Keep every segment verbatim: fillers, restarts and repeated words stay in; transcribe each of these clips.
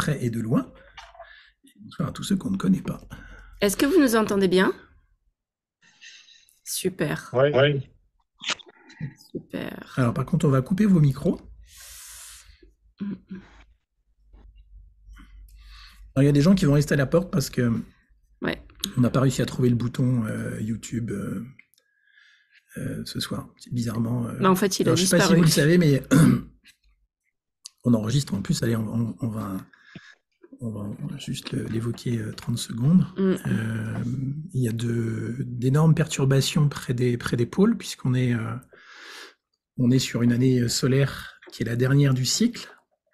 près et de loin. Bonsoir à tous ceux qu'on ne connaît pas. Est-ce que vous nous entendez bien? Super. Oui. Ouais. Super. Alors par contre, on va couper vos micros. Alors, il y a des gens qui vont rester à la porte parce que ouais. on n'a pas réussi à trouver le bouton euh, YouTube euh, euh, ce soir. Bizarrement. Euh... Mais en fait, il a Alors, je ne sais disparu. pas si vous le savez, mais on enregistre en plus. Allez, on, on, on va... On va, on va juste l'évoquer trente secondes. Mm. Euh, il y a de, d'énormes perturbations près des, près des pôles, puisqu'on est, euh, on est sur une année solaire qui est la dernière du cycle.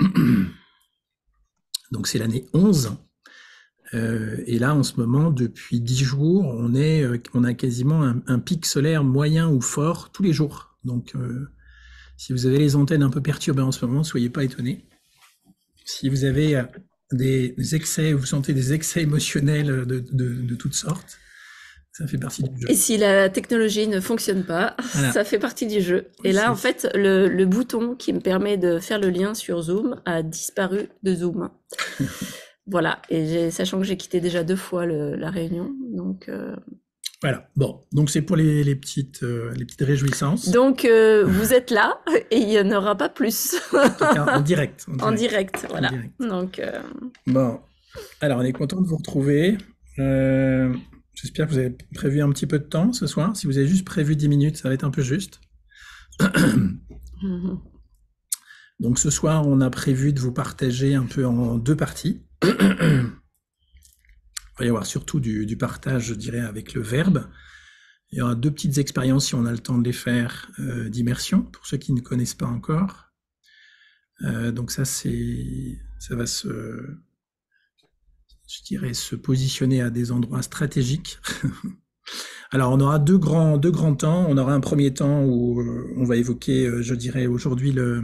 Donc c'est l'année onze. Euh, et là, en ce moment, depuis dix jours, on, est, on a quasiment un, un pic solaire moyen ou fort tous les jours. Donc euh, si vous avez les antennes un peu perturbées en ce moment, ne soyez pas étonnés. Si vous avez... Euh, des excès, vous sentez des excès émotionnels de, de, de toutes sortes, ça fait partie du jeu. Et si la technologie ne fonctionne pas, voilà. Ça fait partie du jeu. Oui, et là, en fait, le, le bouton qui me permet de faire le lien sur Zoom a disparu de Zoom. Voilà, et j'ai, sachant que j'ai quitté déjà deux fois le, la réunion, donc... Euh... Voilà, bon, donc c'est pour les, les, petites, euh, les petites réjouissances. Donc, euh, vous êtes là, et il n'y en aura pas plus. En tout cas, en direct. En direct, en direct voilà. En direct. Donc, euh... Bon, alors on est content de vous retrouver. Euh, j'espère que vous avez prévu un petit peu de temps ce soir. Si vous avez juste prévu dix minutes, ça va être un peu juste. Mm-hmm. Donc ce soir, on a prévu de vous partager un peu en deux parties. Il va y avoir surtout du, du partage, je dirais, avec le verbe. Il y aura deux petites expériences, si on a le temps de les faire, euh, d'immersion, pour ceux qui ne connaissent pas encore. Euh, donc ça, c'est, ça va se, je dirais, se positionner à des endroits stratégiques. Alors, on aura deux grands, deux grands temps. On aura un premier temps où euh, on va évoquer, euh, je dirais, aujourd'hui, le,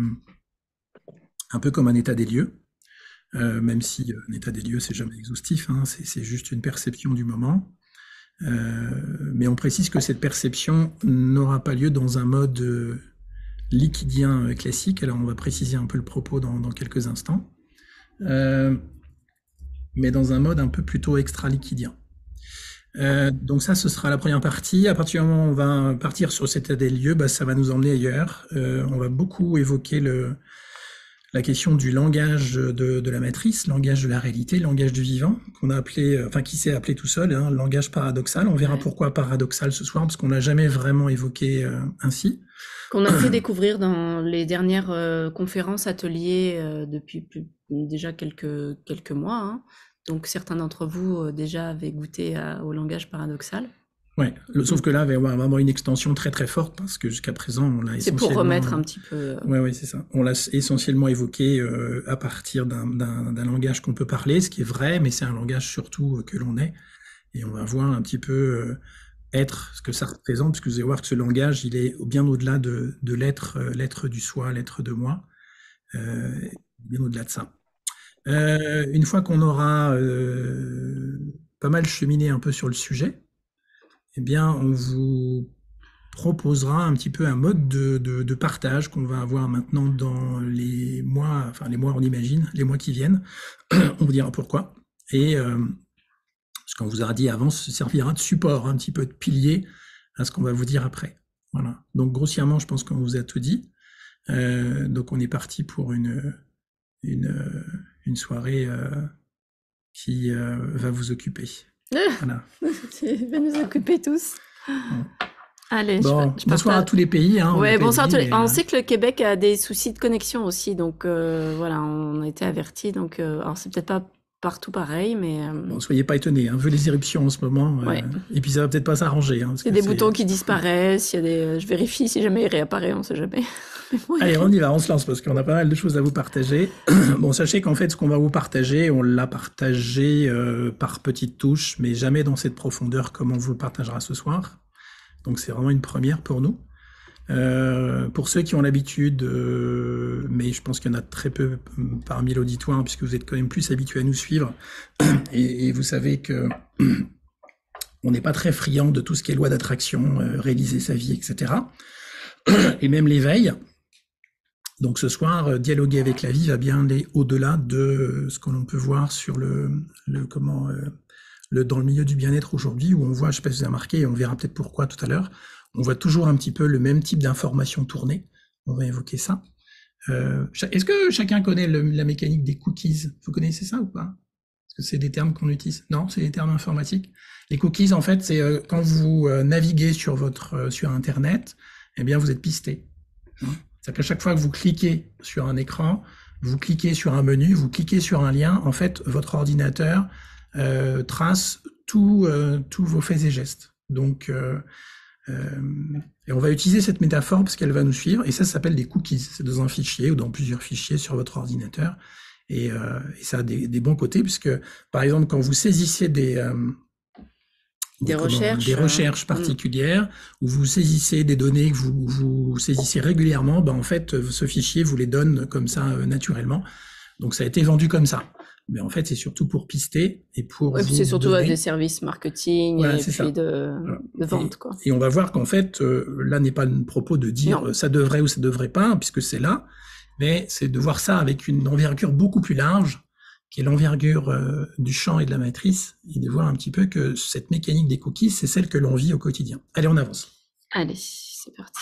un peu comme un état des lieux. Euh, même si euh, un état des lieux, c'est jamais exhaustif, hein, c'est, c'est juste une perception du moment. Euh, mais on précise que cette perception n'aura pas lieu dans un mode euh, liquidien euh, classique. Alors on va préciser un peu le propos dans, dans quelques instants. Euh, mais dans un mode un peu plutôt extra-liquidien. Euh, donc ça, ce sera la première partie. À partir du moment où on va partir sur cet état des lieux, bah, ça va nous emmener ailleurs. Euh, on va beaucoup évoquer le... la question du langage de, de la matrice, langage de la réalité, langage du vivant, qu'on a appelé, enfin qui s'est appelé tout seul, hein, langage paradoxal. On verra ouais. pourquoi paradoxal ce soir, parce qu'on l'a jamais vraiment évoqué euh, ainsi. Qu'on a fait découvrir dans les dernières euh, conférences, ateliers euh, depuis plus, déjà quelques quelques mois. Hein. Donc certains d'entre vous euh, déjà avaient goûté à, au langage paradoxal. Ouais, le, sauf que là, il va y avoir vraiment une extension très très forte parce que jusqu'à présent, on l'a essentiellement... C'est pour remettre un petit peu... Ouais, ouais, c'est ça. On l'a essentiellement évoqué euh, à partir d'un, d'un, d'un langage qu'on peut parler, ce qui est vrai, mais c'est un langage surtout que l'on est. Et on va voir un petit peu euh, être ce que ça représente, parce que vous allez voir que ce langage, il est bien au-delà de, de l'être, euh, l'être du soi, l'être de moi, euh, bien au-delà de ça. Euh, une fois qu'on aura euh, pas mal cheminé un peu sur le sujet, eh bien, on vous proposera un petit peu un mode de, de, de partage qu'on va avoir maintenant dans les mois, enfin les mois, on imagine, les mois qui viennent. On vous dira pourquoi. Et euh, ce qu'on vous aura dit avant, ça servira de support, un petit peu de pilier à ce qu'on va vous dire après. Voilà. Donc, grossièrement, je pense qu'on vous a tout dit. Euh, donc, on est parti pour une, une, une soirée euh, qui euh, va vous occuper. Voilà. Tu vas nous occuper tous. Bon. Allez, bon, je, je bonsoir partage. à tous les pays. Hein, ouais, bonsoir à tous les... mais... On sait que le Québec a des soucis de connexion aussi, donc euh, voilà, on a été avertis. Donc, euh, alors c'est peut-être pas partout pareil, mais... Euh... Bon, soyez pas étonnés, hein, vu les éruptions en ce moment. Ouais. Euh, et puis ça va peut-être pas s'arranger. Hein, il y a des boutons qui disparaissent, il y a des... je vérifie si jamais il réapparaît, on sait jamais. Bon, allez, on y va, on se lance parce qu'on a pas mal de choses à vous partager. Bon, sachez qu'en fait, ce qu'on va vous partager, on l'a partagé euh, par petites touches, mais jamais dans cette profondeur comme on vous le partagera ce soir. Donc c'est vraiment une première pour nous. Euh, pour ceux qui ont l'habitude, euh, mais je pense qu'il y en a très peu parmi l'auditoire, puisque vous êtes quand même plus habitués à nous suivre, et, et vous savez que on n'est pas très friand de tout ce qui est loi d'attraction, euh, réaliser sa vie, et cetera. Et même l'éveil. Donc ce soir, euh, dialoguer avec la vie va bien aller au-delà de euh, ce que l'on peut voir sur le, le comment euh, le, dans le milieu du bien-être aujourd'hui, où on voit, je ne sais pas si vous avez remarqué, et on verra peut-être pourquoi tout à l'heure, on voit toujours un petit peu le même type d'informations tourner. On va évoquer ça. Euh, Est-ce que chacun connaît le, la mécanique des cookies? Vous connaissez ça ou pas? Est-ce que c'est des termes qu'on utilise? Non, c'est des termes informatiques. Les cookies, en fait, c'est euh, quand vous euh, naviguez sur votre euh, sur Internet, eh bien, vous êtes pisté. Hein, c'est-à-dire qu'à chaque fois que vous cliquez sur un écran, vous cliquez sur un menu, vous cliquez sur un lien, en fait, votre ordinateur euh, trace tout, euh, tous vos faits et gestes. Donc, euh, euh, et on va utiliser cette métaphore parce qu'elle va nous suivre, et ça, ça s'appelle des cookies. C'est dans un fichier ou dans plusieurs fichiers sur votre ordinateur, et, euh, et ça a des, des bons côtés, puisque, par exemple, quand vous saisissez des... Euh, Des comment, recherches, des recherches euh, particulières, où vous saisissez des données que vous, vous saisissez régulièrement, ben en fait, ce fichier vous les donne comme ça euh, naturellement. Donc ça a été vendu comme ça. Mais en fait, c'est surtout pour pister et pour. Ouais, c'est surtout donner... des services marketing voilà, et puis ça. de, voilà. de vente. Et, quoi. Et on va voir qu'en fait, euh, là n'est pas le propos de dire non. ça devrait ou ça devrait pas, puisque c'est là, mais c'est de voir ça avec une envergure beaucoup plus large, qui est l'envergure euh, du champ et de la matrice, et de voir un petit peu que cette mécanique des cookies, c'est celle que l'on vit au quotidien. Allez, on avance. Allez, c'est parti.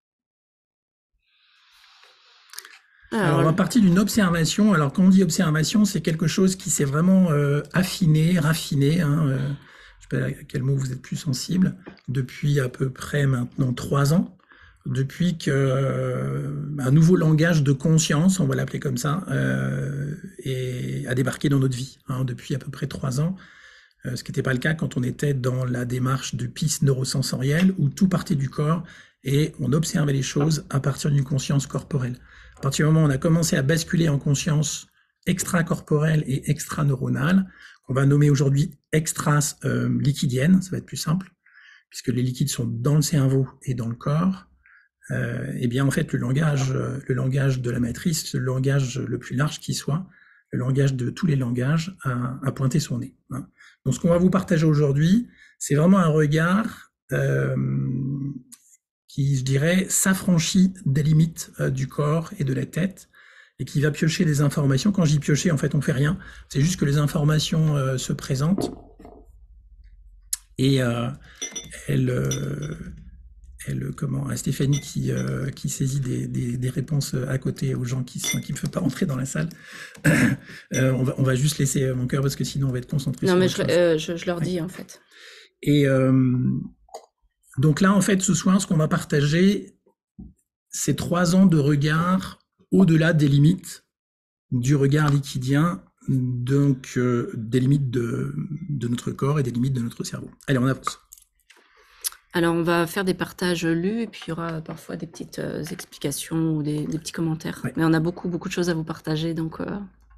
Alors, Alors, on va partir d'une observation. Alors, quand on dit observation, c'est quelque chose qui s'est vraiment euh, affiné, raffiné. Hein, euh, je ne sais pas à quel mot vous êtes plus sensible, depuis à peu près maintenant trois ans. Depuis qu'un euh, nouveau langage de conscience, on va l'appeler comme ça, euh, est, a débarqué dans notre vie, hein, depuis à peu près trois ans, euh, ce qui n'était pas le cas quand on était dans la démarche de piste neurosensorielle, où tout partait du corps et on observait les choses à partir d'une conscience corporelle. À partir du moment où on a commencé à basculer en conscience extracorporelle et extraneuronale, qu'on va nommer aujourd'hui extra-liquidienne, euh, ça va être plus simple, puisque les liquides sont dans le cerveau et dans le corps, Euh, eh bien, en fait, le langage, le langage de la matrice, le langage le plus large qui soit, le langage de tous les langages, a, a pointé son nez. Hein. Donc, ce qu'on va vous partager aujourd'hui, c'est vraiment un regard euh, qui, je dirais, s'affranchit des limites euh, du corps et de la tête, et qui va piocher des informations. Quand je dis piocher, en fait, on fait rien. C'est juste que les informations euh, se présentent et euh, elles... Euh, Elle, comment, Stéphanie qui, euh, qui saisit des, des, des réponses à côté aux gens qui ne qui peuvent pas rentrer dans la salle. euh, on, va, on va juste laisser mon cœur parce que sinon on va être concentré non, sur mais autre je, chose. Euh, je, je leur dis ouais. en fait. Et euh, donc là, en fait, ce soir, ce qu'on va partager, c'est trois ans de regard au-delà des limites du regard liquidien, donc euh, des limites de, de notre corps et des limites de notre cerveau. Allez, on avance. Alors, on va faire des partages lus et puis il y aura parfois des petites euh, explications ou des, des petits commentaires. Ouais. Mais on a beaucoup, beaucoup de choses à vous partager, donc... Euh...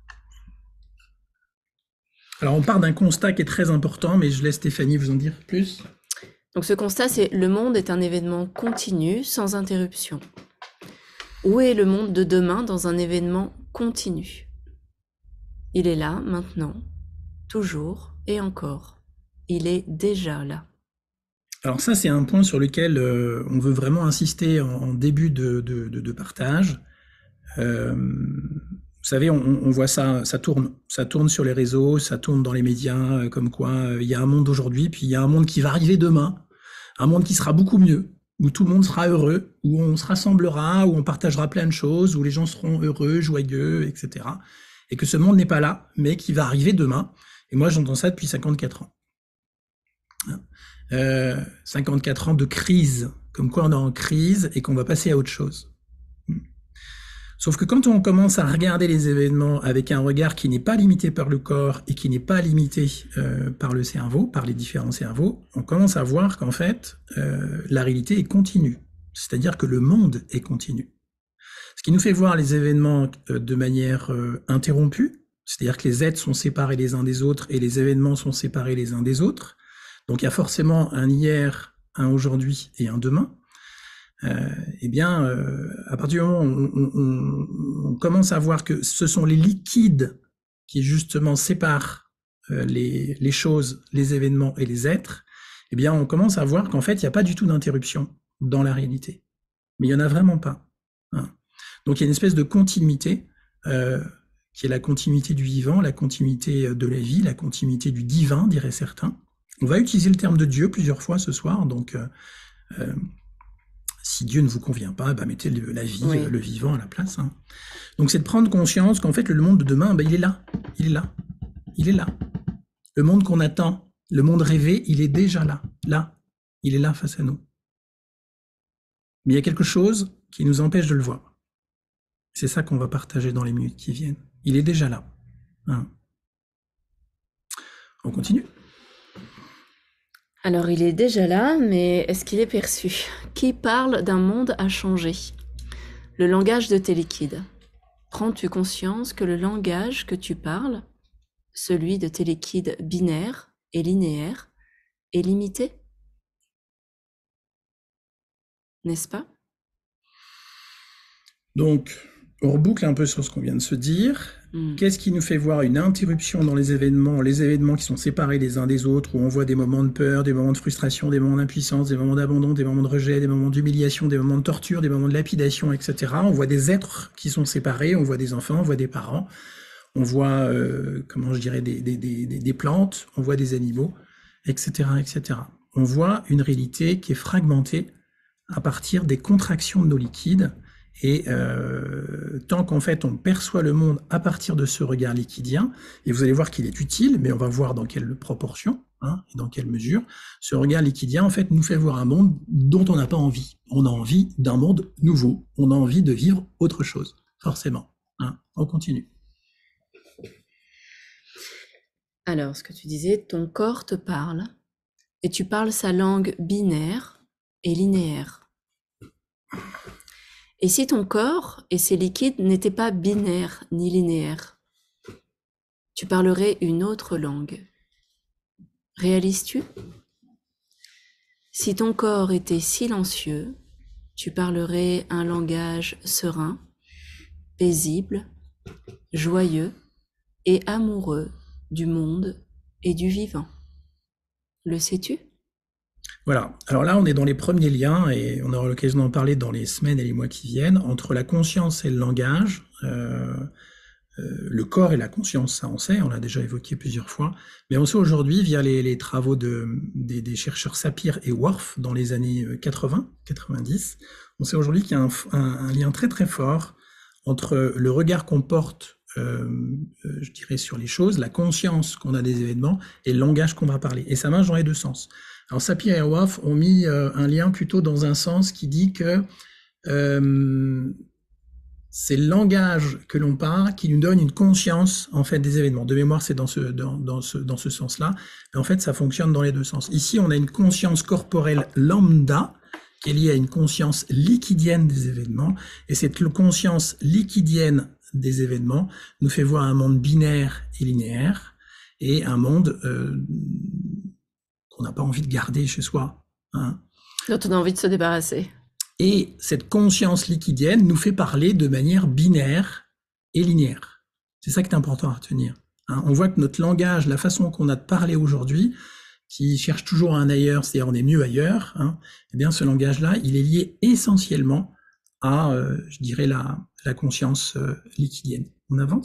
Alors, on part d'un constat qui est très important, mais je laisse Stéphanie vous en dire plus. Donc, ce constat, c'est le monde est un événement continu, sans interruption. Où est le monde de demain dans un événement continu? Il est là, maintenant, toujours et encore. Il est déjà là. Alors ça, c'est un point sur lequel euh, on veut vraiment insister en, en début de, de, de, de partage. Euh, vous savez, on, on voit ça, ça tourne, ça tourne sur les réseaux, ça tourne dans les médias, euh, comme quoi euh, il y a un monde d'aujourd'hui, puis il y a un monde qui va arriver demain, un monde qui sera beaucoup mieux, où tout le monde sera heureux, où on se rassemblera, où on partagera plein de choses, où les gens seront heureux, joyeux, et cetera. Et que ce monde n'est pas là, mais qui va arriver demain. Et moi, j'entends ça depuis cinquante-quatre ans. Euh, cinquante-quatre ans de crise, comme quoi on est en crise et qu'on va passer à autre chose. Sauf que quand on commence à regarder les événements avec un regard qui n'est pas limité par le corps et qui n'est pas limité euh, par le cerveau, par les différents cerveaux, on commence à voir qu'en fait, euh, la réalité est continue. C'est-à-dire que le monde est continu. Ce qui nous fait voir les événements euh, de manière euh, interrompue, c'est-à-dire que les êtres sont séparés les uns des autres et les événements sont séparés les uns des autres. Donc il y a forcément un hier, un aujourd'hui et un demain. Euh, eh bien, euh, à partir du moment où on, on, on commence à voir que ce sont les liquides qui justement séparent euh, les, les choses, les événements et les êtres, eh bien on commence à voir qu'en fait il n'y a pas du tout d'interruption dans la réalité. Mais il n'y en a vraiment pas. Hein. Donc il y a une espèce de continuité, euh, qui est la continuité du vivant, la continuité de la vie, la continuité du divin, diraient certains. On va utiliser le terme de Dieu plusieurs fois ce soir, donc euh, euh, si Dieu ne vous convient pas, bah mettez le, la vie, oui. le vivant à la place. Hein. Donc c'est de prendre conscience qu'en fait le monde de demain, bah, il est là, il est là, il est là. Le monde qu'on attend, le monde rêvé, il est déjà là, là, il est là face à nous. Mais il y a quelque chose qui nous empêche de le voir. C'est ça qu'on va partager dans les minutes qui viennent. Il est déjà là. Hein. On continue. Alors, il est déjà là, mais est-ce qu'il est perçu? Qui parle d'un monde à changer? Le langage de tes liquides. Prends-tu conscience que le langage que tu parles, celui de tes liquides binaires et linéaires, est limité? N'est-ce pas? Donc, on reboucle un peu sur ce qu'on vient de se dire. Mm. Qu'est-ce qui nous fait voir une interruption dans les événements, les événements qui sont séparés les uns des autres, où on voit des moments de peur, des moments de frustration, des moments d'impuissance, des moments d'abandon, des moments de rejet, des moments d'humiliation, des moments de torture, des moments de lapidation, et cetera. On voit des êtres qui sont séparés, on voit des enfants, on voit des parents, on voit, euh, comment je dirais, des, des, des, des plantes, on voit des animaux, et cetera, et cetera. On voit une réalité qui est fragmentée à partir des contractions de nos liquides. Et euh, tant qu'en fait on perçoit le monde à partir de ce regard liquidien, et vous allez voir qu'il est utile, mais on va voir dans quelle proportion, hein, et dans quelle mesure, ce regard liquidien en fait nous fait voir un monde dont on n'a pas envie. On a envie d'un monde nouveau, on a envie de vivre autre chose, forcément. Hein. On continue. Alors, ce que tu disais, ton corps te parle, et tu parles sa langue binaire et linéaire. Et si ton corps et ses liquides n'étaient pas binaires ni linéaires, tu parlerais une autre langue. Réalises-tu? Si ton corps était silencieux, tu parlerais un langage serein, paisible, joyeux et amoureux du monde et du vivant. Le sais-tu? Voilà, alors là on est dans les premiers liens et on aura l'occasion d'en parler dans les semaines et les mois qui viennent, entre la conscience et le langage, euh, euh, le corps et la conscience, ça on sait, on l'a déjà évoqué plusieurs fois, mais on sait aujourd'hui via les, les travaux de, des, des chercheurs Sapir et Worf dans les années quatre-vingts quatre-vingt-dix, on sait aujourd'hui qu'il y a un, un, un lien très très fort entre le regard qu'on porte, euh, je dirais, sur les choses, la conscience qu'on a des événements et le langage qu'on va parler, et ça marche dans les deux sens. Alors Sapir et Worf ont mis euh, un lien plutôt dans un sens qui dit que euh, c'est le langage que l'on parle qui nous donne une conscience en fait des événements. De mémoire, c'est dans ce dans, dans ce dans ce sens-là. Mais en fait, ça fonctionne dans les deux sens. Ici, on a une conscience corporelle lambda qui est liée à une conscience liquidienne des événements, et cette conscience liquidienne des événements nous fait voir un monde binaire et linéaire et un monde euh, qu'on n'a pas envie de garder chez soi. Hein. Dont on a envie de se débarrasser. Et cette conscience liquidienne nous fait parler de manière binaire et linéaire. C'est ça qui est important à retenir. Hein. On voit que notre langage, la façon qu'on a de parler aujourd'hui, qui cherche toujours un ailleurs, c'est-à-dire on est mieux ailleurs, hein, eh bien ce langage-là, il est lié essentiellement à, euh, je dirais, la, la conscience euh, liquidienne. On avance ?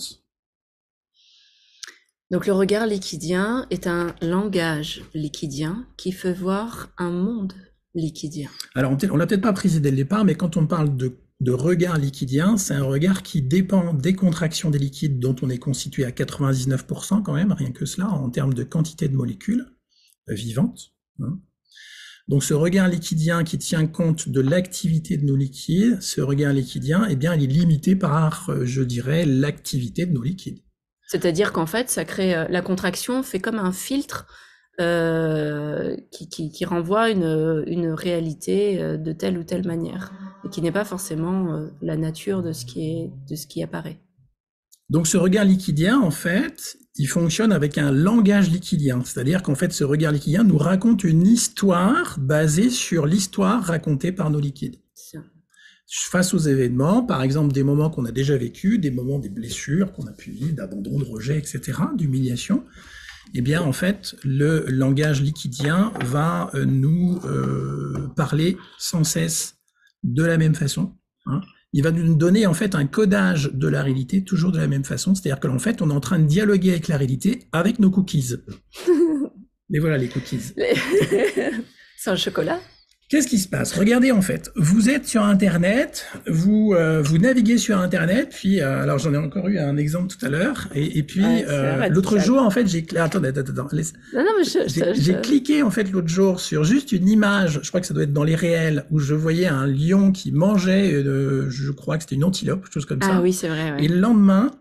Donc le regard liquidien est un langage liquidien qui fait voir un monde liquidien. Alors on l'a peut-être pas précisé dès le départ, mais quand on parle de, de regard liquidien, c'est un regard qui dépend des contractions des liquides dont on est constitué à quatre-vingt-dix-neuf pour cent quand même, rien que cela, en termes de quantité de molécules euh, vivantes. Hein. Donc ce regard liquidien qui tient compte de l'activité de nos liquides, ce regard liquidien, eh bien, il est limité par, euh, je dirais, l'activité de nos liquides. C'est-à-dire qu'en fait, ça crée euh, la contraction fait comme un filtre euh, qui, qui, qui renvoie une, une réalité euh, de telle ou telle manière, et qui n'est pas forcément euh, la nature de ce qui est, de ce qui apparaît. Donc ce regard liquidien, en fait, il fonctionne avec un langage liquidien, c'est-à-dire qu'en fait, ce regard liquidien nous raconte une histoire basée sur l'histoire racontée par nos liquides. Ça. Face aux événements, par exemple des moments qu'on a déjà vécus, des moments des blessures qu'on a pu vivre, d'abandon, de rejet, et cetera, d'humiliation, eh bien en fait le langage liquidien va nous euh, parler sans cesse de la même façon, hein, il va nous donner en fait un codage de la réalité toujours de la même façon. C'est-à-dire qu'en fait, on est en train de dialoguer avec la réalité avec nos cookies. Et voilà les cookies. Les... C'est un chocolat? Qu'est-ce qui se passe? Regardez, en fait, vous êtes sur Internet, vous euh, vous naviguez sur Internet, puis euh, alors j'en ai encore eu un exemple tout à l'heure, et, et puis ouais, euh, l'autre jour, en fait, j'ai attendez, attendez, attends, laisse... non, non, mais je, j'ai, je, j'ai je... cliqué en fait l'autre jour sur juste une image, je crois que ça doit être dans les réels, où je voyais un lion qui mangeait, euh, je crois que c'était une antilope, chose comme ah, ça. Ah oui, c'est vrai. Ouais. Et le lendemain,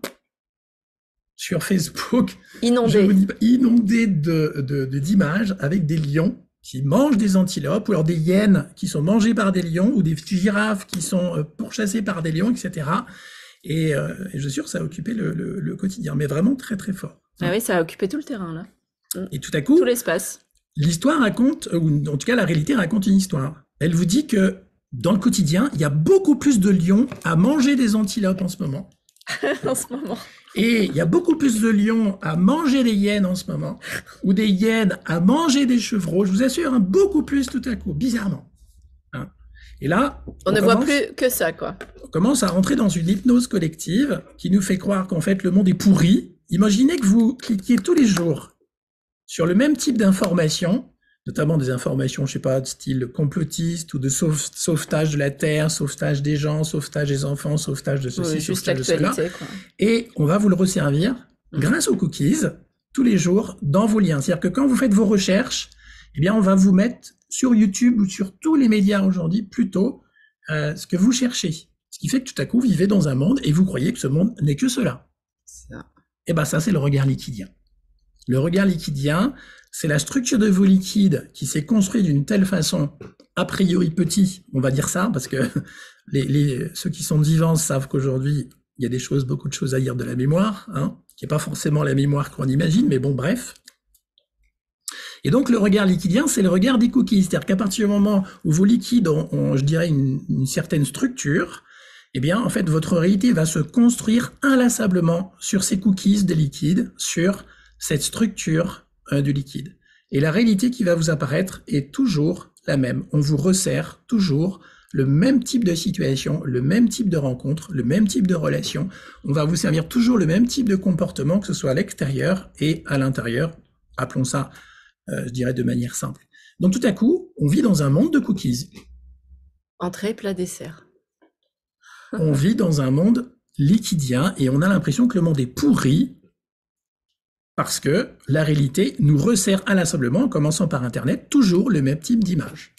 sur Facebook, inondé, je vous dis, inondé de, de, de d'images avec des lions qui mangent des antilopes, ou alors des hyènes qui sont mangées par des lions, ou des girafes qui sont pourchassées par des lions, et cetera. Et, euh, et je suis sûr que ça a occupé le, le, le quotidien, mais vraiment très très fort. Ah oui, ça a occupé tout le terrain, là. Et tout à coup, tout l'espace. L'histoire raconte, ou en tout cas la réalité raconte une histoire. Elle vous dit que dans le quotidien, il y a beaucoup plus de lions à manger des antilopes en ce moment. en ce moment. Et il y a beaucoup plus de lions à manger des hyènes en ce moment, ou des hyènes à manger des chevreaux, je vous assure, hein, beaucoup plus tout à coup, bizarrement. Hein. Et là, on, on ne commence, voit plus que ça, quoi. On commence à rentrer dans une hypnose collective qui nous fait croire qu'en fait le monde est pourri. Imaginez que vous cliquiez tous les jours sur le même type d'informations, notamment des informations, je sais pas, de style complotiste ou de sauve, sauvetage de la Terre, sauvetage des gens, sauvetage des enfants, sauvetage de ceci, oui, sauvetage de cela. Quoi. Et on va vous le resservir mmh. grâce aux cookies tous les jours dans vos liens. C'est-à-dire que quand vous faites vos recherches, eh bien, on va vous mettre sur YouTube ou sur tous les médias aujourd'hui plutôt euh, ce que vous cherchez. Ce qui fait que tout à coup, vous vivez dans un monde et vous croyez que ce monde n'est que cela. Ça. Et ben ça, c'est le regard liquidien. Le regard liquidien, c'est la structure de vos liquides qui s'est construite d'une telle façon, a priori petit, on va dire ça, parce que les, les, ceux qui sont vivants savent qu'aujourd'hui, il y a des choses, beaucoup de choses à dire de la mémoire, hein, qui n'est pas forcément la mémoire qu'on imagine, mais bon, bref. Et donc, le regard liquidien, c'est le regard des cookies. C'est-à-dire qu'à partir du moment où vos liquides ont, ont je dirais, une, une certaine structure, eh bien, en fait, votre réalité va se construire inlassablement sur ces cookies des liquides, sur cette structure euh, du liquide. Et la réalité qui va vous apparaître est toujours la même. On vous resserre toujours le même type de situation, le même type de rencontre, le même type de relation. On va vous servir toujours le même type de comportement, que ce soit à l'extérieur et à l'intérieur. Appelons ça, euh, je dirais, de manière simple. Donc tout à coup, on vit dans un monde de cookies. Entrée, plat, dessert. On vit dans un monde liquidien et on a l'impression que le monde est pourri parce que la réalité nous resserre inlassablement, en commençant par Internet, toujours le même type d'image.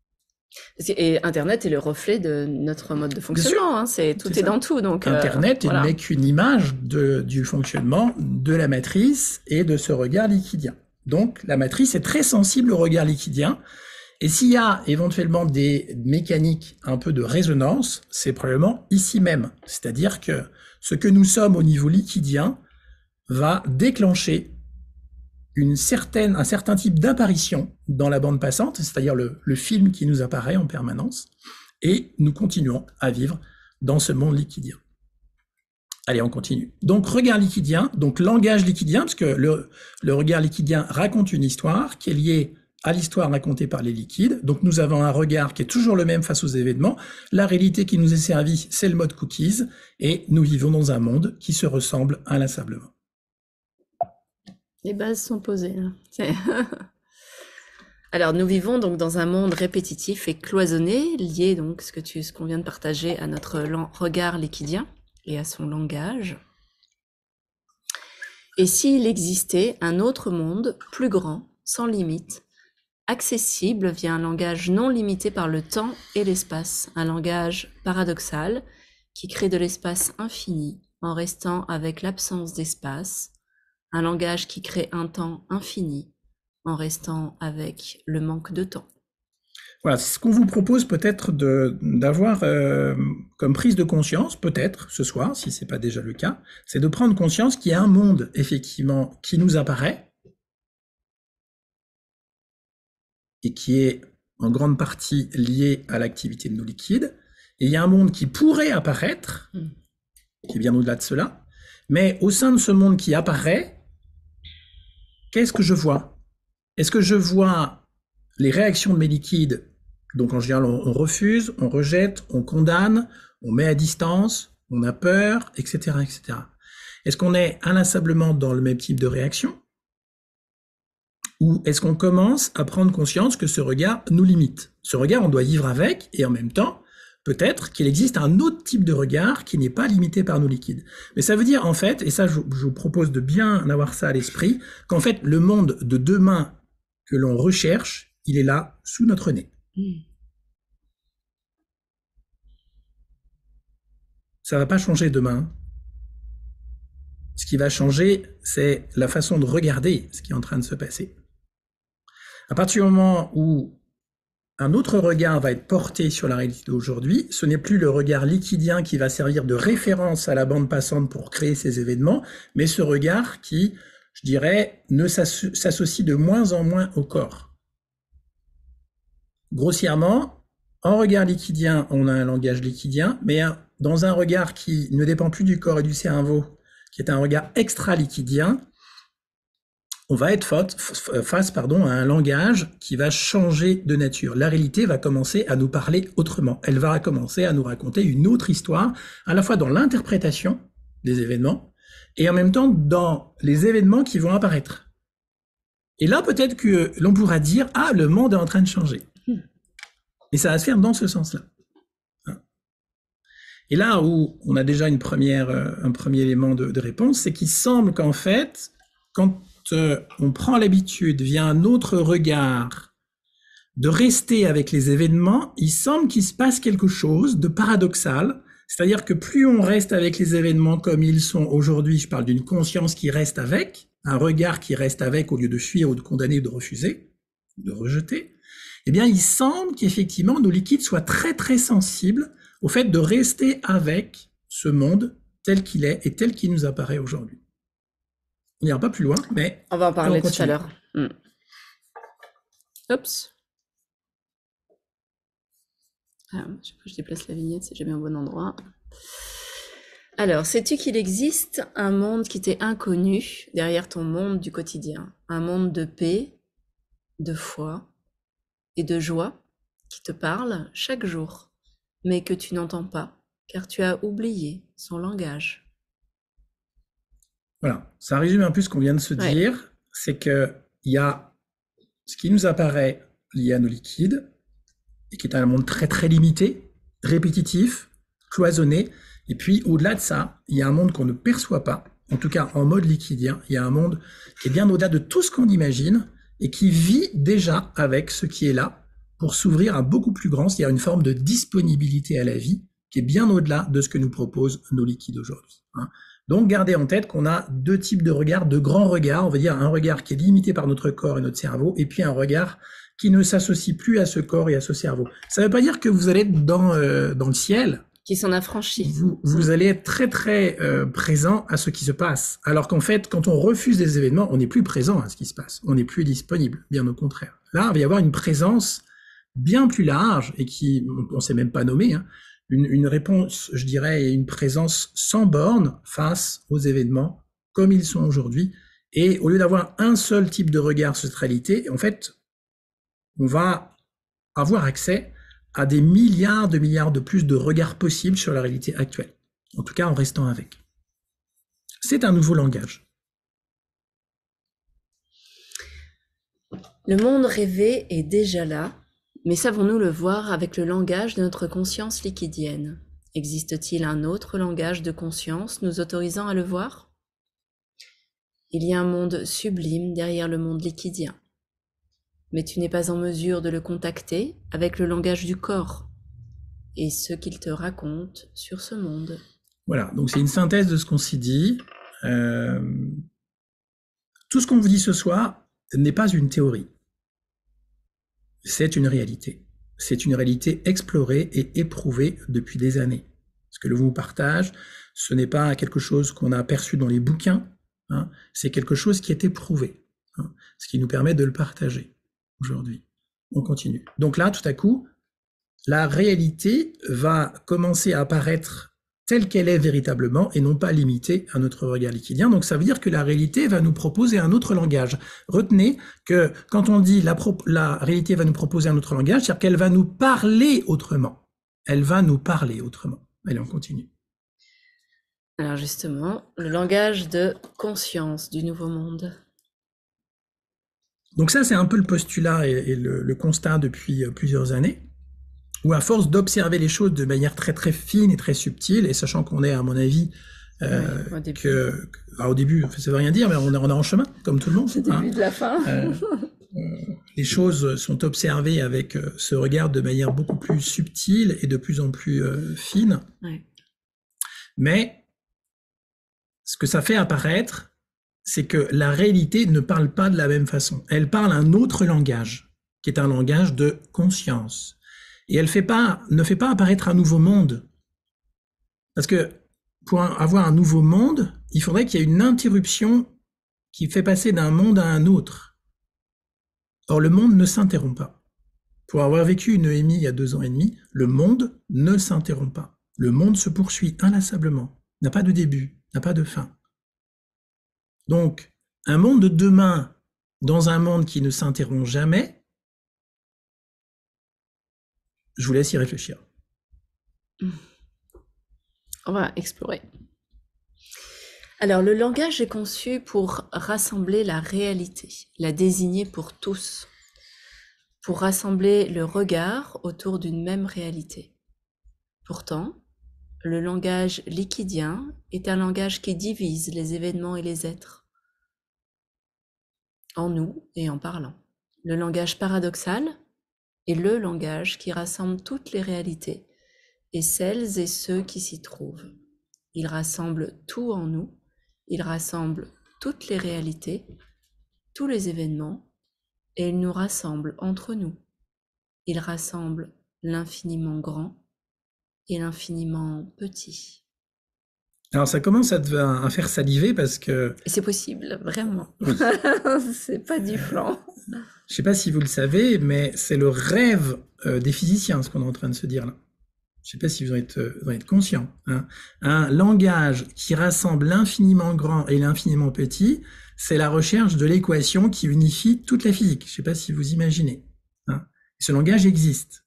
Et Internet est le reflet de notre mode de fonctionnement, hein, c'est, tout est, est dans tout. Donc, Internet euh, voilà. n'est qu'une image de, du fonctionnement de la matrice et de ce regard liquidien. Donc la matrice est très sensible au regard liquidien. Et s'il y a éventuellement des mécaniques un peu de résonance, c'est probablement ici même. C'est-à-dire que ce que nous sommes au niveau liquidien va déclencher une certaine, un certain type d'apparition dans la bande passante, c'est-à-dire le, le film qui nous apparaît en permanence, et nous continuons à vivre dans ce monde liquidien. Allez, on continue. Donc, regard liquidien, donc langage liquidien, parce que le, le regard liquidien raconte une histoire qui est liée à l'histoire racontée par les liquides. Donc, nous avons un regard qui est toujours le même face aux événements. La réalité qui nous est servie, c'est le mode cookies, et nous vivons dans un monde qui se ressemble inlassablement. Les bases sont posées. C'est... Alors, nous vivons donc dans un monde répétitif et cloisonné, lié donc ce que tu, ce qu'on vient de partager à notre regard liquidien et à son langage. Et s'il existait un autre monde plus grand, sans limite, accessible via un langage non limité par le temps et l'espace, un langage paradoxal qui crée de l'espace infini en restant avec l'absence d'espace, un langage qui crée un temps infini en restant avec le manque de temps. Voilà, c'est ce qu'on vous propose peut-être de, d'avoir euh, comme prise de conscience, peut-être ce soir, si ce n'est pas déjà le cas, c'est de prendre conscience qu'il y a un monde, effectivement, qui nous apparaît et qui est en grande partie lié à l'activité de nos liquides, et il y a un monde qui pourrait apparaître, mmh. qui est bien au-delà de cela, mais au sein de ce monde qui apparaît, qu'est-ce que je vois? Est-ce que je vois les réactions de mes liquides? Donc en général, on refuse, on rejette, on condamne, on met à distance, on a peur, et cetera, et cetera. Est-ce qu'on est inlassablement dans le même type de réaction? Ou est-ce qu'on commence à prendre conscience que ce regard nous limite? Ce regard, on doit vivre avec, et en même temps, peut-être qu'il existe un autre type de regard qui n'est pas limité par nos liquides. Mais ça veut dire, en fait, et ça, je, je vous propose de bien avoir ça à l'esprit, qu'en fait, le monde de demain que l'on recherche, il est là, sous notre nez. Mmh. Ça va pas changer demain. Ce qui va changer, c'est la façon de regarder ce qui est en train de se passer. À partir du moment où un autre regard va être porté sur la réalité d'aujourd'hui, ce n'est plus le regard liquidien qui va servir de référence à la bande passante pour créer ces événements, mais ce regard qui, je dirais, ne s'associe de moins en moins au corps. Grossièrement, en regard liquidien, on a un langage liquidien, mais dans un regard qui ne dépend plus du corps et du cerveau, qui est un regard extra-liquidien, on va être face pardon, à un langage qui va changer de nature. La réalité va commencer à nous parler autrement. Elle va commencer à nous raconter une autre histoire, à la fois dans l'interprétation des événements et en même temps dans les événements qui vont apparaître. Et là, peut-être que l'on pourra dire « Ah, le monde est en train de changer ». Et ça va se faire dans ce sens-là. Et là où on a déjà une première, un premier élément de, de réponse, c'est qu'il semble qu'en fait, quand on prend l'habitude, via un autre regard, de rester avec les événements, il semble qu'il se passe quelque chose de paradoxal, c'est-à-dire que plus on reste avec les événements comme ils sont aujourd'hui, je parle d'une conscience qui reste avec, un regard qui reste avec au lieu de fuir ou de condamner ou de refuser, de rejeter, eh bien il semble qu'effectivement nos liquides soient très très sensibles au fait de rester avec ce monde tel qu'il est et tel qu'il nous apparaît aujourd'hui. On n'ira pas plus loin, mais... On va en parler tout à l'heure. Mm. Oups. Ah, je sais pas, je déplace la vignette, c'est jamais au bon endroit. Alors, sais-tu qu'il existe un monde qui t'est inconnu derrière ton monde du quotidien? Un monde de paix, de foi et de joie qui te parle chaque jour, mais que tu n'entends pas, car tu as oublié son langage. Voilà, ça résume un peu ce qu'on vient de se Ouais. dire, c'est qu'il y a ce qui nous apparaît lié à nos liquides, et qui est un monde très très limité, répétitif, cloisonné, et puis au-delà de ça, il y a un monde qu'on ne perçoit pas, en tout cas en mode liquidien, il y a un monde qui est bien au-delà de tout ce qu'on imagine, et qui vit déjà avec ce qui est là, pour s'ouvrir à beaucoup plus grand, c'est-à-dire une forme de disponibilité à la vie, qui est bien au-delà de ce que nous proposent nos liquides aujourd'hui. Hein. Donc, gardez en tête qu'on a deux types de regards, de grands regards. On va dire un regard qui est limité par notre corps et notre cerveau, et puis un regard qui ne s'associe plus à ce corps et à ce cerveau. Ça ne veut pas dire que vous allez être dans, euh, dans le ciel. Qui s'en affranchit. Vous, vous allez être très, très euh, présent à ce qui se passe. Alors qu'en fait, quand on refuse des événements, on n'est plus présent à ce qui se passe. On n'est plus disponible, bien au contraire. Là, il va y avoir une présence bien plus large, et qui, on ne sait même pas nommer, hein, Une, une réponse, je dirais, et une présence sans borne face aux événements comme ils sont aujourd'hui. Et au lieu d'avoir un seul type de regard sur cette réalité, en fait, on va avoir accès à des milliards de milliards de plus de regards possibles sur la réalité actuelle. En tout cas, en restant avec. C'est un nouveau langage. Le monde rêvé est déjà là. Mais savons-nous le voir avec le langage de notre conscience liquidienne? Existe-t-il un autre langage de conscience nous autorisant à le voir? Il y a un monde sublime derrière le monde liquidien. Mais tu n'es pas en mesure de le contacter avec le langage du corps et ce qu'il te raconte sur ce monde. Voilà, donc c'est une synthèse de ce qu'on s'est dit. Euh, tout ce qu'on vous dit ce soir n'est pas une théorie. C'est une réalité. C'est une réalité explorée et éprouvée depuis des années. Ce que je vous partage, ce n'est pas quelque chose qu'on a aperçu dans les bouquins, hein, c'est quelque chose qui est éprouvé, hein, ce qui nous permet de le partager aujourd'hui. On continue. Donc là, tout à coup, la réalité va commencer à apparaître telle qu'elle est véritablement et non pas limitée à notre regard liquidien. Donc ça veut dire que la réalité va nous proposer un autre langage. Retenez que quand on dit la, la réalité va nous proposer un autre langage, c'est-à-dire qu'elle va nous parler autrement. Elle va nous parler autrement. Allez, on continue. Alors justement, le langage de conscience du nouveau monde. Donc ça, c'est un peu le postulat et, et le, le constat depuis plusieurs années, où à force d'observer les choses de manière très très fine et très subtile, et sachant qu'on est, à mon avis, euh, ouais, au début, que, alors au début ça veut rien dire, mais on est, on est en chemin, comme tout le monde. C'est le début hein. de la fin. euh, euh, les choses sont observées avec euh, ce regard de manière beaucoup plus subtile et de plus en plus euh, fine. Ouais. Mais ce que ça fait apparaître, c'est que la réalité ne parle pas de la même façon. Elle parle un autre langage, qui est un langage de conscience. Et elle fait pas, ne fait pas apparaître un nouveau monde. Parce que pour avoir un nouveau monde, il faudrait qu'il y ait une interruption qui fait passer d'un monde à un autre. Or, le monde ne s'interrompt pas. Pour avoir vécu une E M I il y a deux ans et demi, le monde ne s'interrompt pas. Le monde se poursuit inlassablement, n'a pas de début, n'a pas de fin. Donc, un monde de demain dans un monde qui ne s'interrompt jamais, je vous laisse y réfléchir. On va explorer. Alors, le langage est conçu pour rassembler la réalité, la désigner pour tous, pour rassembler le regard autour d'une même réalité. Pourtant, le langage liquidien est un langage qui divise les événements et les êtres, en nous et en parlant. Le langage paradoxal est le langage qui rassemble toutes les réalités et celles et ceux qui s'y trouvent. Il rassemble tout en nous, il rassemble toutes les réalités, tous les événements, et il nous rassemble entre nous. Il rassemble l'infiniment grand et l'infiniment petit. Alors ça commence à, te, à faire saliver parce que... Et c'est possible, vraiment. Oui. C'est pas du flan. Je ne sais pas si vous le savez, mais c'est le rêve euh, des physiciens, ce qu'on est en train de se dire là. Je ne sais pas si vous en êtes, vous en êtes conscient. Hein. Un langage qui rassemble l'infiniment grand et l'infiniment petit, c'est la recherche de l'équation qui unifie toute la physique. Je ne sais pas si vous imaginez. Hein. Ce langage existe.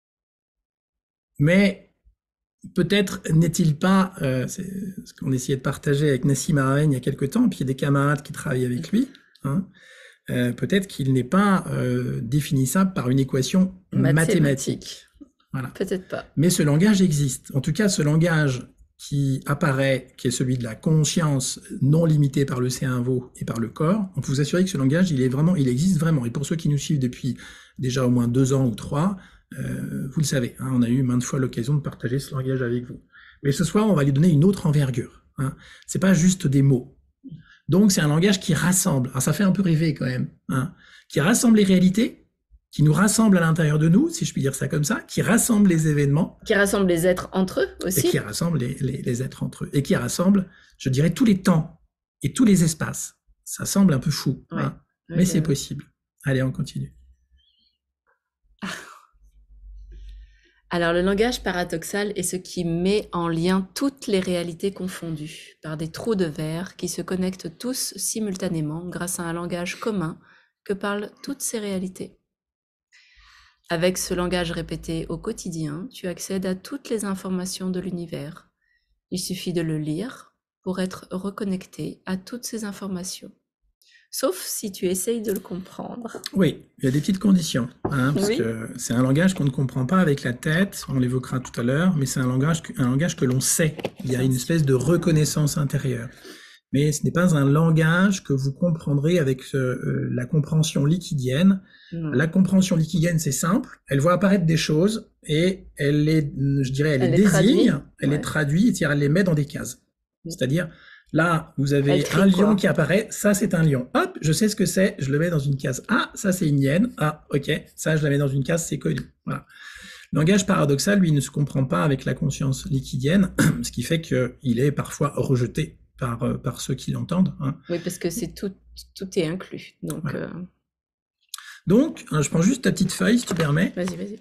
Mais peut-être n'est-il pas, euh, c'est ce qu'on essayait de partager avec Nassim Haramein il y a quelque temps, puis il y a des camarades qui travaillent avec lui, hein, euh, peut-être qu'il n'est pas euh, définissable par une équation mathématique. mathématique. Voilà. Peut-être pas. Mais ce langage existe. En tout cas, ce langage qui apparaît, qui est celui de la conscience non limitée par le cerveau et par le corps, on peut vous assurer que ce langage, il est vraiment, il existe vraiment. Et pour ceux qui nous suivent depuis déjà au moins deux ans ou trois, euh, vous le savez, hein, on a eu maintes fois l'occasion de partager ce langage avec vous. Mais ce soir, on va lui donner une autre envergure. Hein. C'est pas juste des mots. Donc, c'est un langage qui rassemble. Alors, ça fait un peu rêver quand même. Hein, qui rassemble les réalités, qui nous rassemble à l'intérieur de nous, si je puis dire ça comme ça, qui rassemble les événements. Qui rassemble les êtres entre eux aussi. Et qui rassemble les, les, les êtres entre eux. Et qui rassemble, je dirais, tous les temps et tous les espaces. Ça semble un peu fou, ouais, hein, oui, mais c'est possible. Allez, on continue. Alors, le langage paradoxal est ce qui met en lien toutes les réalités confondues par des trous de verre qui se connectent tous simultanément grâce à un langage commun que parlent toutes ces réalités. Avec ce langage répété au quotidien, tu accèdes à toutes les informations de l'univers. Il suffit de le lire pour être reconnecté à toutes ces informations. Sauf si tu essayes de le comprendre. Oui, il y a des petites conditions, hein, parce oui. que c'est un langage qu'on ne comprend pas avec la tête, on l'évoquera tout à l'heure, mais c'est un langage, un langage que l'on sait. Il y a une espèce de reconnaissance intérieure. Mais ce n'est pas un langage que vous comprendrez avec euh, la compréhension liquidienne. Mmh. La compréhension liquidienne, c'est simple. Elle voit apparaître des choses et elle les, je dirais, elle, elle les désigne, traduit. elle ouais. les traduit, c'est-à-dire elle les met dans des cases. Mmh. C'est-à-dire, là, vous avez un lion quoi. qui apparaît, ça c'est un lion. Hop, je sais ce que c'est, je le mets dans une case. Ah, ça c'est une hyène. Ah, ok, ça je la mets dans une case, c'est connu. Voilà. Le langage paradoxal, lui, ne se comprend pas avec la conscience liquidienne, ce qui fait qu'il est parfois rejeté par, par ceux qui l'entendent. Hein. Oui, parce que c'est tout, tout est inclus. Donc, voilà. euh... donc, je prends juste ta petite feuille, si tu permets. Vas-y, vas-y.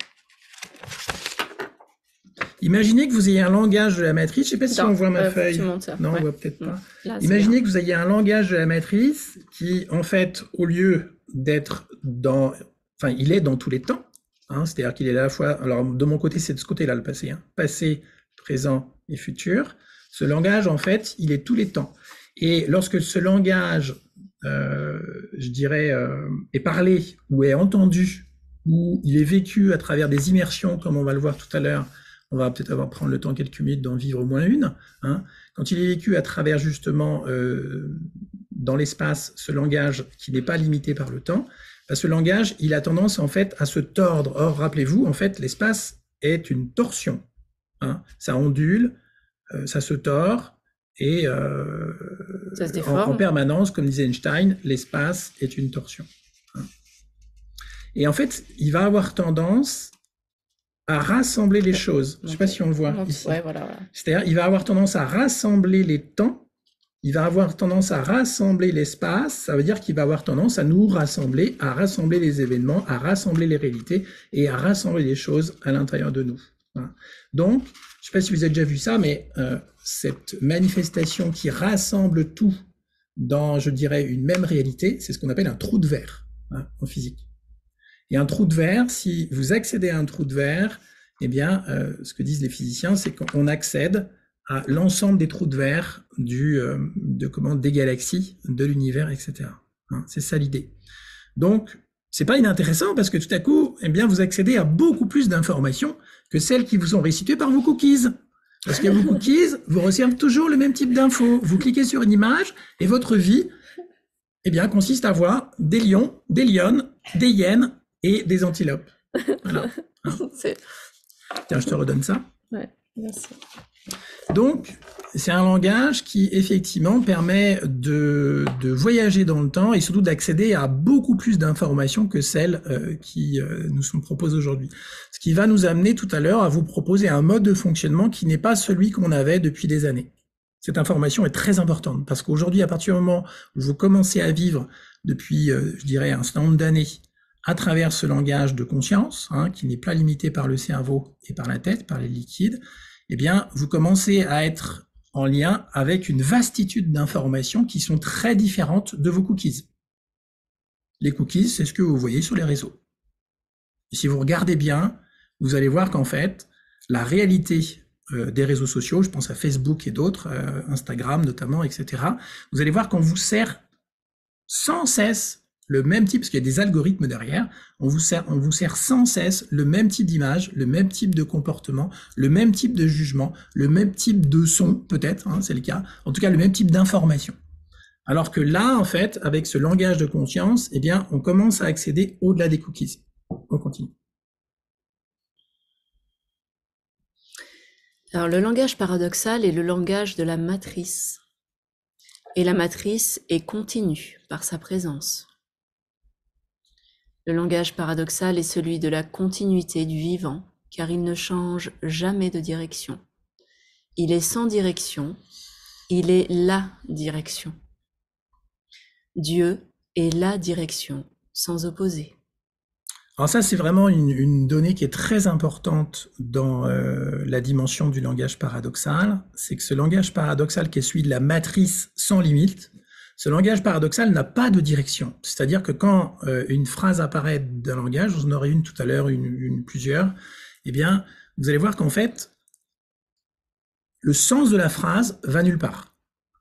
Imaginez que vous ayez un langage de la matrice. Je ne sais pas si non, on voit ma euh, feuille. Non, ouais. on voit peut-être pas. Là, Imaginez que vous ayez un langage de la matrice qui, en fait, au lieu d'être dans... Enfin, il est dans tous les temps. Hein, c'est-à-dire qu'il est à la fois... Alors, de mon côté, c'est de ce côté-là, le passé. Hein, passé, présent et futur. Ce langage, en fait, il est tous les temps. Et lorsque ce langage, euh, je dirais, euh, est parlé ou est entendu, ou il est vécu à travers des immersions, comme on va le voir tout à l'heure, on va peut-être avoir prendre le temps quelques minutes d'en vivre au moins une, hein, quand il est vécu à travers justement euh, dans l'espace ce langage qui n'est pas limité par le temps, bah, ce langage, il a tendance en fait à se tordre. Or, rappelez-vous, en fait, l'espace est une torsion. Hein, ça ondule, euh, ça se tord, et euh, ça se en, déforme. en permanence, comme disait Einstein, l'espace est une torsion. Hein. Et en fait, il va avoir tendance à rassembler les choses. Je ne sais pas si on le voit ici. Ouais, voilà, voilà. C'est-à-dire, il va avoir tendance à rassembler les temps, il va avoir tendance à rassembler l'espace, ça veut dire qu'il va avoir tendance à nous rassembler, à rassembler les événements, à rassembler les réalités et à rassembler les choses à l'intérieur de nous. Hein. Donc, je ne sais pas si vous avez déjà vu ça, mais euh, cette manifestation qui rassemble tout dans, je dirais, une même réalité, c'est ce qu'on appelle un trou de verre, hein, en physique. Et un trou de verre, si vous accédez à un trou de verre, eh bien, euh, ce que disent les physiciens, c'est qu'on accède à l'ensemble des trous de verre du, euh, de, comment, des galaxies, de l'univers, et cetera. Hein, c'est ça l'idée. Donc, c'est pas inintéressant parce que tout à coup, eh bien, vous accédez à beaucoup plus d'informations que celles qui vous sont restituées par vos cookies. Parce que vos cookies vous reçoivent toujours le même type d'infos. Vous cliquez sur une image et votre vie, eh bien, consiste à voir des lions, des lionnes, des hyènes et des antilopes. Voilà. Hein. Tiens, je te redonne ça. Ouais, merci. Donc, c'est un langage qui, effectivement, permet de, de voyager dans le temps et surtout d'accéder à beaucoup plus d'informations que celles euh, qui euh, nous sont proposées aujourd'hui. Ce qui va nous amener tout à l'heure à vous proposer un mode de fonctionnement qui n'est pas celui qu'on avait depuis des années. Cette information est très importante parce qu'aujourd'hui, à partir du moment où vous commencez à vivre depuis, euh, je dirais, un certain nombre d'années à travers ce langage de conscience, hein, qui n'est pas limité par le cerveau et par la tête, par les liquides, eh bien, vous commencez à être en lien avec une vastitude d'informations qui sont très différentes de vos cookies. Les cookies, c'est ce que vous voyez sur les réseaux. Et si vous regardez bien, vous allez voir qu'en fait, la réalité euh, des réseaux sociaux, je pense à Facebook et d'autres, euh, Instagram notamment, et cetera, vous allez voir qu'on vous sert sans cesse le même type, parce qu'il y a des algorithmes derrière, on vous sert, on vous sert sans cesse le même type d'image, le même type de comportement, le même type de jugement, le même type de son, peut-être, hein, c'est le cas, en tout cas le même type d'information. Alors que là, en fait, avec ce langage de conscience, eh bien, on commence à accéder au-delà des cookies. On continue. Alors, le langage paradoxal est le langage de la matrice. Et la matrice est continue par sa présence. Le langage paradoxal est celui de la continuité du vivant, car il ne change jamais de direction. Il est sans direction, il est la direction. Dieu est la direction, sans opposer. Alors ça, c'est vraiment une, une donnée qui est très importante dans euh, la dimension du langage paradoxal. C'est que ce langage paradoxal qui est celui de la matrice sans limite, ce langage paradoxal n'a pas de direction. C'est-à-dire que quand euh, une phrase apparaît d'un langage, vous en aurez une tout à l'heure, une, une, plusieurs, eh bien, vous allez voir qu'en fait, le sens de la phrase va nulle part.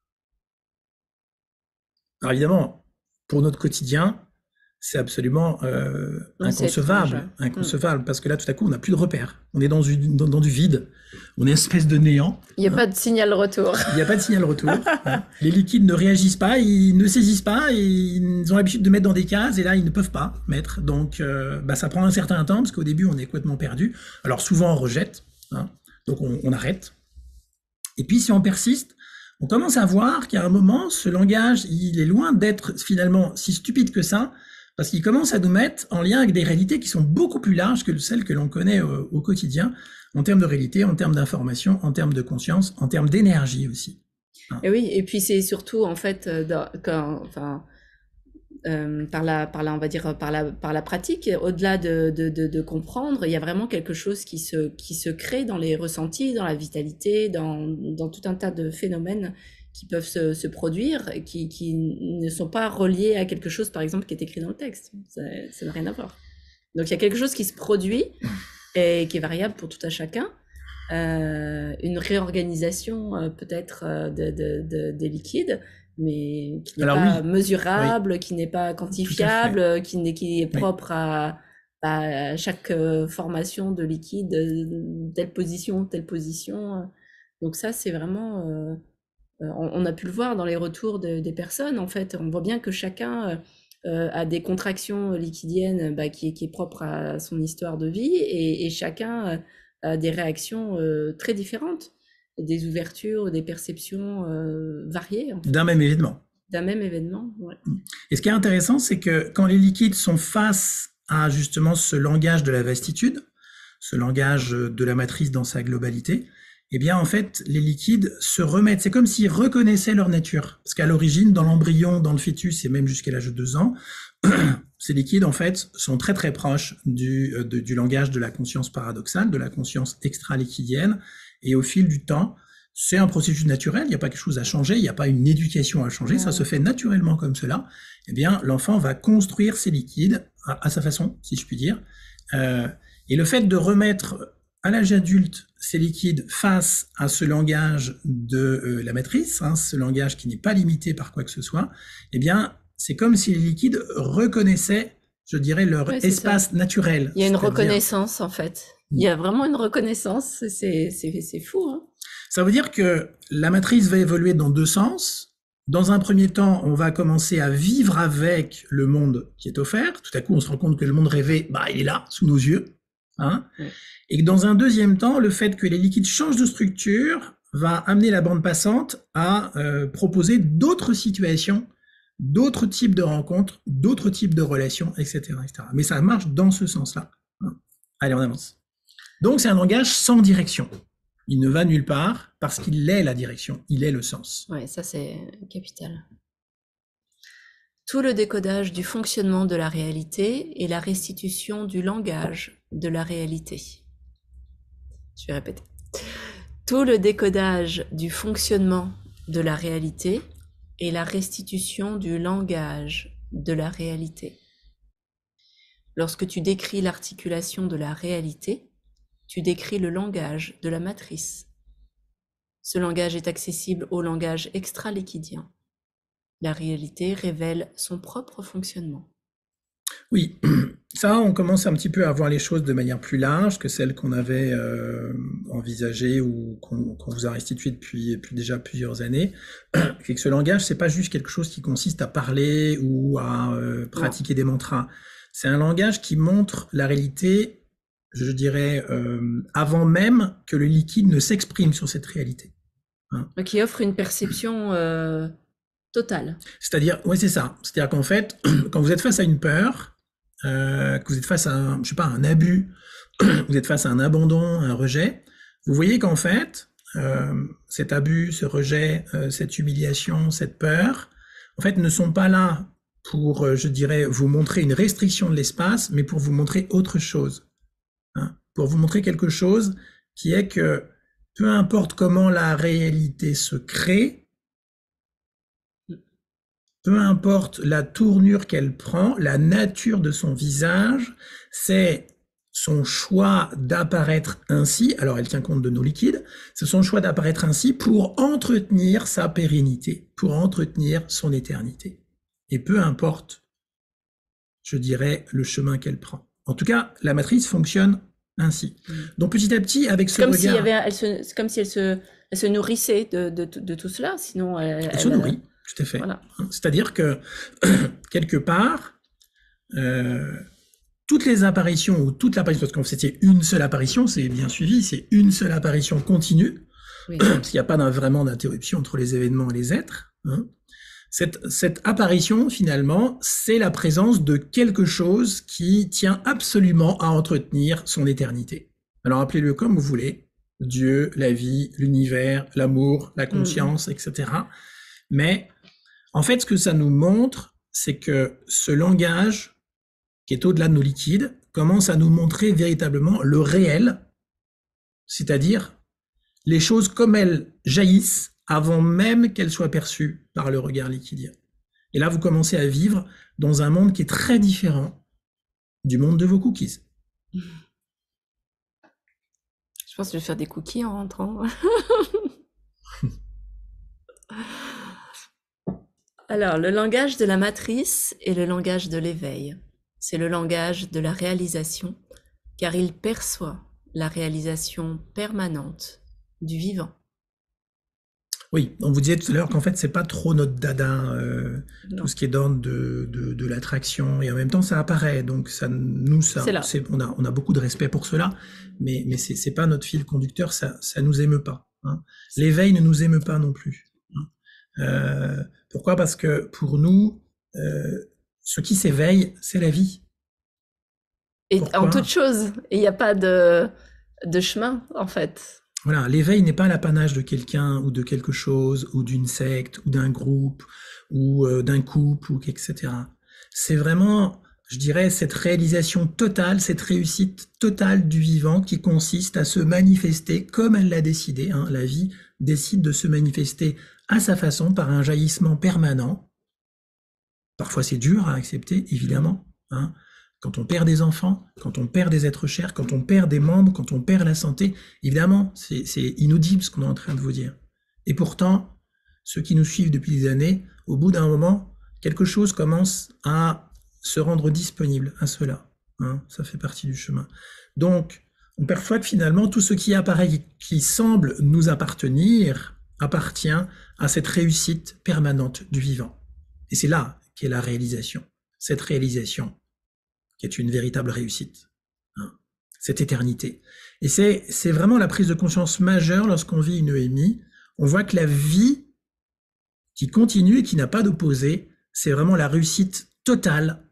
Alors évidemment, pour notre quotidien, c'est absolument euh, inconcevable, inconcevable, parce que là, tout à coup, on n'a plus de repères. On est dans du, dans, dans du vide, on est une espèce de néant. Il n'y a hein. pas de signal retour. Il n'y a pas de signal retour. Hein. Les liquides ne réagissent pas, ils ne saisissent pas, ils ont l'habitude de mettre dans des cases, et là, ils ne peuvent pas mettre. Donc, euh, bah, ça prend un certain temps, parce qu'au début, on est complètement perdu. Alors, souvent, on rejette, hein. Donc on, on arrête. Et puis, si on persiste, on commence à voir qu'à un moment, ce langage, il est loin d'être finalement si stupide que ça, parce qu'il commence à nous mettre en lien avec des réalités qui sont beaucoup plus larges que celles que l'on connaît au, au quotidien, en termes de réalité, en termes d'information, en termes de conscience, en termes d'énergie aussi. Hein. Et oui, et puis c'est surtout en fait, dans, quand, enfin, euh, par la, par la, on va dire par la, par la pratique, au-delà de, de, de, de comprendre, il y a vraiment quelque chose qui se, qui se crée dans les ressentis, dans la vitalité, dans, dans tout un tas de phénomènes qui peuvent se, se produire, qui, qui ne sont pas reliés à quelque chose, par exemple, qui est écrit dans le texte. Ça, ça n'a rien à voir. Donc, il y a quelque chose qui se produit et qui est variable pour tout à chacun. euh, une réorganisation euh, peut-être euh, de, de, de, des liquides, mais qui n'est pas oui. mesurable, oui. qui n'est pas quantifiable, qui, n'est, qui est propre oui. à, à chaque formation de liquide, telle position, telle position. Donc ça, c'est vraiment... Euh, on a pu le voir dans les retours de, des personnes, en fait. On voit bien que chacun euh, a des contractions liquidiennes bah, qui, qui est propre à son histoire de vie, et, et chacun a des réactions euh, très différentes, des ouvertures, des perceptions euh, variées. En fait. D'un même événement. D'un même événement, ouais. Et ce qui est intéressant, c'est que quand les liquides sont face à justement ce langage de la vastitude, ce langage de la matrice dans sa globalité, eh bien, en fait, les liquides se remettent. C'est comme s'ils reconnaissaient leur nature. Parce qu'à l'origine, dans l'embryon, dans le fœtus, et même jusqu'à l'âge de deux ans, ces liquides, en fait, sont très, très proches du, de, du langage de la conscience paradoxale, de la conscience extra-liquidienne. Et au fil du temps, c'est un processus naturel. Il n'y a pas quelque chose à changer. Il n'y a pas une éducation à changer. Ouais. Ça se fait naturellement comme cela. Eh bien, l'enfant va construire ces liquides à, à sa façon, si je puis dire. Euh, et le fait de remettre à l'âge adulte, ces liquides face à ce langage de euh, la matrice, hein, ce langage qui n'est pas limité par quoi que ce soit, eh bien, c'est comme si les liquides reconnaissaient, je dirais, leur ouais, espace ça. naturel. Il y a une reconnaissance, en fait. Il y a vraiment une reconnaissance, c'est, c'est, c'est fou. Hein. Ça veut dire que la matrice va évoluer dans deux sens. Dans un premier temps, on va commencer à vivre avec le monde qui est offert. Tout à coup, on se rend compte que le monde rêvé, bah, il est là, sous nos yeux. Hein. Ouais. Et que dans un deuxième temps, le fait que les liquides changent de structure va amener la bande passante à euh, proposer d'autres situations, d'autres types de rencontres, d'autres types de relations, et cetera, et cetera. Mais ça marche dans ce sens-là. Allez, on avance. Donc, c'est un langage sans direction. Il ne va nulle part parce qu'il est la direction, il est le sens. Oui, ça c'est capital. Tout le décodage du fonctionnement de la réalité et la restitution du langage de la réalité. Je vais répéter. Tout le décodage du fonctionnement de la réalité et la restitution du langage de la réalité. Lorsque tu décris l'articulation de la réalité, tu décris le langage de la matrice. Ce langage est accessible au langage extra-liquidien. La réalité révèle son propre fonctionnement. Oui, ça, on commence un petit peu à voir les choses de manière plus large que celle qu'on avait euh, envisagée ou qu'on, qu'on vous a restituée depuis, depuis déjà plusieurs années. Et que ce langage, c'est pas juste quelque chose qui consiste à parler ou à euh, pratiquer non. des mantras. C'est un langage qui montre la réalité, je dirais, euh, avant même que le liquide ne s'exprime sur cette réalité. Hein. Qui offre une perception euh, totale. C'est-à-dire, oui, c'est ça. C'est-à-dire qu'en fait, quand vous êtes face à une peur, Euh, que vous êtes face à un, je sais pas, un abus, vous êtes face à un abandon, un rejet, vous voyez qu'en fait, euh, cet abus, ce rejet, euh, cette humiliation, cette peur, en fait, ne sont pas là pour, euh, je dirais, vous montrer une restriction de l'espace, mais pour vous montrer autre chose. Hein, pour vous montrer quelque chose qui est que, peu importe comment la réalité se crée, peu importe la tournure qu'elle prend, la nature de son visage, c'est son choix d'apparaître ainsi, alors elle tient compte de nos liquides, c'est son choix d'apparaître ainsi pour entretenir sa pérennité, pour entretenir son éternité. Et peu importe, je dirais, le chemin qu'elle prend. En tout cas, la matrice fonctionne ainsi. Donc petit à petit, avec ce comme regard... Si y avait, elle se, c'est comme si elle se, elle se nourrissait de, de, de, de tout cela, sinon... Elle, elle, elle se nourrit. Tout à fait. Voilà. C'est-à-dire que, quelque part, euh, toutes les apparitions, ou toute l'apparition, parce qu'en fait c'est une seule apparition, c'est bien suivi, c'est une seule apparition continue, oui. Parce qu'il n'y a pas vraiment d'interruption entre les événements et les êtres. Hein. Cette, cette apparition, finalement, c'est la présence de quelque chose qui tient absolument à entretenir son éternité. Alors appelez-le comme vous voulez, Dieu, la vie, l'univers, l'amour, la conscience, mmh. et cetera. Mais en fait, ce que ça nous montre, c'est que ce langage, qui est au-delà de nos liquides, commence à nous montrer véritablement le réel, c'est-à-dire les choses comme elles jaillissent avant même qu'elles soient perçues par le regard liquidien. Et là, vous commencez à vivre dans un monde qui est très différent du monde de vos cookies. Je pense que je vais faire des cookies en rentrant. Alors, le langage de la matrice est le langage de l'éveil. C'est le langage de la réalisation, car il perçoit la réalisation permanente du vivant. Oui, on vous disait tout à l'heure qu'en fait, c'est pas trop notre dada, euh, tout ce qui est d'ordre de, de, de l'attraction, et en même temps, ça apparaît. Donc, ça, nous, ça, c'est, on a, on a beaucoup de respect pour cela, mais, mais c'est, c'est pas notre fil conducteur, ça, ça nous émeut pas. Hein. L'éveil ne nous émeut pas non plus. Hein. Euh, pourquoi? Parce que pour nous, euh, ce qui s'éveille, c'est la vie. Et pourquoi? En toute chose, il n'y a pas de, de chemin, en fait. Voilà, l'éveil n'est pas l'apanage de quelqu'un ou de quelque chose, ou d'une secte, ou d'un groupe, ou euh, d'un couple, ou et cetera. C'est vraiment, je dirais, cette réalisation totale, cette réussite totale du vivant qui consiste à se manifester comme elle l'a décidé. Hein. La vie décide de se manifester à sa façon par un jaillissement permanent. Parfois c'est dur à accepter, évidemment. Hein. Quand on perd des enfants, quand on perd des êtres chers, quand on perd des membres, quand on perd la santé, évidemment, c'est, c'est inaudible ce qu'on est en train de vous dire. Et pourtant, ceux qui nous suivent depuis des années, au bout d'un moment, quelque chose commence à se rendre disponible à cela. Hein, ça fait partie du chemin. Donc, on perçoit que finalement, tout ce qui apparaît, qui semble nous appartenir, appartient à cette réussite permanente du vivant. Et c'est là qu'est la réalisation. Cette réalisation qui est une véritable réussite, hein, cette éternité. Et c'est, c'est vraiment la prise de conscience majeure lorsqu'on vit une E M I. On voit que la vie qui continue et qui n'a pas d'opposé, c'est vraiment la réussite totale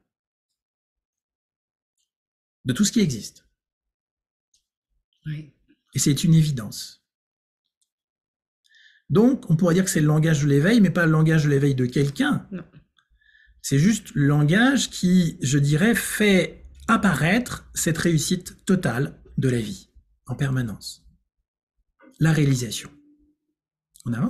de tout ce qui existe. Oui. Et c'est une évidence. Donc, on pourrait dire que c'est le langage de l'éveil, mais pas le langage de l'éveil de quelqu'un. Non. C'est juste le langage qui, je dirais, fait apparaître cette réussite totale de la vie, en permanence. La réalisation. On avance ?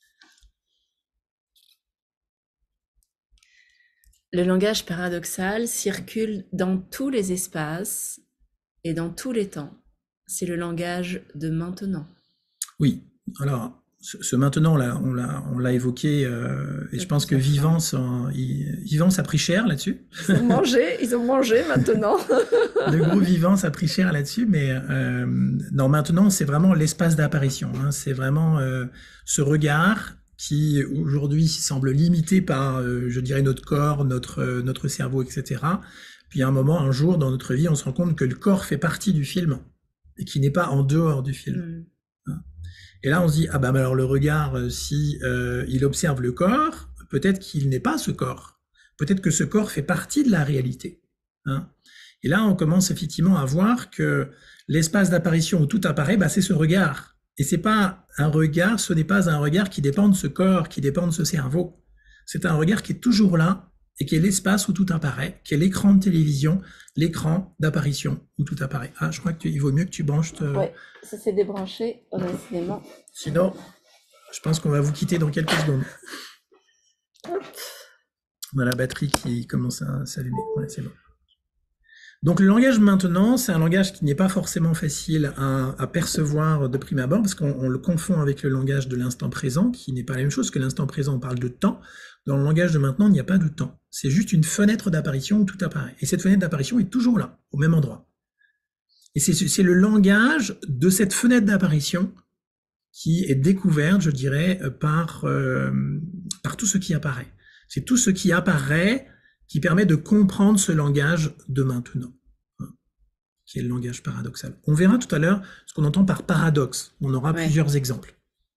Le langage paradoxal circule dans tous les espaces et dans tous les temps. C'est le langage de maintenant. Oui, alors... Ce maintenant, là, on l'a, on l'a évoqué, euh, et je pense que Vivance, euh, Vivance a pris cher là-dessus. Ils ont mangé, ils ont mangé maintenant. Le groupe Vivance a pris cher là-dessus, mais euh, non, maintenant, c'est vraiment l'espace d'apparition. Hein, c'est vraiment euh, ce regard qui aujourd'hui semble limité par, euh, je dirais, notre corps, notre euh, notre cerveau, et cetera. Puis à un moment, un jour, dans notre vie, on se rend compte que le corps fait partie du film et qui n'est pas en dehors du film. Mm. Hein. Et là, on se dit, ah ben alors le regard, si euh, il observe le corps, peut-être qu'il n'est pas ce corps. Peut-être que ce corps fait partie de la réalité. Hein. Et là, on commence effectivement à voir que l'espace d'apparition où tout apparaît, bah, c'est ce regard. Et c'est pas un regard, ce n'est pas un regard qui dépend de ce corps, qui dépend de ce cerveau. C'est un regard qui est toujours là et qui est l'espace où tout apparaît, qui est l'écran de télévision, l'écran d'apparition où tout apparaît. Ah, je crois qu'il vaut mieux que tu branches... Te... Ouais, ça s'est débranché, honnêtement. Sinon, je pense qu'on va vous quitter dans quelques secondes. Hop. On a la batterie qui commence à s'allumer. Ouais, c'est bon. Donc le langage maintenant, c'est un langage qui n'est pas forcément facile à, à percevoir de prime abord, parce qu'on le confond avec le langage de l'instant présent, qui n'est pas la même chose que l'instant présent, on parle de temps. Dans le langage de maintenant, il n'y a pas de temps. C'est juste une fenêtre d'apparition où tout apparaît. Et cette fenêtre d'apparition est toujours là, au même endroit. Et c'est, c'est le langage de cette fenêtre d'apparition qui est découverte, je dirais, par, euh, par tout ce qui apparaît. C'est tout ce qui apparaît qui permet de comprendre ce langage de maintenant, hein, qui est le langage paradoxal. On verra tout à l'heure ce qu'on entend par paradoxe. On aura ouais. plusieurs exemples.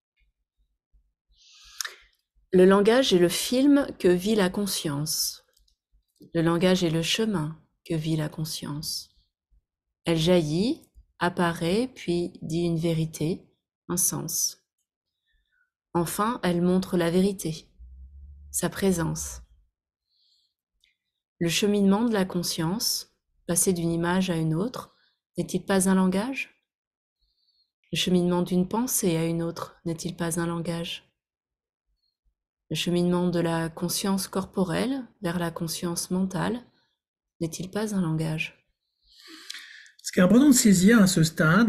Le langage est le film que vit la conscience. Le langage est le chemin que vit la conscience. Elle jaillit, apparaît, puis dit une vérité, un sens. Enfin, elle montre la vérité, sa présence. Le cheminement de la conscience, passer d'une image à une autre, n'est-il pas un langage? Le cheminement d'une pensée à une autre, n'est-il pas un langage? Le cheminement de la conscience corporelle vers la conscience mentale, n'est-il pas un langage? Ce qui est important de saisir à ce stade,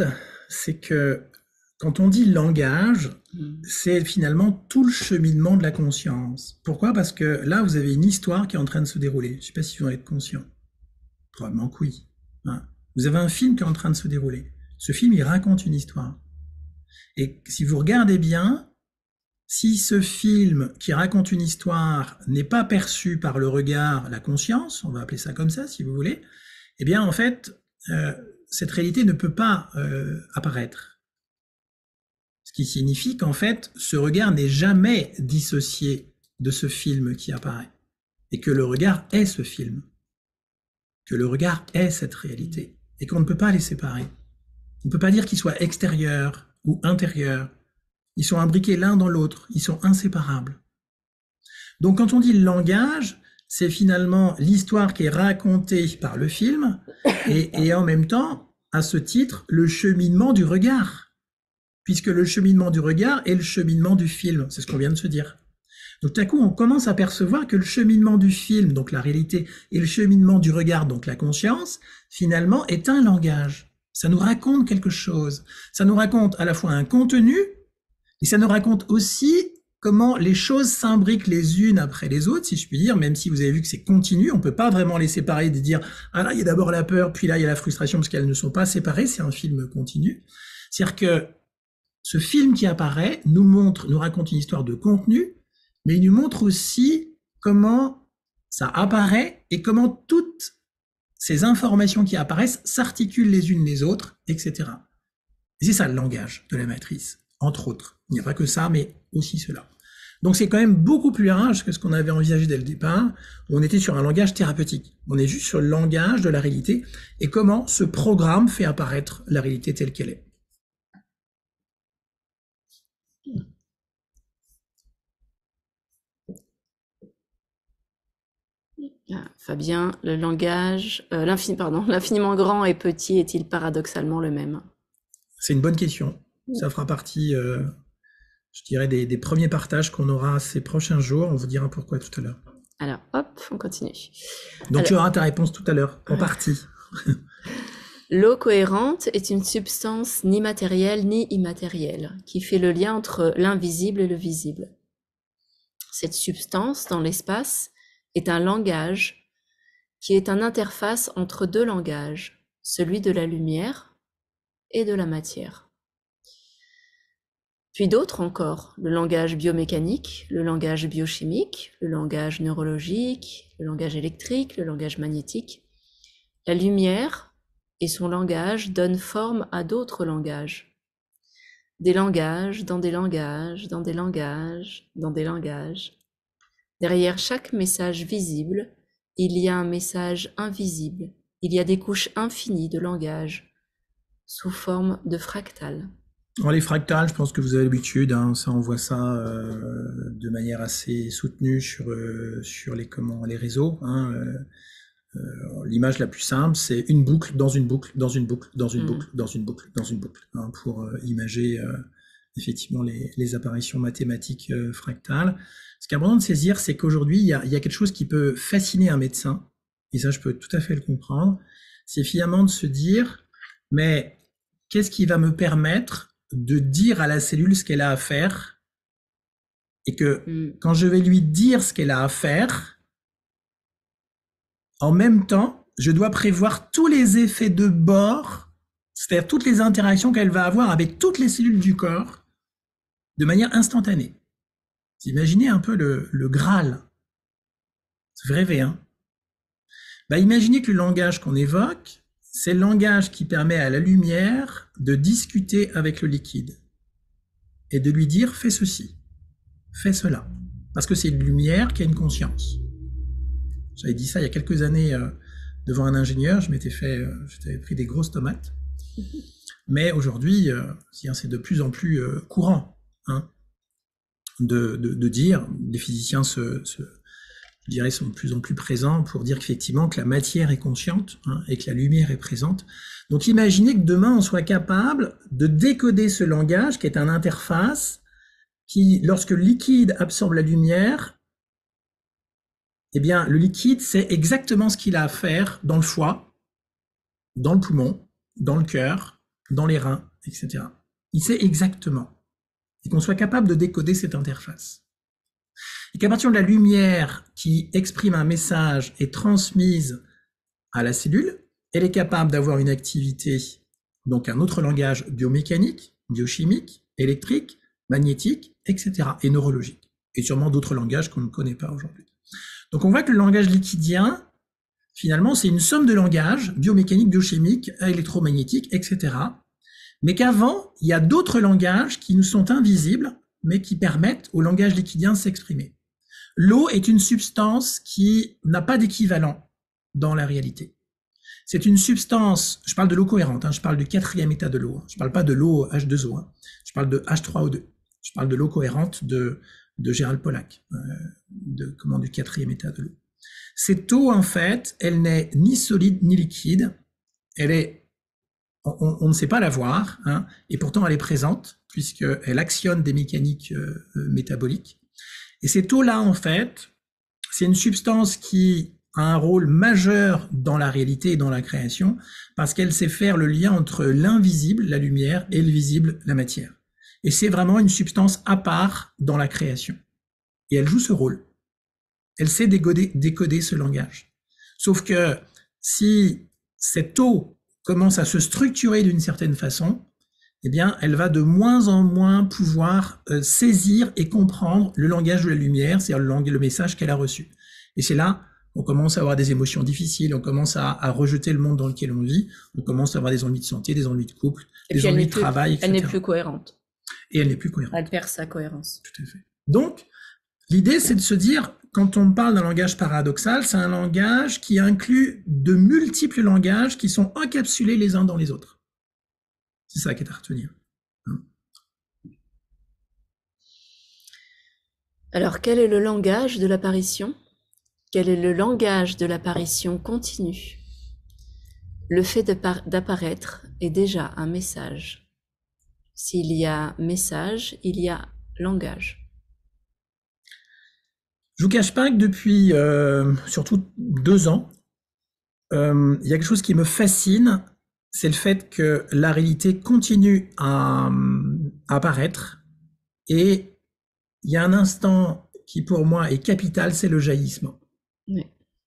c'est que quand on dit langage, mmh. c'est finalement tout le cheminement de la conscience. Pourquoi? Parce que là, vous avez une histoire qui est en train de se dérouler. Je ne sais pas si vous en êtes conscient. Probablement que oui. Hein. Vous avez un film qui est en train de se dérouler. Ce film, il raconte une histoire. Et si vous regardez bien, si ce film qui raconte une histoire n'est pas perçu par le regard, la conscience, on va appeler ça comme ça si vous voulez, eh bien en fait, euh, cette réalité ne peut pas euh, apparaître. Ce qui signifie qu'en fait, ce regard n'est jamais dissocié de ce film qui apparaît. Et que le regard est ce film. Que le regard est cette réalité. Et qu'on ne peut pas les séparer. On ne peut pas dire qu'ils soient extérieurs ou intérieurs. Ils sont imbriqués l'un dans l'autre. Ils sont inséparables. Donc quand on dit langage, c'est finalement l'histoire qui est racontée par le film et, et en même temps, à ce titre, le cheminement du regard. Puisque le cheminement du regard est le cheminement du film. C'est ce qu'on vient de se dire. Donc tout à coup, on commence à percevoir que le cheminement du film, donc la réalité, et le cheminement du regard, donc la conscience, finalement, est un langage. Ça nous raconte quelque chose. Ça nous raconte à la fois un contenu, et ça nous raconte aussi comment les choses s'imbriquent les unes après les autres, si je puis dire, même si vous avez vu que c'est continu, on peut pas vraiment les séparer, de dire « Ah là, il y a d'abord la peur, puis là, il y a la frustration », parce qu'elles ne sont pas séparées, c'est un film continu. C'est-à-dire que ce film qui apparaît nous montre, nous raconte une histoire de contenu, mais il nous montre aussi comment ça apparaît et comment toutes ces informations qui apparaissent s'articulent les unes les autres, et cetera. Et c'est ça le langage de la matrice, entre autres. Il n'y a pas que ça, mais aussi cela. Donc c'est quand même beaucoup plus large que ce qu'on avait envisagé dès le départ, où on était sur un langage thérapeutique. On est juste sur le langage de la réalité et comment ce programme fait apparaître la réalité telle qu'elle est. Ah, Fabien, le langage, euh, l'infini, pardon, l'infiniment grand et petit est-il paradoxalement le même? C'est une bonne question. Ça fera partie, euh, je dirais, des, des premiers partages qu'on aura ces prochains jours. On vous dira pourquoi tout à l'heure. Alors, hop, on continue. Donc Alors, tu auras ta réponse tout à l'heure, en partie. L'eau cohérente est une substance ni matérielle ni immatérielle, qui fait le lien entre l'invisible et le visible. Cette substance, dans l'espace, est un langage qui est une interface entre deux langages, celui de la lumière et de la matière. Puis d'autres encore, le langage biomécanique, le langage biochimique, le langage neurologique, le langage électrique, le langage magnétique. La lumière et son langage donnent forme à d'autres langages. Des langages dans des langages, dans des langages, dans des langages. Derrière chaque message visible, il y a un message invisible. Il y a des couches infinies de langage sous forme de fractales. Alors, les fractales, je pense que vous avez l'habitude, hein, ça on voit ça euh, de manière assez soutenue sur, euh, sur les, comment, les réseaux. Hein, euh, euh, L'image la plus simple, c'est une boucle dans une boucle, dans une boucle, dans une mmh. boucle, dans une boucle, dans une boucle, hein, pour euh, imager euh, effectivement les, les apparitions mathématiques euh, fractales. Ce qui est important de saisir, c'est qu'aujourd'hui, il y a, il y a quelque chose qui peut fasciner un médecin, et ça je peux tout à fait le comprendre, c'est finalement de se dire, mais qu'est-ce qui va me permettre de dire à la cellule ce qu'elle a à faire, et que mm. quand je vais lui dire ce qu'elle a à faire, en même temps, je dois prévoir tous les effets de bord, c'est-à-dire toutes les interactions qu'elle va avoir avec toutes les cellules du corps, de manière instantanée. Vous imaginez un peu le, le Graal. Ça fait rêver, hein? Bah, imaginez que le langage qu'on évoque, c'est le langage qui permet à la lumière de discuter avec le liquide et de lui dire « fais ceci, fais cela ». Parce que c'est une lumière qui a une conscience. J'avais dit ça il y a quelques années euh, devant un ingénieur, je m'étais fait, euh, j'avais pris des grosses tomates. Mais aujourd'hui, euh, c'est de plus en plus euh, courant, hein, de, de, de dire, les physiciens se, se je dirais, sont de plus en plus présents pour dire qu'effectivement que la matière est consciente, hein, et que la lumière est présente. Donc imaginez que demain on soit capable de décoder ce langage qui est un interface qui, lorsque le liquide absorbe la lumière, eh bien le liquide sait exactement ce qu'il a à faire dans le foie, dans le poumon, dans le cœur, dans les reins, et cetera. Il sait exactement. Et qu'on soit capable de décoder cette interface. Et qu'à partir de la lumière qui exprime un message est transmise à la cellule, elle est capable d'avoir une activité, donc un autre langage biomécanique, biochimique, électrique, magnétique, et cetera, et neurologique. Et sûrement d'autres langages qu'on ne connaît pas aujourd'hui. Donc on voit que le langage liquidien, finalement, c'est une somme de langages biomécaniques, biochimiques, électromagnétiques, et cetera. Mais qu'avant, il y a d'autres langages qui nous sont invisibles, mais qui permettent au langage liquidien de s'exprimer. L'eau est une substance qui n'a pas d'équivalent dans la réalité. C'est une substance, je parle de l'eau cohérente, hein, je parle du quatrième état de l'eau, hein, je ne parle pas de l'eau H deux O, hein, je parle de H trois O deux, je parle de l'eau cohérente de, de Gérald Pollack, euh, de, comment, du quatrième état de l'eau. Cette eau, en fait, elle n'est ni solide ni liquide, elle est On, on ne sait pas la voir, hein, et pourtant elle est présente, puisqu'elle actionne des mécaniques euh, métaboliques. Et cette eau-là, en fait, c'est une substance qui a un rôle majeur dans la réalité et dans la création, parce qu'elle sait faire le lien entre l'invisible, la lumière, et le visible, la matière. Et c'est vraiment une substance à part dans la création. Et elle joue ce rôle. Elle sait décoder, décoder ce langage. Sauf que si cette eau commence à se structurer d'une certaine façon, eh bien, elle va de moins en moins pouvoir euh, saisir et comprendre le langage de la lumière, c'est-à-dire le, le message qu'elle a reçu. Et c'est là on commence à avoir des émotions difficiles, on commence à, à rejeter le monde dans lequel on vit, on commence à avoir des envies de santé, des envies de couple, et des envies de plus, travail, et cetera. Elle n'est plus cohérente. Et elle n'est plus cohérente. Elle perd sa cohérence. Tout à fait. Donc, l'idée, c'est de se dire, quand on parle d'un langage paradoxal, c'est un langage qui inclut de multiples langages qui sont encapsulés les uns dans les autres. C'est ça qui est à retenir. Alors, quel est le langage de l'apparition ? Quel est le langage de l'apparition continue ? Le fait d'apparaître est déjà un message. S'il y a message, il y a langage. Je vous cache pas que depuis euh, surtout deux ans, euh, il y a quelque chose qui me fascine, c'est le fait que la réalité continue à, à apparaître, et il y a un instant qui pour moi est capital, c'est le jaillissement. Oui.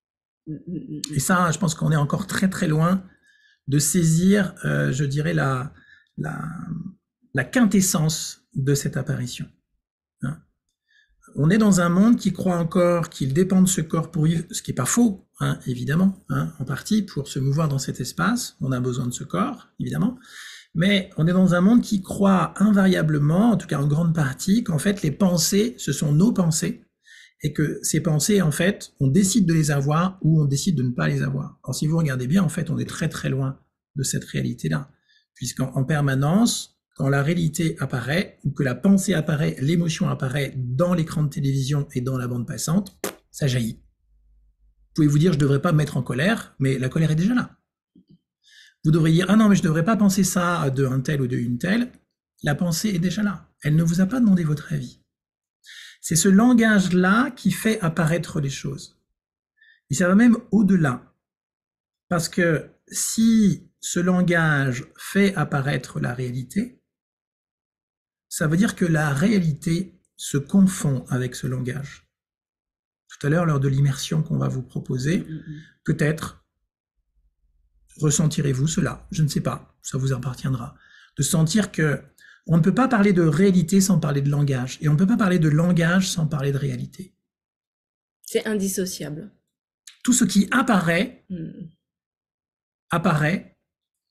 Et ça, je pense qu'on est encore très très loin de saisir, euh, je dirais, la, la, la quintessence de cette apparition. Hein. On est dans un monde qui croit encore qu'il dépend de ce corps pour vivre, ce qui n'est pas faux, hein, évidemment, hein, en partie, pour se mouvoir dans cet espace, on a besoin de ce corps, évidemment, mais on est dans un monde qui croit invariablement, en tout cas en grande partie, qu'en fait les pensées, ce sont nos pensées, et que ces pensées, en fait, on décide de les avoir ou on décide de ne pas les avoir. Alors si vous regardez bien, en fait, on est très très loin de cette réalité-là, puisqu'en en permanence, quand la réalité apparaît, ou que la pensée apparaît, l'émotion apparaît dans l'écran de télévision et dans la bande passante, ça jaillit. Vous pouvez vous dire, je ne devrais pas me mettre en colère, mais la colère est déjà là. Vous devriez dire, ah non, mais je ne devrais pas penser ça de un tel ou de une telle. La pensée est déjà là. Elle ne vous a pas demandé votre avis. C'est ce langage-là qui fait apparaître les choses. Et ça va même au-delà. Parce que si ce langage fait apparaître la réalité, ça veut dire que la réalité se confond avec ce langage. Tout à l'heure, lors de l'immersion qu'on va vous proposer, mm-hmm. peut-être ressentirez-vous cela, je ne sais pas, ça vous appartiendra, de sentir que on ne peut pas parler de réalité sans parler de langage, et on ne peut pas parler de langage sans parler de réalité. C'est indissociable. Tout ce qui apparaît, mm. apparaît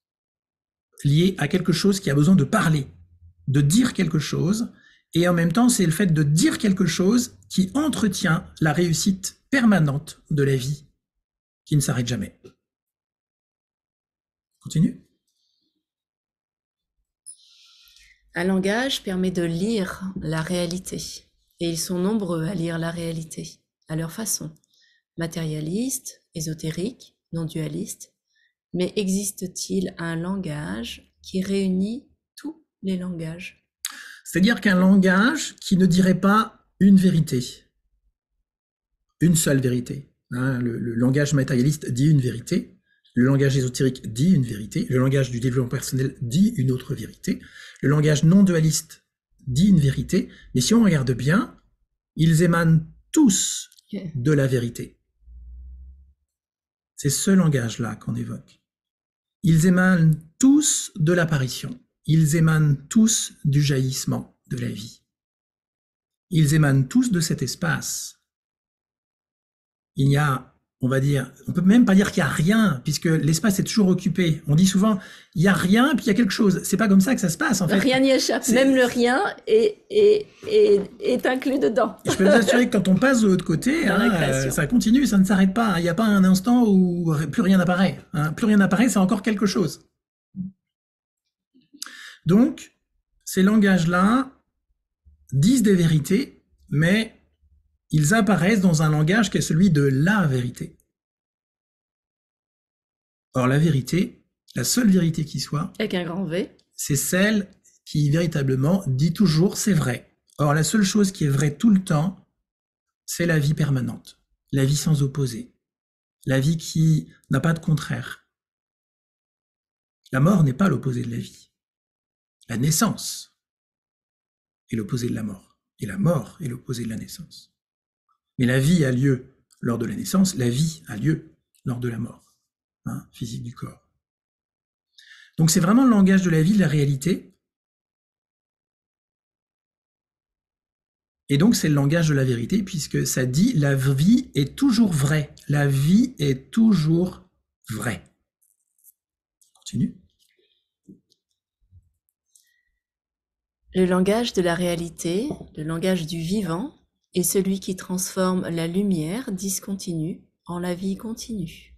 lié à quelque chose qui a besoin de parler, de dire quelque chose, et en même temps, c'est le fait de dire quelque chose qui entretient la réussite permanente de la vie, qui ne s'arrête jamais. Continue. Un langage permet de lire la réalité, et ils sont nombreux à lire la réalité, à leur façon, matérialiste, ésotérique, non dualiste, mais existe-t-il un langage qui réunit tous les langages ? C'est-à-dire qu'un langage qui ne dirait pas une vérité, une seule vérité. Hein, le, le langage matérialiste dit une vérité, Le langage ésotérique dit une vérité. Le langage du développement personnel dit une autre vérité. Le langage non dualiste dit une vérité. Mais si on regarde bien, ils émanent tous de la vérité. C'est ce langage-là qu'on évoque. Ils émanent tous de l'apparition. Ils émanent tous du jaillissement de la vie. Ils émanent tous de cet espace. Il y a, on va dire, on peut même pas dire qu'il y a rien, puisque l'espace est toujours occupé. On dit souvent, il y a rien, puis il y a quelque chose. C'est pas comme ça que ça se passe, en fait. Rien n'y échappe. Même le rien est, est, est, est inclus dedans. Je peux vous assurer que quand on passe de l'autre côté, hein, euh, ça continue, ça ne s'arrête pas. Il n'y a pas un instant où plus rien n'apparaît. Hein. Plus rien n'apparaît, c'est encore quelque chose. Donc, ces langages-là disent des vérités, mais ils apparaissent dans un langage qui est celui de la vérité. Or, la vérité, la seule vérité qui soit, avec un grand V, c'est celle qui véritablement dit toujours c'est vrai. Or, la seule chose qui est vraie tout le temps, c'est la vie permanente, la vie sans opposé, la vie qui n'a pas de contraire. La mort n'est pas l'opposé de la vie. La naissance est l'opposé de la mort, et la mort est l'opposé de la naissance. Mais la vie a lieu lors de la naissance, la vie a lieu lors de la mort, hein, physique du corps. Donc c'est vraiment le langage de la vie, de la réalité. Et donc c'est le langage de la vérité, puisque ça dit la vie est toujours vraie. La vie est toujours vraie. On continue. Le langage de la réalité, le langage du vivant, est celui qui transforme la lumière discontinue en la vie continue.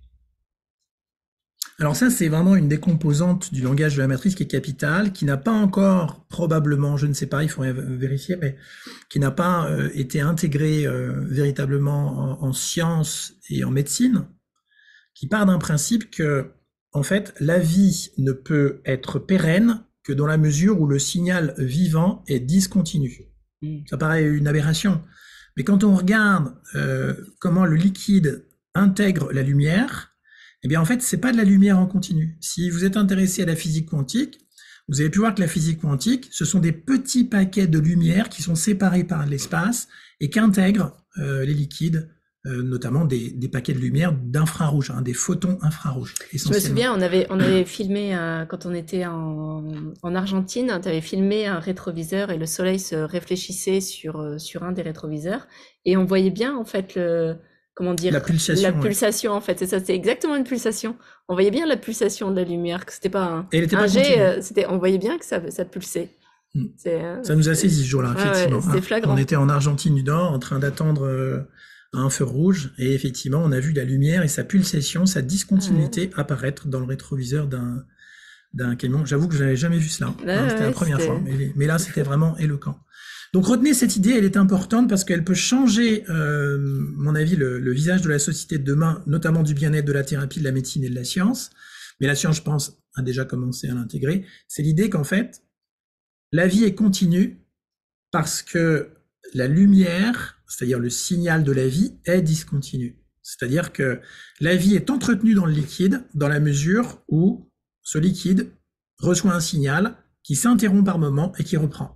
Alors ça, c'est vraiment une des composantes du langage de la matrice qui est capitale, qui n'a pas encore, probablement, je ne sais pas, il faudrait vérifier, mais qui n'a pas euh, été intégrée euh, véritablement en, en sciences et en médecine, qui part d'un principe que, en fait, la vie ne peut être pérenne que dans la mesure où le signal vivant est discontinu. Mmh. Ça paraît une aberration. Mais quand on regarde euh, comment le liquide intègre la lumière, eh bien en fait, c'est pas de la lumière en continu. Si vous êtes intéressé à la physique quantique, vous avez pu voir que la physique quantique, ce sont des petits paquets de lumière qui sont séparés par l'espace et qui intègrent euh, les liquides, euh, notamment des, des paquets de lumière d'infrarouge, hein, des photons infrarouges. Je me souviens, on avait, on avait filmé, euh, quand on était en, en Argentine, tu avais filmé un rétroviseur et le soleil se réfléchissait sur, euh, sur un des rétroviseurs et on voyait bien en fait le... Comment dire, la pulsation, la pulsation ouais. En fait, c'est ça, c'était exactement une pulsation. On voyait bien la pulsation de la lumière, que c'était pas un, et elle était un pas jet, euh, c'était, on voyait bien que ça, ça pulsait. Mm. Euh, ça nous a saisi ce jour-là, effectivement. Ouais, c'était flagrant. On était en Argentine du Nord, en train d'attendre euh, un feu rouge, et effectivement, on a vu la lumière et sa pulsation, sa discontinuité ouais. apparaître dans le rétroviseur d'un d'un camion. J'avoue que je n'avais jamais vu cela. Ouais, hein, c'était ouais, la première c'était... fois, mais, mais là, c'était vraiment éloquent. Donc retenez cette idée, elle est importante parce qu'elle peut changer, euh, à mon avis, le, le visage de la société de demain, notamment du bien-être, de la thérapie, de la médecine et de la science. Mais la science, je pense, a déjà commencé à l'intégrer. C'est l'idée qu'en fait, la vie est continue parce que la lumière, c'est-à-dire le signal de la vie, est discontinu. C'est-à-dire que la vie est entretenue dans le liquide dans la mesure où ce liquide reçoit un signal qui s'interrompt par moment et qui reprend.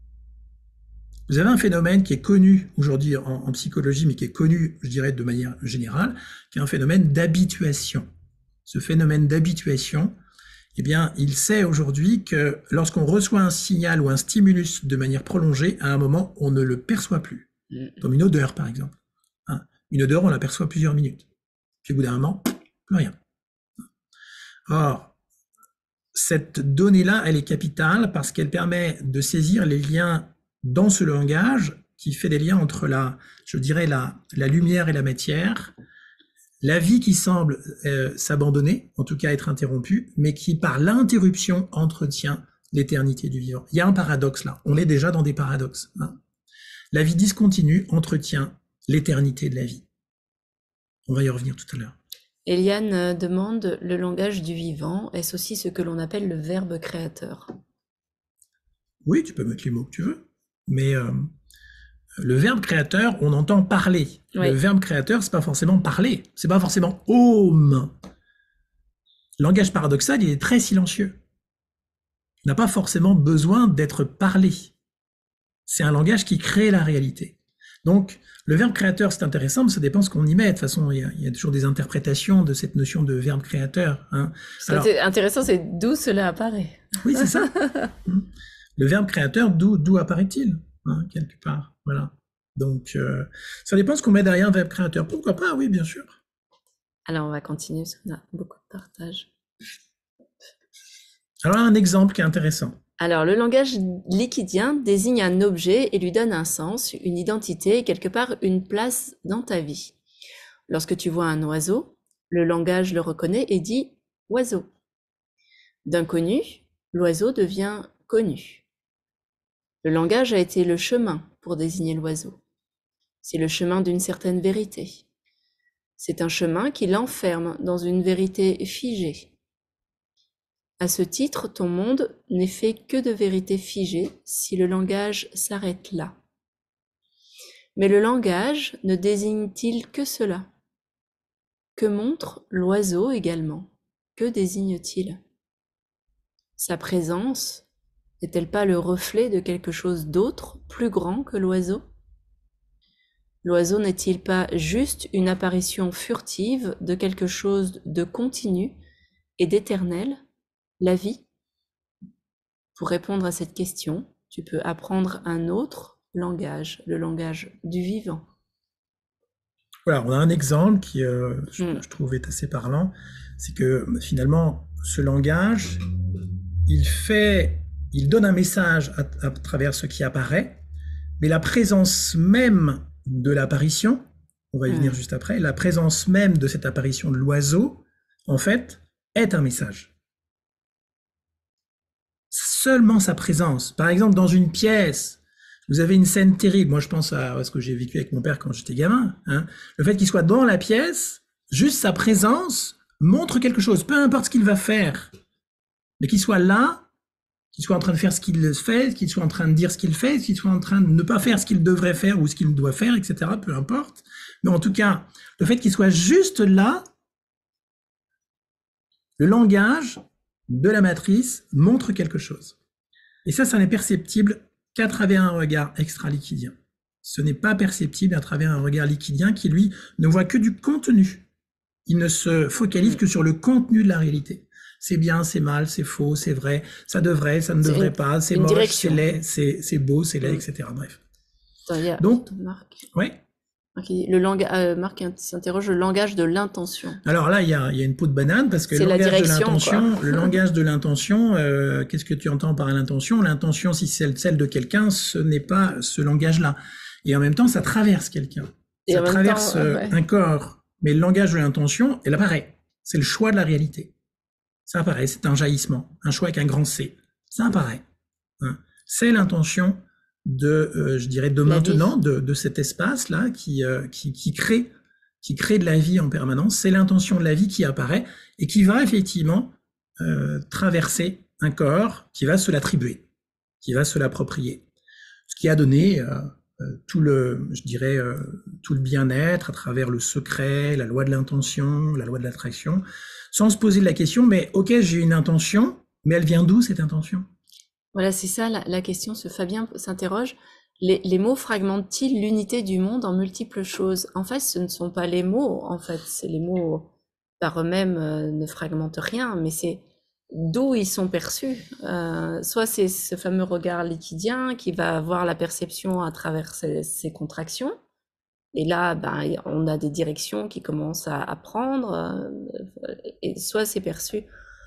Vous avez un phénomène qui est connu aujourd'hui en, en psychologie, mais qui est connu, je dirais, de manière générale, qui est un phénomène d'habituation. Ce phénomène d'habituation, eh bien, il sait aujourd'hui que lorsqu'on reçoit un signal ou un stimulus de manière prolongée, à un moment, on ne le perçoit plus. Comme une odeur, par exemple. Hein, une odeur, on la perçoit plusieurs minutes. Puis au bout d'un moment, plus rien. Or, cette donnée-là, elle est capitale parce qu'elle permet de saisir les liens dans ce langage qui fait des liens entre la, je dirais, la, la lumière et la matière, la vie qui semble euh, s'abandonner, en tout cas être interrompue, mais qui par l'interruption entretient l'éternité du vivant. Il y a un paradoxe là, on est déjà dans des paradoxes. Hein. La vie discontinue entretient l'éternité de la vie. On va y revenir tout à l'heure. Eliane demande, le langage du vivant, est-ce aussi ce que l'on appelle le verbe créateur? Oui, tu peux mettre les mots que tu veux. Mais euh, le verbe créateur, on entend parler. Oui. Le verbe créateur, c'est pas forcément parler. C'est pas forcément Om. Le langage paradoxal, il est très silencieux. Il n'a pas forcément besoin d'être parlé. C'est un langage qui crée la réalité. Donc, le verbe créateur, c'est intéressant, mais ça dépend ce qu'on y met. De toute façon, il y, a, il y a toujours des interprétations de cette notion de verbe créateur. Hein. Alors, c'est intéressant, c'est d'où cela apparaît. Oui, c'est ça. Le verbe créateur, d'où d'où apparaît-il, hein, quelque part. Voilà. Donc, euh, ça dépend ce qu'on met derrière un verbe créateur. Pourquoi pas? Oui, bien sûr. Alors, on va continuer parce qu'on a beaucoup de partage. Alors, un exemple qui est intéressant. Alors, le langage liquidien désigne un objet et lui donne un sens, une identité et quelque part une place dans ta vie. Lorsque tu vois un oiseau, le langage le reconnaît et dit « oiseau ». D'inconnu, l'oiseau devient connu. Le langage a été le chemin pour désigner l'oiseau. C'est le chemin d'une certaine vérité. C'est un chemin qui l'enferme dans une vérité figée. À ce titre, ton monde n'est fait que de vérités figées si le langage s'arrête là. Mais le langage ne désigne-t-il que cela? Que montre l'oiseau également? Que désigne-t-il? Sa présence n'est-elle pas le reflet de quelque chose d'autre, plus grand que l'oiseau? L'oiseau n'est-il pas juste une apparition furtive de quelque chose de continu et d'éternel? La vie? Pour répondre à cette question, tu peux apprendre un autre langage, le langage du vivant. Voilà, on a un exemple qui, euh, je, mm. je trouve, est assez parlant. C'est que finalement, ce langage, il fait, il donne un message à, à travers ce qui apparaît, mais la présence même de l'apparition, on va y mm. venir juste après, la présence même de cette apparition de l'oiseau, en fait, est un message. Seulement sa présence. Par exemple, dans une pièce, vous avez une scène terrible. Moi, je pense à, à ce que j'ai vécu avec mon père quand j'étais gamin. Hein. Le fait qu'il soit dans la pièce, juste sa présence montre quelque chose, peu importe ce qu'il va faire. Mais qu'il soit là, qu'il soit en train de faire ce qu'il fait, qu'il soit en train de dire ce qu'il fait, qu'il soit en train de ne pas faire ce qu'il devrait faire ou ce qu'il doit faire, et cetera. Peu importe. Mais en tout cas, le fait qu'il soit juste là, le langage de la matrice montre quelque chose. Et ça, ça n'est perceptible qu'à travers un regard extra-liquidien. Ce n'est pas perceptible à travers un regard liquidien qui, lui, ne voit que du contenu. Il ne se focalise que sur le contenu de la réalité. C'est bien, c'est mal, c'est faux, c'est vrai, ça devrait, ça ne devrait pas, c'est moche, c'est laid, c'est beau, c'est laid, et cetera. Bref. Donc, ouais. Le langage, euh, Marc s'interroge le langage de l'intention. Alors là, il y a, y a une peau de banane parce que le langage de l'intention, le langage de l'intention, euh, qu'est-ce que tu entends par l'intention? L'intention, si c'est celle de quelqu'un, ce n'est pas ce langage-là. Et en même temps, ça traverse quelqu'un. Ça traverse temps, euh, ouais. un corps. Mais le langage de l'intention, elle apparaît. C'est le choix de la réalité. Ça apparaît. C'est un jaillissement, un choix avec un grand C. Ça apparaît. Hein. C'est l'intention de, euh, je dirais, de la maintenant, de, de cet espace-là qui, euh, qui, qui crée, qui crée de la vie en permanence. C'est l'intention de la vie qui apparaît et qui va effectivement euh, traverser un corps, qui va se l'attribuer, qui va se l'approprier. Ce qui a donné euh, euh, tout le, je dirais, euh, tout le bien-être à travers le secret, la loi de l'intention, la loi de l'attraction, sans se poser la question, mais ok, j'ai une intention, mais elle vient d'où cette intention? Voilà, c'est ça la, la question. Ce Fabien s'interroge. Les, les mots fragmentent-ils l'unité du monde en multiples choses? En fait, ce ne sont pas les mots. En fait, c'est les mots par eux-mêmes euh, ne fragmentent rien, mais c'est d'où ils sont perçus. Euh, soit c'est ce fameux regard liquidien qui va avoir la perception à travers ces, ces contractions. Et là, ben, on a des directions qui commencent à, à prendre. Euh, et soit c'est perçu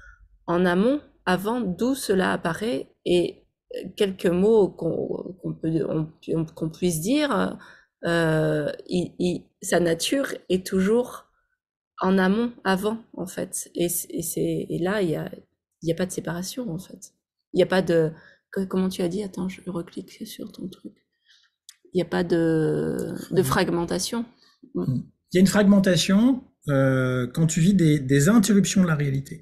en amont, avant d'où cela apparaît, et quelques mots qu'on qu'on peut on, qu'on puisse dire, euh, il, il, sa nature est toujours en amont, avant en fait, et, et, c'est, et là il y a, il y a pas de séparation en fait, il y a pas de, comment tu as dit, attends je reclique sur ton truc, il n'y a pas de, de fragmentation. Il y a une fragmentation euh, quand tu vis des, des interruptions de la réalité.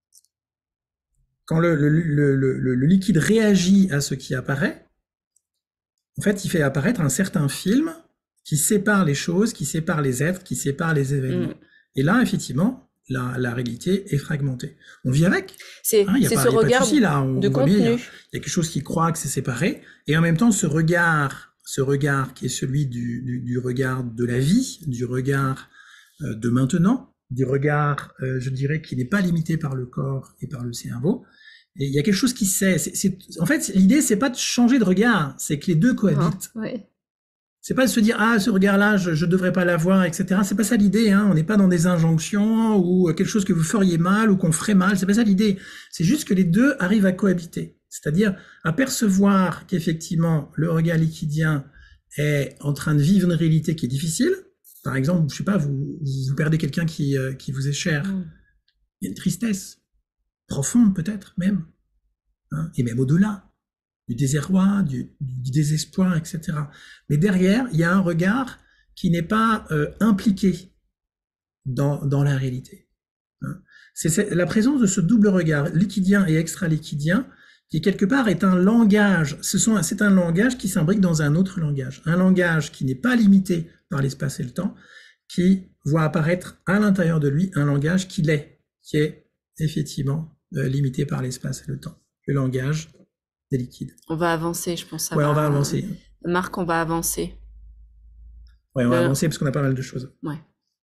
Quand le, le, le, le, le liquide réagit à ce qui apparaît, en fait, il fait apparaître un certain film qui sépare les choses, qui sépare les êtres, qui sépare les événements. Mmh. Et là, effectivement, la, la réalité est fragmentée. On vit avec. C'est hein, ce regard de, souci, là. On, de on contenu. Bien, il, y a, il y a quelque chose qui croit que c'est séparé. Et en même temps, ce regard, ce regard qui est celui du, du, du regard de la vie, du regard euh, de maintenant, du regard, euh, je dirais, qui n'est pas limité par le corps et par le cerveau. Et il y a quelque chose qui sait. C'est, c'est, en fait, l'idée, c'est pas de changer de regard, c'est que les deux cohabitent. Oh, ouais. C'est pas de se dire ah ce regard-là je, je devrais pas l'avoir, et cetera. C'est pas ça l'idée. Hein. On n'est pas dans des injonctions ou quelque chose que vous feriez mal ou qu'on ferait mal. C'est pas ça l'idée. C'est juste que les deux arrivent à cohabiter, c'est-à-dire à percevoir qu'effectivement le regard liquidien est en train de vivre une réalité qui est difficile. Par exemple, je sais pas, vous vous perdez quelqu'un qui euh, qui vous est cher. Mm. Il y a une tristesse profonde peut-être même, hein, et même au-delà. Du désarroi, du, du désespoir, et cetera. Mais derrière, il y a un regard qui n'est pas euh, impliqué dans, dans la réalité. Hein. C'est, c'est la présence de ce double regard, liquidien et extra-liquidien, qui quelque part est un langage. Ce sont, c'est un langage qui s'imbrique dans un autre langage. Un langage qui n'est pas limité par l'espace et le temps, qui voit apparaître à l'intérieur de lui un langage qui l'est, qui est effectivement euh, limité par l'espace et le temps. Le langage des liquides. On va avancer, je pense. Ça ouais, va... on va avancer. Marc, on va avancer. Ouais, on le... va avancer parce qu'on a pas mal de choses. Ouais.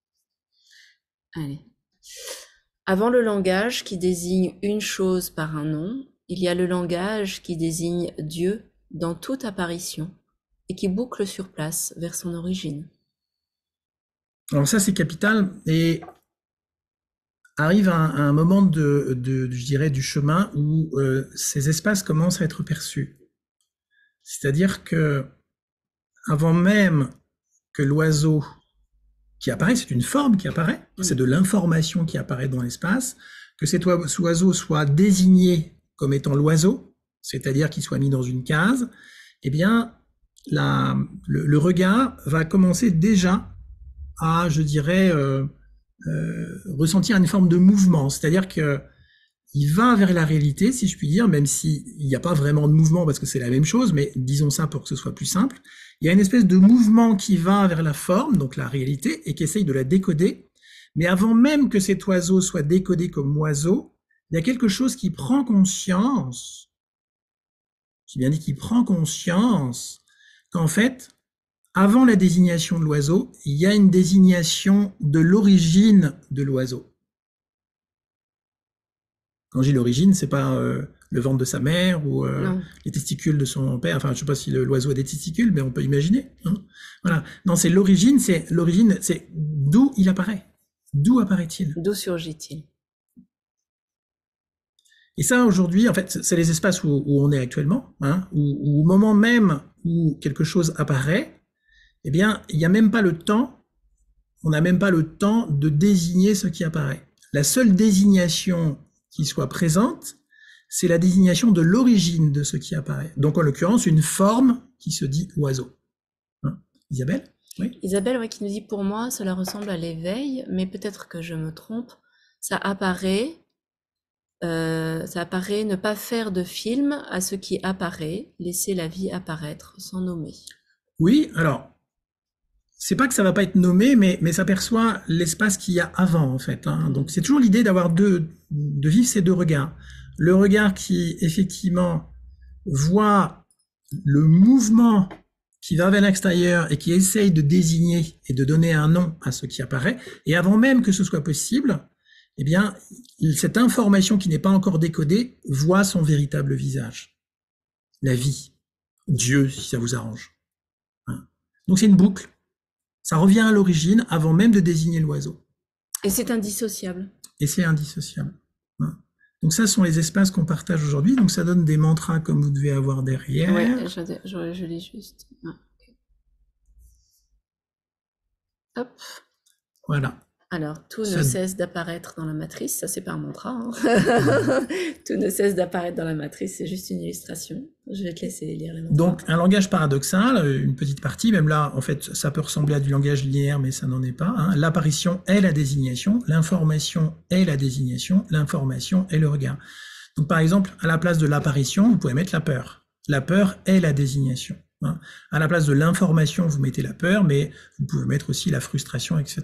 Allez. Avant le langage qui désigne une chose par un nom, il y a le langage qui désigne Dieu dans toute apparition et qui boucle sur place vers son origine. Alors ça, c'est capital et arrive un, un moment de, de, je dirais, du chemin où euh, ces espaces commencent à être perçus. C'est-à-dire que avant même que l'oiseau qui apparaît, c'est une forme qui apparaît, mmh. c'est de l'information qui apparaît dans l'espace, que cet oiseau soit désigné comme étant l'oiseau, c'est-à-dire qu'il soit mis dans une case, eh bien, la, le, le regard va commencer déjà à, je dirais, euh, Euh, ressentir une forme de mouvement, c'est-à-dire que il va vers la réalité, si je puis dire, même s'il n'y a pas vraiment de mouvement parce que c'est la même chose, mais disons ça pour que ce soit plus simple. Il y a une espèce de mouvement qui va vers la forme, donc la réalité, et qui essaye de la décoder. Mais avant même que cet oiseau soit décodé comme oiseau, il y a quelque chose qui prend conscience, j'ai bien dit qu'il prend conscience, qu'en fait, avant la désignation de l'oiseau, il y a une désignation de l'origine de l'oiseau. Quand je dis l'origine, c'est pas euh, le ventre de sa mère ou euh, les testicules de son père. Enfin, je sais pas si le, l'oiseau a des testicules, mais on peut imaginer. Hein. Voilà. Non, c'est l'origine. C'est l'origine. C'est d'où il apparaît. D'où apparaît-il? D'où surgit-il? Et ça, aujourd'hui, en fait, c'est les espaces où, où on est actuellement, hein, où, où au moment même où quelque chose apparaît, eh bien, il n'y a même pas le temps, on n'a même pas le temps de désigner ce qui apparaît. La seule désignation qui soit présente, c'est la désignation de l'origine de ce qui apparaît. Donc, en l'occurrence, une forme qui se dit oiseau. Hein, Isabelle? Oui. Isabelle, ouais, qui nous dit, pour moi, cela ressemble à l'éveil, mais peut-être que je me trompe. Ça apparaît, euh, ça apparaît ne pas faire de film à ce qui apparaît, laisser la vie apparaître sans nommer. Oui, alors, c'est pas que ça va pas être nommé, mais, mais ça perçoit l'espace qu'il y a avant, en fait. Hein. Donc, c'est toujours l'idée d'avoir deux, de vivre ces deux regards. Le regard qui, effectivement, voit le mouvement qui va vers l'extérieur et qui essaye de désigner et de donner un nom à ce qui apparaît. Et avant même que ce soit possible, eh bien, cette information qui n'est pas encore décodée voit son véritable visage. La vie. Dieu, si ça vous arrange. Hein. Donc, c'est une boucle. Ça revient à l'origine avant même de désigner l'oiseau. Et c'est indissociable. Et c'est indissociable. Hein. Donc ça, ce sont les espaces qu'on partage aujourd'hui. Donc ça donne des mantras comme vous devez avoir derrière. Oui, je, je, je lis juste. Ah, okay. Hop. Voilà. Alors, tout ça... ne cesse d'apparaître dans la matrice. Ça, c'est pas un mantra. Hein. Mmh. Tout ne cesse d'apparaître dans la matrice. C'est juste une illustration. Je vais te laisser lire les mantras. Donc, un langage paradoxal, une petite partie. Même là, en fait, ça peut ressembler à du langage linéaire, mais ça n'en est pas. Hein. L'apparition est la désignation. L'information est la désignation. L'information est le regard. Donc, par exemple, à la place de l'apparition, vous pouvez mettre la peur. La peur est la désignation. Hein. À la place de l'information, vous mettez la peur, mais vous pouvez mettre aussi la frustration, et cetera.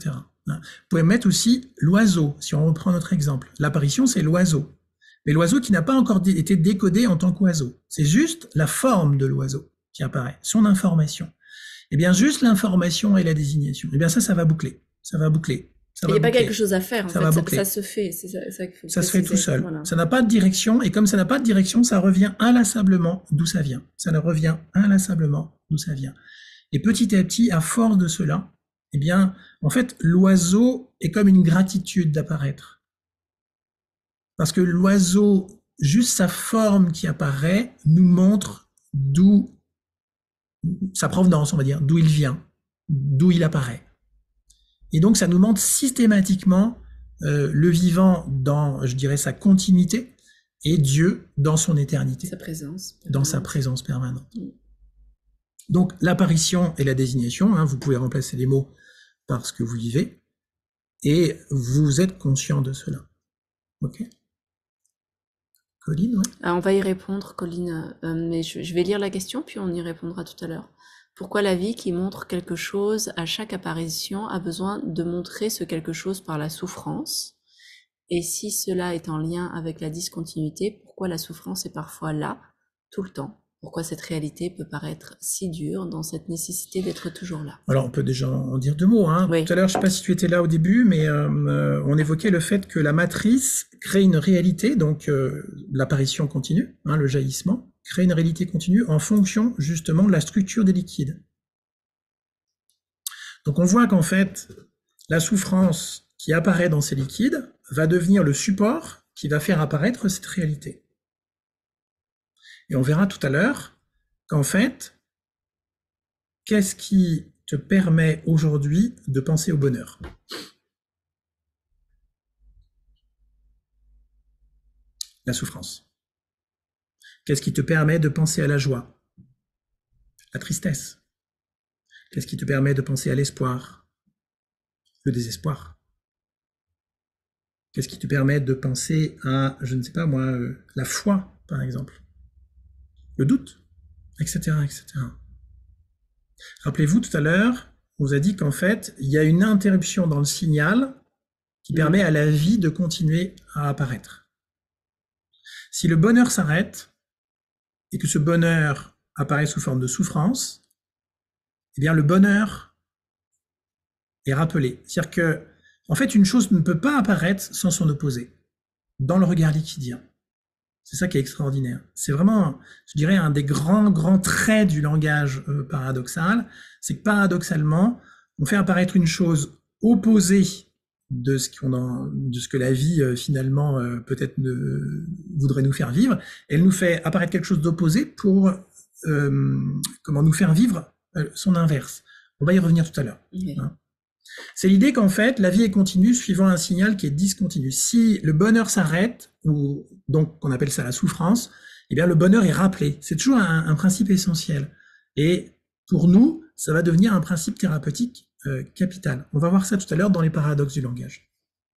Vous pouvez mettre aussi l'oiseau, si on reprend notre exemple. L'apparition, c'est l'oiseau. Mais l'oiseau qui n'a pas encore été décodé en tant qu'oiseau. C'est juste la forme de l'oiseau qui apparaît, son information. Et bien, juste l'information et la désignation. Et bien ça, ça va boucler. Ça va boucler. Ça il n'y a boucler. pas quelque chose à faire, en ça fait. Va ça, boucler. ça se fait. C'est ça, ça, qu'il faut ça se préciser. fait tout seul. Voilà. Ça n'a pas de direction. Et comme ça n'a pas de direction, ça revient inlassablement d'où ça vient. Ça ne revient inlassablement d'où ça vient. Et petit à petit, à force de cela, eh bien, en fait, l'oiseau est comme une gratitude d'apparaître. Parce que l'oiseau, juste sa forme qui apparaît, nous montre d'où, sa provenance, on va dire, d'où il vient, d'où il apparaît. Et donc, ça nous montre systématiquement euh, le vivant dans, je dirais, sa continuité et Dieu dans son éternité. Sa présence. Permanente. Dans sa présence permanente. Mm. Donc, l'apparition et la désignation, hein, vous pouvez remplacer les mots par ce que vous vivez et vous êtes conscient de cela. Ok. Colline, ouais. Ah, on va y répondre, Colline, euh, mais je, je vais lire la question, puis on y répondra tout à l'heure. Pourquoi la vie qui montre quelque chose à chaque apparition a besoin de montrer ce quelque chose par la souffrance? Et si cela est en lien avec la discontinuité, pourquoi la souffrance est parfois là, tout le temps? Pourquoi cette réalité peut paraître si dure dans cette nécessité d'être toujours là? Alors, on peut déjà en dire deux mots. Hein. Oui. Tout à l'heure, je ne sais pas si tu étais là au début, mais euh, on évoquait le fait que la matrice crée une réalité, donc euh, l'apparition continue, hein, le jaillissement, crée une réalité continue en fonction justement de la structure des liquides. Donc, on voit qu'en fait, la souffrance qui apparaît dans ces liquides va devenir le support qui va faire apparaître cette réalité. Et on verra tout à l'heure qu'en fait, qu'est-ce qui te permet aujourd'hui de penser au bonheur? La souffrance. Qu'est-ce qui te permet de penser à la joie? La tristesse. Qu'est-ce qui te permet de penser à l'espoir? Le désespoir. Qu'est-ce qui te permet de penser à, je ne sais pas moi, euh, la foi, par exemple? Le doute, et cetera, et cetera. Rappelez-vous, tout à l'heure, on vous a dit qu'en fait, il y a une interruption dans le signal qui permet à la vie de continuer à apparaître. Si le bonheur s'arrête, et que ce bonheur apparaît sous forme de souffrance, eh bien le bonheur est rappelé. C'est-à-dire que, en fait, une chose ne peut pas apparaître sans son opposé, dans le regard liquidien. C'est ça qui est extraordinaire. C'est vraiment, je dirais, un des grands, grands traits du langage euh, paradoxal. C'est que paradoxalement, on fait apparaître une chose opposée de ce, qu'on en, de ce que la vie, euh, finalement, euh, peut-être ne, voudrait nous faire vivre. Elle nous fait apparaître quelque chose d'opposé pour euh, comment nous faire vivre euh, son inverse. On va y revenir tout à l'heure. Oui. Hein. C'est l'idée qu'en fait, la vie est continue suivant un signal qui est discontinu. Si le bonheur s'arrête, ou donc qu'on appelle ça la souffrance, eh bien le bonheur est rappelé. C'est toujours un, un principe essentiel. Et pour nous, ça va devenir un principe thérapeutique euh, capital. On va voir ça tout à l'heure dans les paradoxes du langage.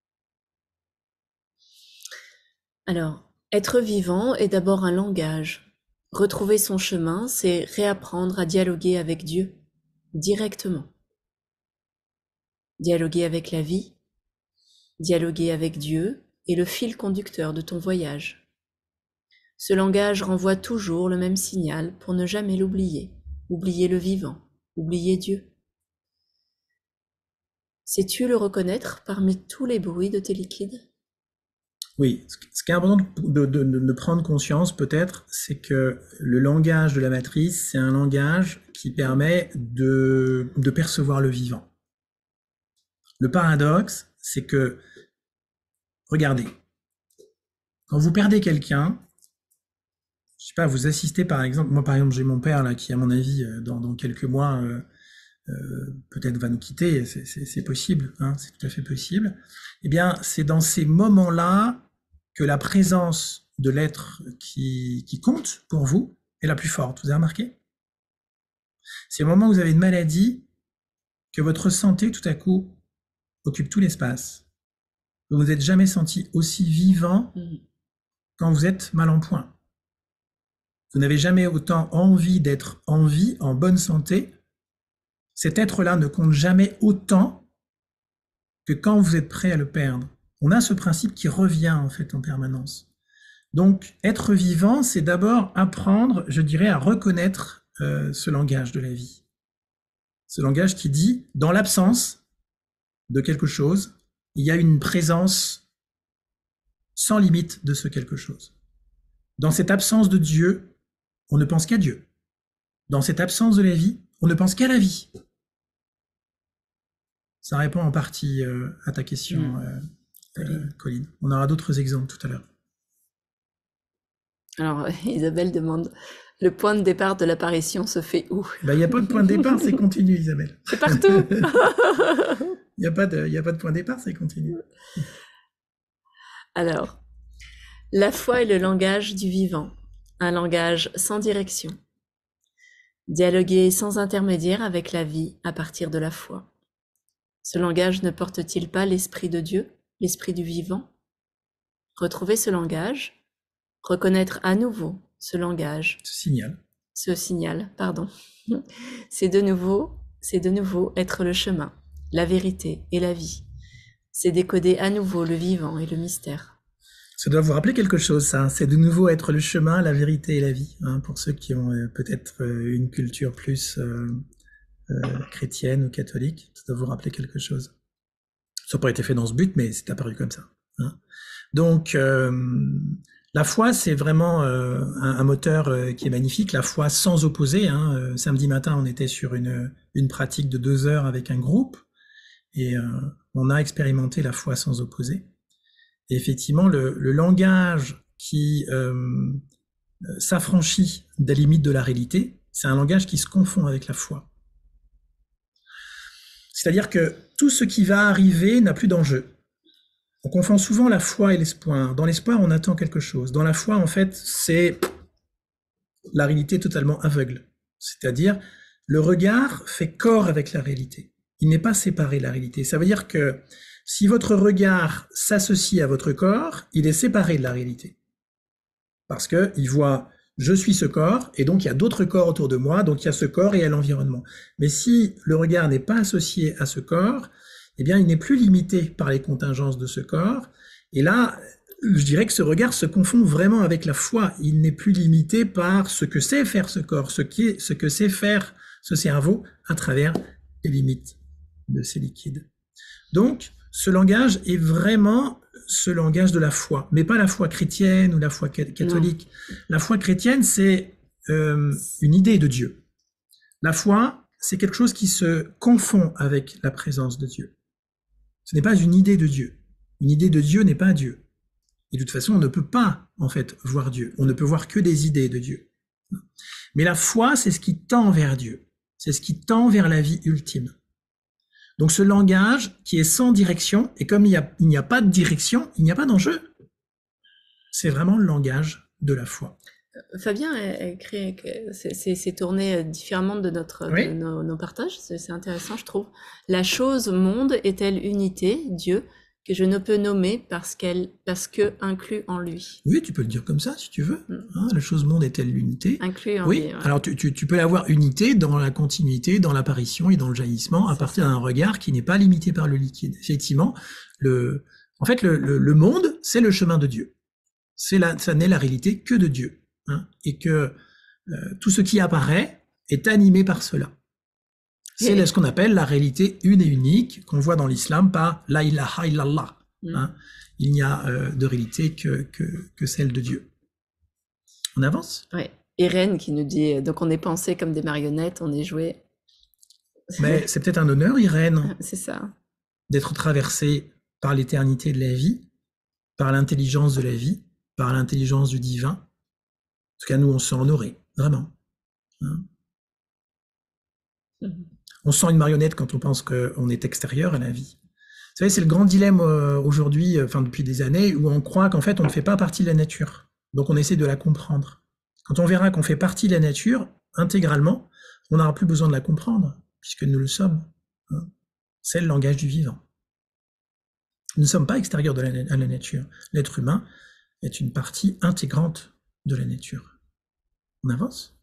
Alors, être vivant est d'abord un langage. Retrouver son chemin, c'est réapprendre à dialoguer avec Dieu, directement. Dialoguer avec la vie, dialoguer avec Dieu est le fil conducteur de ton voyage. Ce langage renvoie toujours le même signal pour ne jamais l'oublier. Oublier le vivant, oublier Dieu. Sais-tu le reconnaître parmi tous les bruits de tes liquides? Oui, ce qui est important de, de, de, de prendre conscience peut-être, c'est que le langage de la matrice, c'est un langage qui permet de, de percevoir le vivant. Le paradoxe, c'est que, regardez, quand vous perdez quelqu'un, je sais pas, vous assistez par exemple, moi par exemple j'ai mon père là qui à mon avis dans, dans quelques mois euh, euh, peut-être va nous quitter, c'est possible, hein, c'est tout à fait possible. Eh bien c'est dans ces moments-là que la présence de l'être qui, qui compte pour vous est la plus forte, vous avez remarqué? C'est au moment où vous avez une maladie que votre santé tout à coup occupe tout l'espace. Vous ne vous êtes jamais senti aussi vivant quand vous êtes mal en point. Vous n'avez jamais autant envie d'être en vie, en bonne santé. Cet être-là ne compte jamais autant que quand vous êtes prêt à le perdre. On a ce principe qui revient en fait en permanence. Donc, être vivant, c'est d'abord apprendre, je dirais, à reconnaître euh, ce langage de la vie. Ce langage qui dit, dans l'absence de quelque chose, il y a une présence sans limite de ce quelque chose. Dans cette absence de Dieu, on ne pense qu'à Dieu. Dans cette absence de la vie, on ne pense qu'à la vie. Ça répond en partie euh, à ta question, mmh. euh, euh, Colline. On aura d'autres exemples tout à l'heure. Alors, Isabelle demande, le point de départ de l'apparition se fait où? Ben, il n'y a pas de point de départ, c'est continu, Isabelle. C'est partout. Il n'y a pas de, il n'y a pas de point de départ, c'est continu. Alors, la foi est le langage du vivant, un langage sans direction. Dialoguer sans intermédiaire avec la vie à partir de la foi. Ce langage ne porte-t-il pas l'esprit de Dieu, l'esprit du vivant? Retrouver ce langage, reconnaître à nouveau ce langage. Ce signal. Ce signal, pardon. C'est de nouveau, c'est de nouveau être le chemin, la vérité et la vie. C'est décoder à nouveau le vivant et le mystère. Ça doit vous rappeler quelque chose, ça. C'est de nouveau être le chemin, la vérité et la vie. Hein, pour ceux qui ont euh, peut-être euh, une culture plus euh, euh, chrétienne ou catholique, ça doit vous rappeler quelque chose. Ça n'a pas été fait dans ce but, mais c'est apparu comme ça. Hein. Donc, euh, la foi, c'est vraiment euh, un, un moteur euh, qui est magnifique. La foi sans opposé. Hein. Euh, samedi matin, on était sur une, une pratique de deux heures avec un groupe et euh, on a expérimenté la foi sans opposé. Et effectivement, le, le langage qui euh, s'affranchit des limites de la réalité, c'est un langage qui se confond avec la foi. C'est-à-dire que tout ce qui va arriver n'a plus d'enjeu. On confond souvent la foi et l'espoir. Dans l'espoir, on attend quelque chose. Dans la foi, en fait, c'est la réalité totalement aveugle. C'est-à-dire, le regard fait corps avec la réalité. Il n'est pas séparé de la réalité. Ça veut dire que si votre regard s'associe à votre corps, il est séparé de la réalité. Parce qu'il voit, je suis ce corps, et donc il y a d'autres corps autour de moi, donc il y a ce corps et il y a l'environnement. Mais si le regard n'est pas associé à ce corps, eh bien il n'est plus limité par les contingences de ce corps. Et là, je dirais que ce regard se confond vraiment avec la foi. Il n'est plus limité par ce que sait faire ce corps, ce, qui est, ce que sait faire ce cerveau à travers les limites de ces liquides. Donc, ce langage est vraiment ce langage de la foi, mais pas la foi chrétienne ou la foi catholique. Non. La foi chrétienne, c'est euh, une idée de Dieu. La foi, c'est quelque chose qui se confond avec la présence de Dieu. Ce n'est pas une idée de Dieu. Une idée de Dieu n'est pas Dieu. Et de toute façon, on ne peut pas, en fait, voir Dieu. On ne peut voir que des idées de Dieu. Mais la foi, c'est ce qui tend vers Dieu. C'est ce qui tend vers la vie ultime. Donc ce langage qui est sans direction, et comme il n'y a, il n'y a pas de direction, il n'y a pas d'enjeu. C'est vraiment le langage de la foi. Fabien s'est tourné différemment de, notre, oui. de nos, nos partages, c'est intéressant je trouve. La chose monde est-elle unité, Dieu, que je ne peux nommer parce qu'elle, parce que inclus en lui. Oui, tu peux le dire comme ça si tu veux. Mm. Hein, la chose monde est-elle l'unité? Inclus en oui. lui. Oui, ouais. Alors tu, tu, tu peux l'avoir unité dans la continuité, dans l'apparition et dans le jaillissement à partir d'un regard qui n'est pas limité par le liquide. Effectivement, le, en fait, le, le, le monde, c'est le chemin de Dieu. C'est la, ça n'est la réalité que de Dieu. Hein, et que euh, tout ce qui apparaît est animé par cela. C'est et... ce qu'on appelle la réalité une et unique qu'on voit dans l'islam par la ilaha illallah. Mm. Hein. Il n'y a euh, de réalité que, que, que celle de Dieu. On avance? Oui. Irène qui nous dit, donc on est pensé comme des marionnettes, on est joué. Mais c'est peut-être un honneur, Irène. C'est ça. D'être traversé par l'éternité de la vie, par l'intelligence de la vie, par l'intelligence du divin. En tout cas, nous, on se sent honoré, vraiment. Hein? Mm-hmm. On se sent une marionnette quand on pense qu'on est extérieur à la vie. Vous savez, c'est le grand dilemme euh, aujourd'hui, euh, enfin depuis des années, où on croit qu'en fait, on ne fait pas partie de la nature. Donc, on essaie de la comprendre. Quand on verra qu'on fait partie de la nature, intégralement, on n'aura plus besoin de la comprendre, puisque nous le sommes. Hein? C'est le langage du vivant. Nous ne sommes pas extérieurs de la, à la nature. L'être humain est une partie intégrante de la nature. On avance?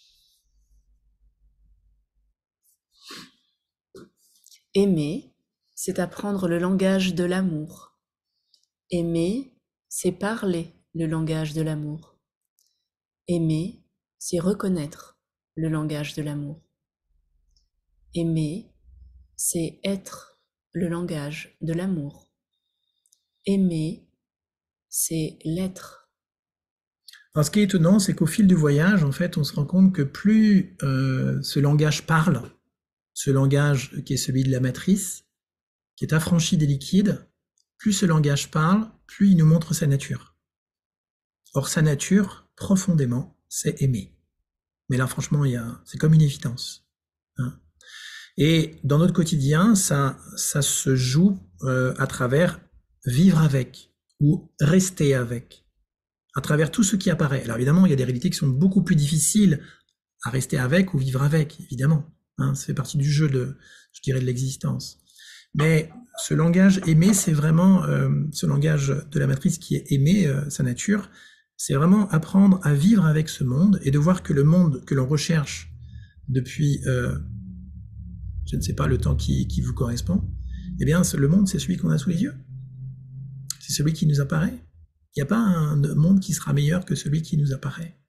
Aimer, c'est apprendre le langage de l'amour. Aimer, c'est parler le langage de l'amour. Aimer, c'est reconnaître le langage de l'amour. Aimer, c'est être le langage de l'amour. Aimer, c'est l'être. Alors, ce qui est étonnant, c'est qu'au fil du voyage, en fait, on se rend compte que plus euh, ce langage parle, ce langage qui est celui de la matrice, qui est affranchi des liquides, plus ce langage parle, plus il nous montre sa nature. Or, sa nature, profondément, c'est aimer. Mais là, franchement, il y a, c'est comme une évidence. Hein. Et dans notre quotidien, ça, ça se joue euh, à travers vivre avec ou rester avec, à travers tout ce qui apparaît. Alors évidemment, il y a des réalités qui sont beaucoup plus difficiles à rester avec ou vivre avec, évidemment. Hein, ça fait partie du jeu de, je dirais, de l'existence. Mais ce langage aimé, c'est vraiment euh, ce langage de la matrice qui est aimé, euh, sa nature, c'est vraiment apprendre à vivre avec ce monde et de voir que le monde que l'on recherche depuis, euh, je ne sais pas, le temps qui, qui vous correspond, eh bien, le monde, c'est celui qu'on a sous les yeux. C'est celui qui nous apparaît. Il n'y a pas un monde qui sera meilleur que celui qui nous apparaît.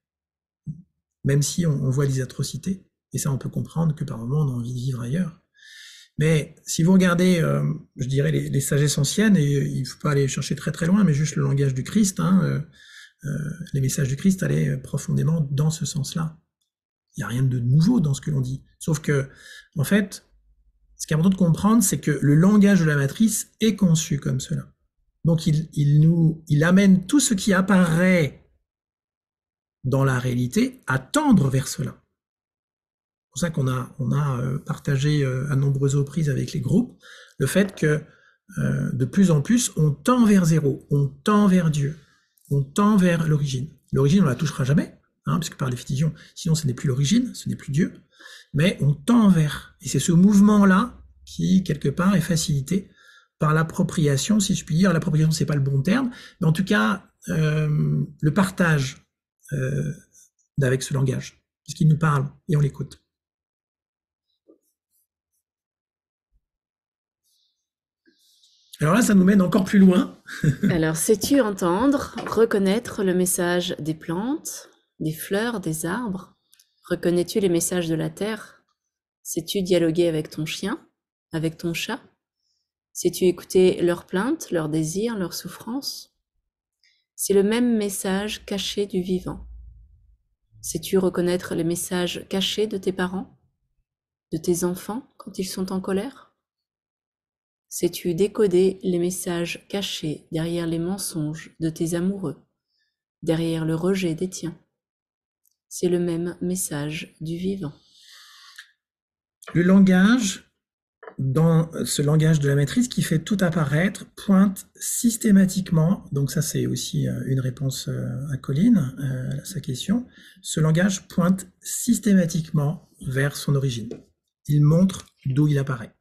Même si on, on voit des atrocités. Et ça, on peut comprendre que par moments, on a envie de vivre ailleurs. Mais si vous regardez, euh, je dirais, les, les sagesses anciennes, et il ne faut pas aller chercher très très loin, mais juste le langage du Christ, hein, euh, euh, les messages du Christ allaient profondément dans ce sens-là. Il n'y a rien de nouveau dans ce que l'on dit. Sauf que, en fait, ce qui est important de comprendre, c'est que le langage de la matrice est conçu comme cela. Donc il, il nous, il amène tout ce qui apparaît dans la réalité à tendre vers cela. C'est pour ça qu'on a, on a partagé à nombreuses reprises avec les groupes le fait que euh, de plus en plus on tend vers zéro, on tend vers Dieu, on tend vers l'origine. L'origine on la touchera jamais, hein, parce que par définition, sinon ce n'est plus l'origine, ce n'est plus Dieu, mais on tend vers. Et c'est ce mouvement-là qui quelque part est facilité par l'appropriation, si je puis dire. L'appropriation, c'est pas le bon terme, mais en tout cas, euh, le partage euh, avec ce langage, puisqu'il nous parle et on l'écoute. Alors là, ça nous mène encore plus loin. Alors, sais-tu entendre, reconnaître le message des plantes, des fleurs, des arbres? Reconnais-tu les messages de la terre? Sais-tu dialoguer avec ton chien, avec ton chat? Sais-tu écouter leurs plaintes, leurs désirs, leurs souffrances? C'est le même message caché du vivant. Sais-tu reconnaître les messages cachés de tes parents, de tes enfants quand ils sont en colère? Sais-tu décoder les messages cachés derrière les mensonges de tes amoureux, derrière le rejet des tiens? C'est le même message du vivant. Le langage, dans ce langage de la matrice qui fait tout apparaître, pointe systématiquement, donc ça c'est aussi une réponse à Colline, à sa question, ce langage pointe systématiquement vers son origine. Il montre d'où il apparaît.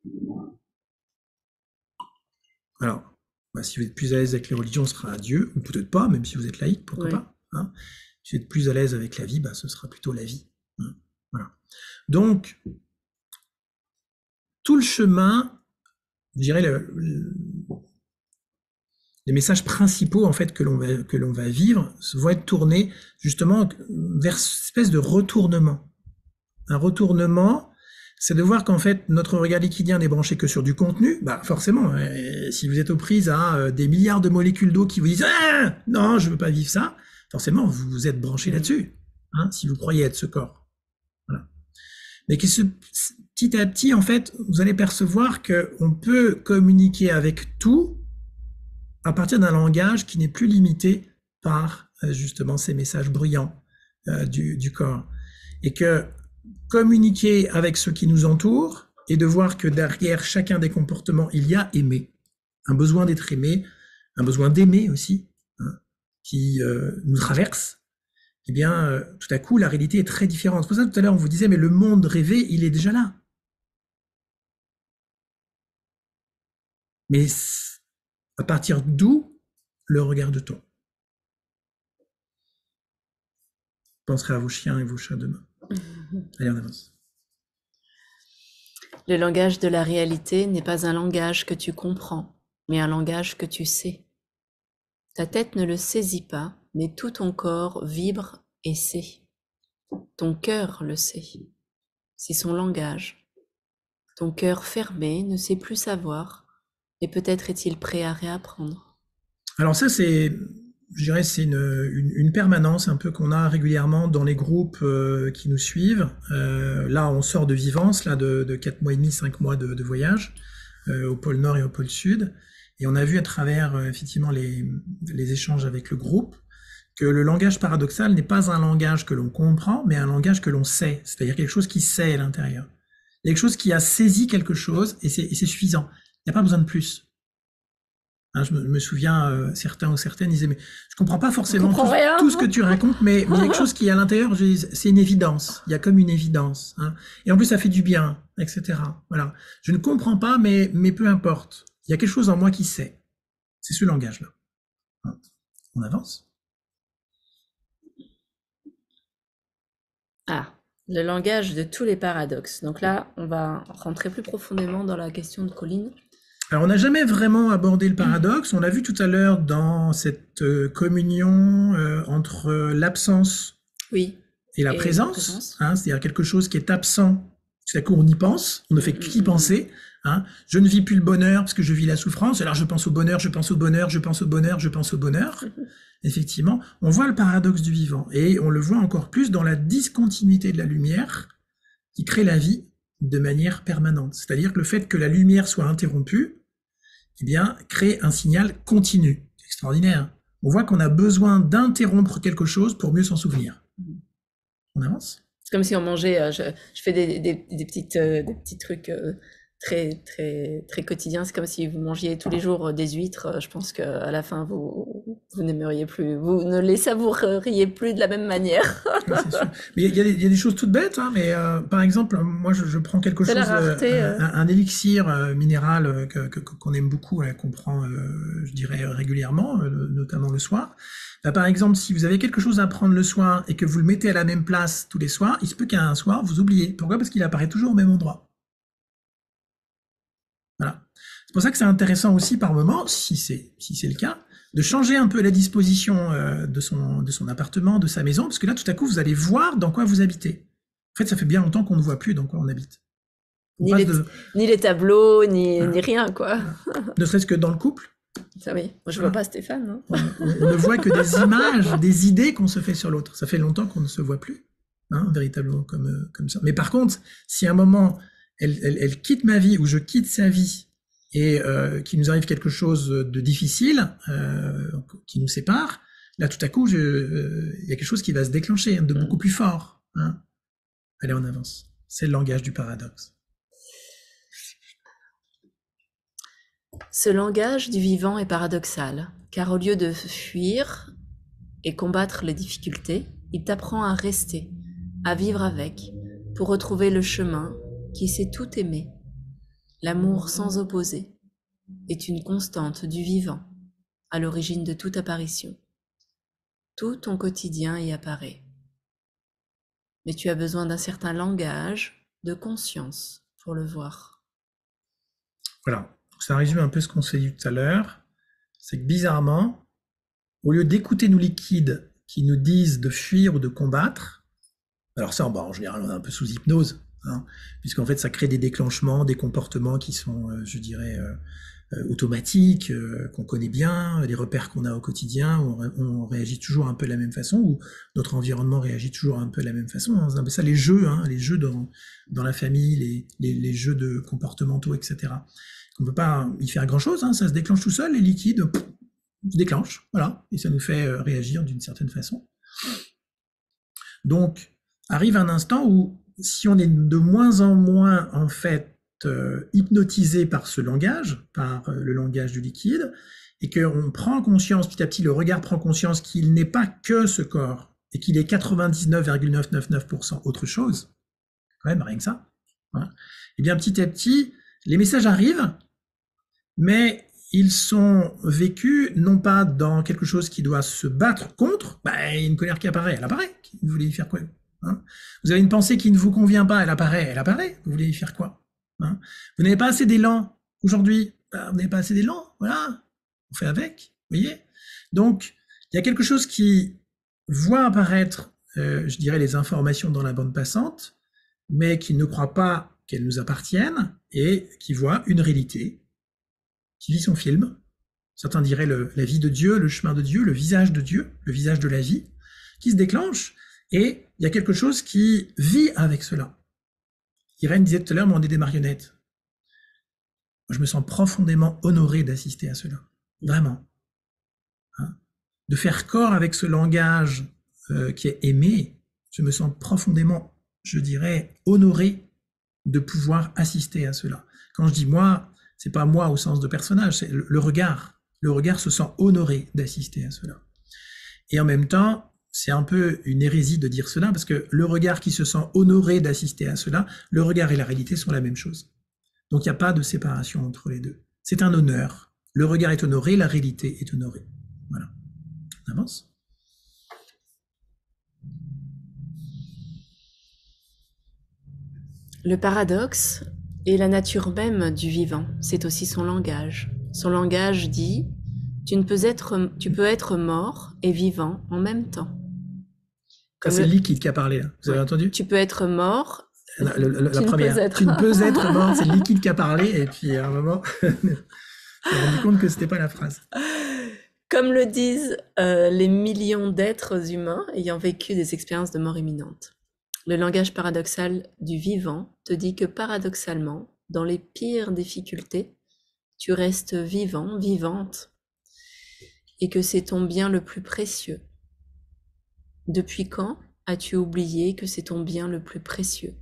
Alors, bah, si vous êtes plus à l'aise avec les religions, ce sera Dieu, ou peut-être pas, même si vous êtes laïque, pourquoi oui. pas. Hein. Si vous êtes plus à l'aise avec la vie, bah, ce sera plutôt la vie. Hein. Voilà. Donc, tout le chemin, je dirais, le, le, les messages principaux en fait que l'on va que l'on va vivre vont être tournés justement vers cette espèce de retournement. Un retournement. C'est de voir qu'en fait, notre regard liquidien n'est branché que sur du contenu. Bah, forcément, euh, si vous êtes aux prises à euh, des milliards de molécules d'eau qui vous disent ah, « Non, je veux pas vivre ça », forcément, vous vous êtes branché là-dessus, hein, si vous croyez être ce corps. Voilà. Mais que ce, petit à petit, en fait, vous allez percevoir qu'on peut communiquer avec tout à partir d'un langage qui n'est plus limité par, euh, justement, ces messages bruyants euh, du, du corps. Et que communiquer avec ceux qui nous entourent et de voir que derrière chacun des comportements, il y a aimer, un besoin d'être aimé, un besoin d'aimer aussi, hein, qui euh, nous traverse, eh bien, euh, tout à coup, la réalité est très différente. C'est pour ça, tout à l'heure, on vous disait, mais le monde rêvé, il est déjà là. Mais à partir d'où le regarde-t-on? Penserez à vos chiens et vos chats demain. Allez, on avance. Le langage de la réalité n'est pas un langage que tu comprends, mais un langage que tu sais. Ta tête ne le saisit pas, mais tout ton corps vibre et sait. Ton cœur le sait. C'est son langage. Ton cœur fermé ne sait plus savoir, et peut-être est-il prêt à réapprendre. Alors ça, c'est, je dirais, c'est une, une, une permanence un peu qu'on a régulièrement dans les groupes euh, qui nous suivent. Euh, là, on sort de Vivance, là, de, de quatre mois et demi, cinq mois de, de voyage euh, au pôle Nord et au pôle Sud. Et on a vu à travers, euh, effectivement, les, les échanges avec le groupe que le langage paradoxal n'est pas un langage que l'on comprend, mais un langage que l'on sait. C'est-à-dire quelque chose qui sait à l'intérieur. Quelque chose qui a saisi quelque chose, et c'est, et c'est suffisant. Il n'y a pas besoin de plus. Hein, je, me, je me souviens, euh, certains ou certaines disaient, mais je comprends pas forcément tout, tout ce que tu racontes, mais, mais il y a quelque chose qui est à l'intérieur, c'est une évidence. Il y a comme une évidence. Hein. Et en plus, ça fait du bien, et cetera. Voilà. Je ne comprends pas, mais, mais peu importe. Il y a quelque chose en moi qui sait. C'est ce langage-là. Hein. On avance. Ah, le langage de tous les paradoxes. Donc là, on va rentrer plus profondément dans la question de Colline. Alors, on n'a jamais vraiment abordé le paradoxe. On l'a vu tout à l'heure dans cette euh, communion euh, entre l'absence oui. et la et présence. présence. Hein, c'est-à-dire quelque chose qui est absent. Tout à coup, on y pense. On ne fait qu'y mmh. penser. Hein. Je ne vis plus le bonheur parce que je vis la souffrance. Alors, je pense au bonheur, je pense au bonheur, je pense au bonheur, je pense au bonheur. Mmh. Effectivement, on voit le paradoxe du vivant. Et on le voit encore plus dans la discontinuité de la lumière qui crée la vie de manière permanente. C'est-à-dire que le fait que la lumière soit interrompue, eh bien, crée un signal continu. C'est extraordinaire. On voit qu'on a besoin d'interrompre quelque chose pour mieux s'en souvenir. On avance ? C'est comme si on mangeait, euh, je, je fais des, des, des, petites, euh, des petits trucs euh, très, très, très quotidiens. C'est comme si vous mangiez tous les jours des huîtres. Je pense qu'à la fin, vous, vous n'aimeriez plus, vous ne les savoureriez plus de la même manière. Ouais, c'est sûr. Mais il y, y, y a des choses toutes bêtes, hein, mais euh, par exemple, moi je, je prends quelque chose, rareté, euh, un, un élixir euh, minéral euh, que, que, qu'on aime beaucoup, euh, qu'on prend, euh, je dirais, régulièrement, euh, notamment le soir. Bah, par exemple, si vous avez quelque chose à prendre le soir et que vous le mettez à la même place tous les soirs, il se peut qu'un soir vous oubliez. Pourquoi ? Parce qu'il apparaît toujours au même endroit. Voilà. C'est pour ça que c'est intéressant aussi par moment, si c'est si c'est le cas, de changer un peu la disposition euh, de son de son appartement, de sa maison, parce que là tout à coup vous allez voir dans quoi vous habitez. En fait, ça fait bien longtemps qu'on ne voit plus dans quoi on habite. On ni, les, de... ni les tableaux, ni, voilà. ni rien, quoi. Ne serait-ce que dans le couple. Ça oui, moi je voilà. vois pas Stéphane. Hein. On, on, on ne voit que des images, des idées qu'on se fait sur l'autre. Ça fait longtemps qu'on ne se voit plus, hein, véritablement comme comme ça. Mais par contre, si à un moment Elle, elle, elle quitte ma vie ou je quitte sa vie et euh, qu'il nous arrive quelque chose de difficile euh, qui nous sépare, là tout à coup il euh, y a quelque chose qui va se déclencher de beaucoup plus fort. Hein. Allez, on avance. C'est le langage du paradoxe. Ce langage du vivant est paradoxal, car au lieu de fuir et combattre les difficultés, il t'apprend à rester, à vivre avec, pour retrouver le chemin qui sait tout aimer. L'amour sans opposer est une constante du vivant, à l'origine de toute apparition. Tout ton quotidien y apparaît. Mais tu as besoin d'un certain langage, de conscience, pour le voir. Voilà, ça résume un peu ce qu'on s'est dit tout à l'heure. C'est que bizarrement, au lieu d'écouter nos liquides qui nous disent de fuir ou de combattre, alors ça, bah, en général, on est un peu sous hypnose, hein, puisqu'en fait ça crée des déclenchements, des comportements qui sont, euh, je dirais, euh, euh, automatiques, euh, qu'on connaît bien, les repères qu'on a au quotidien, où on, on réagit toujours un peu de la même façon, ou notre environnement réagit toujours un peu de la même façon. Hein, c'est un peu ça les jeux, hein, les jeux dans, dans la famille, les, les, les jeux de comportementaux, et cetera. On ne peut pas y faire grand-chose, hein, ça se déclenche tout seul, les liquides pff, se déclenchent, voilà, et ça nous fait euh, réagir d'une certaine façon. Donc, arrive un instant où si on est de moins en moins en fait euh, hypnotisé par ce langage, par euh, le langage du liquide, et qu'on prend conscience petit à petit, le regard prend conscience qu'il n'est pas que ce corps, et qu'il est quatre-vingt-dix-neuf virgule neuf cent quatre-vingt-dix-neuf pour cent autre chose, quand même, rien que ça, hein. Et bien petit à petit, les messages arrivent, mais ils sont vécus non pas dans quelque chose qui doit se battre contre, bah, il y a une colère qui apparaît, elle apparaît, vous voulez y faire quoi? Hein, vous avez une pensée qui ne vous convient pas, elle apparaît, elle apparaît, vous voulez y faire quoi? Hein. Vous n'avez pas assez d'élan aujourd'hui, bah, vous n'avez pas assez d'élan, voilà, on fait avec, vous voyez. Donc, il y a quelque chose qui voit apparaître, euh, je dirais, les informations dans la bande passante, mais qui ne croit pas qu'elles nous appartiennent et qui voit une réalité, qui vit son film. Certains diraient le, la vie de Dieu, le chemin de Dieu, le visage de Dieu, le visage de la vie, qui se déclenche, et il y a quelque chose qui vit avec cela. Irène disait tout à l'heure, mais on est des marionnettes. Je me sens profondément honoré d'assister à cela, vraiment. Hein? De faire corps avec ce langage euh, qui est aimé, je me sens profondément, je dirais, honoré de pouvoir assister à cela. Quand je dis moi, c'est pas moi au sens de personnage, c'est le, le regard. Le regard se sent honoré d'assister à cela. Et en même temps, c'est un peu une hérésie de dire cela, parce que le regard qui se sent honoré d'assister à cela, le regard et la réalité sont la même chose. Donc il n'y a pas de séparation entre les deux. C'est un honneur. Le regard est honoré, la réalité est honorée. Voilà. On avance. Le paradoxe est la nature même du vivant. C'est aussi son langage. Son langage dit « tu ne peux être, tu peux être mort et vivant en même temps ». C'est le liquide qui a parlé, là. Vous avez ouais. entendu? Tu peux être mort. La, la, la, la première. Être... Tu ne peux être mort, c'est le liquide qui a parlé, et puis à un moment, je me suis rendu compte que c'était pas la phrase. Comme le disent euh, les millions d'êtres humains ayant vécu des expériences de mort imminente. Le langage paradoxal du vivant te dit que paradoxalement, dans les pires difficultés, tu restes vivant, vivante, et que c'est ton bien le plus précieux. Depuis quand as-tu oublié que c'est ton bien le plus précieux?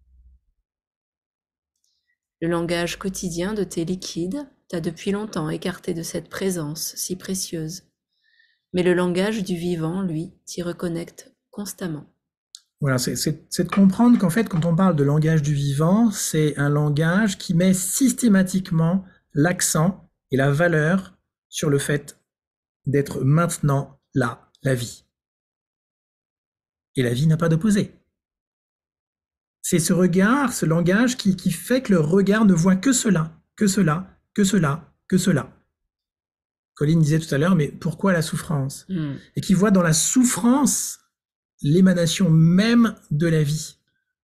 Le langage quotidien de tes liquides t'a depuis longtemps écarté de cette présence si précieuse. Mais le langage du vivant, lui, t'y reconnecte constamment. Voilà, c'est de comprendre qu'en fait, quand on parle de langage du vivant, c'est un langage qui met systématiquement l'accent et la valeur sur le fait d'être maintenant là, la vie. Et la vie n'a pas d'opposé. C'est ce regard, ce langage qui, qui fait que le regard ne voit que cela, que cela, que cela, que cela. Colline disait tout à l'heure, mais pourquoi la souffrance? mm. Et qui voit dans la souffrance l'émanation même de la vie.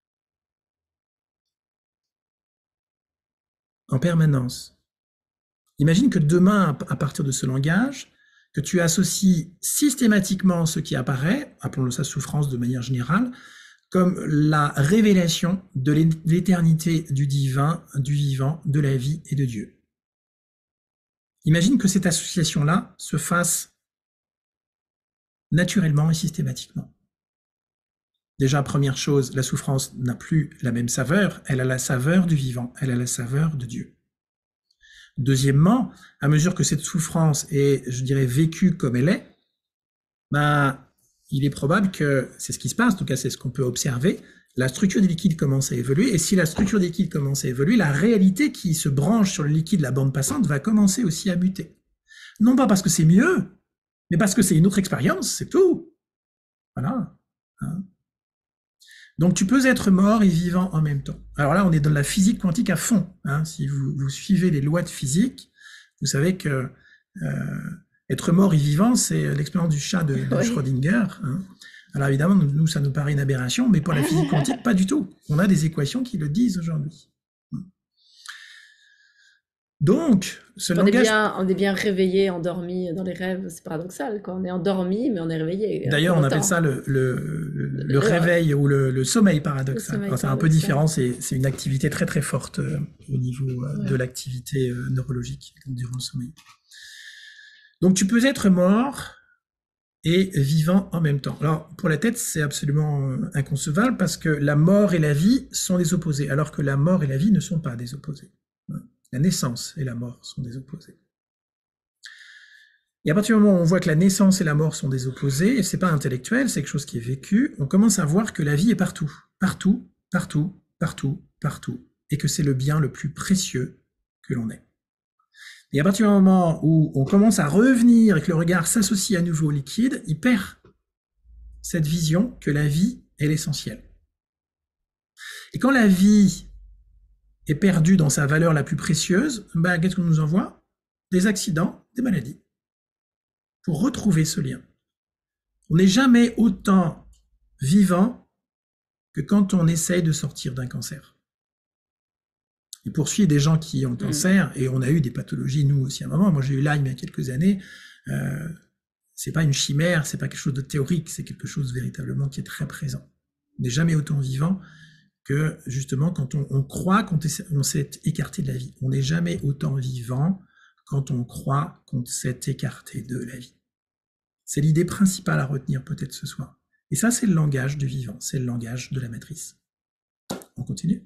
En permanence. Imagine que demain, à partir de ce langage, que tu associes systématiquement ce qui apparaît, appelons-le ça souffrance de manière générale, comme la révélation de l'éternité du divin, du vivant, de la vie et de Dieu. Imagine que cette association-là se fasse naturellement et systématiquement. Déjà, première chose, la souffrance n'a plus la même saveur, elle a la saveur du vivant, elle a la saveur de Dieu. Deuxièmement, à mesure que cette souffrance est, je dirais, vécue comme elle est, ben, il est probable que, c'est ce qui se passe, en tout cas c'est ce qu'on peut observer, la structure des liquides commence à évoluer, et si la structure des liquides commence à évoluer, la réalité qui se branche sur le liquide, la bande passante, va commencer aussi à muter. Non pas parce que c'est mieux, mais parce que c'est une autre expérience, c'est tout. Voilà. Hein. Donc tu peux être mort et vivant en même temps. Alors là, on est dans la physique quantique à fond. Hein. Si vous, vous suivez les lois de physique, vous savez que euh, être mort et vivant, c'est l'expérience du chat de, de oui. Schrödinger. Hein. Alors évidemment, nous, ça nous paraît une aberration, mais pour la physique quantique, pas du tout. On a des équations qui le disent aujourd'hui. Donc, ce on langage... Est bien, on est bien réveillé, endormi dans les rêves, c'est paradoxal, quoi. On est endormi, mais on est réveillé. D'ailleurs, on appelle ça le, le, le, le réveil ou le, le sommeil paradoxal. C'est un peu différent, c'est une activité très très forte euh, au niveau euh, ouais. de l'activité euh, neurologique durant le sommeil. Donc, tu peux être mort et vivant en même temps. Alors, pour la tête, c'est absolument euh, inconcevable parce que la mort et la vie sont des opposés, alors que la mort et la vie ne sont pas des opposés. La naissance et la mort sont des opposés. Et à partir du moment où on voit que la naissance et la mort sont des opposés, et c'est pas intellectuel, c'est quelque chose qui est vécu, on commence à voir que la vie est partout, partout, partout, partout, partout, et que c'est le bien le plus précieux que l'on ait. Et à partir du moment où on commence à revenir et que le regard s'associe à nouveau au liquide, il perd cette vision que la vie est l'essentiel. Et quand la vie est perdu dans sa valeur la plus précieuse, ben, qu'est-ce qu'on nous envoie? Des accidents, des maladies. Pour retrouver ce lien. On n'est jamais autant vivant que quand on essaye de sortir d'un cancer. Et poursuit des gens qui ont cancer, et on a eu des pathologies, nous aussi, à un moment. Moi, j'ai eu Lyme il y a quelques années. Euh, c'est pas une chimère, c'est pas quelque chose de théorique, c'est quelque chose véritablement qui est très présent. On n'est jamais autant vivant que, justement, quand on, on croit qu'on on s'est écarté de la vie. On n'est jamais autant vivant quand on croit qu'on s'est écarté de la vie. C'est l'idée principale à retenir peut-être ce soir. Et ça, c'est le langage du vivant, c'est le langage de la matrice. On continue?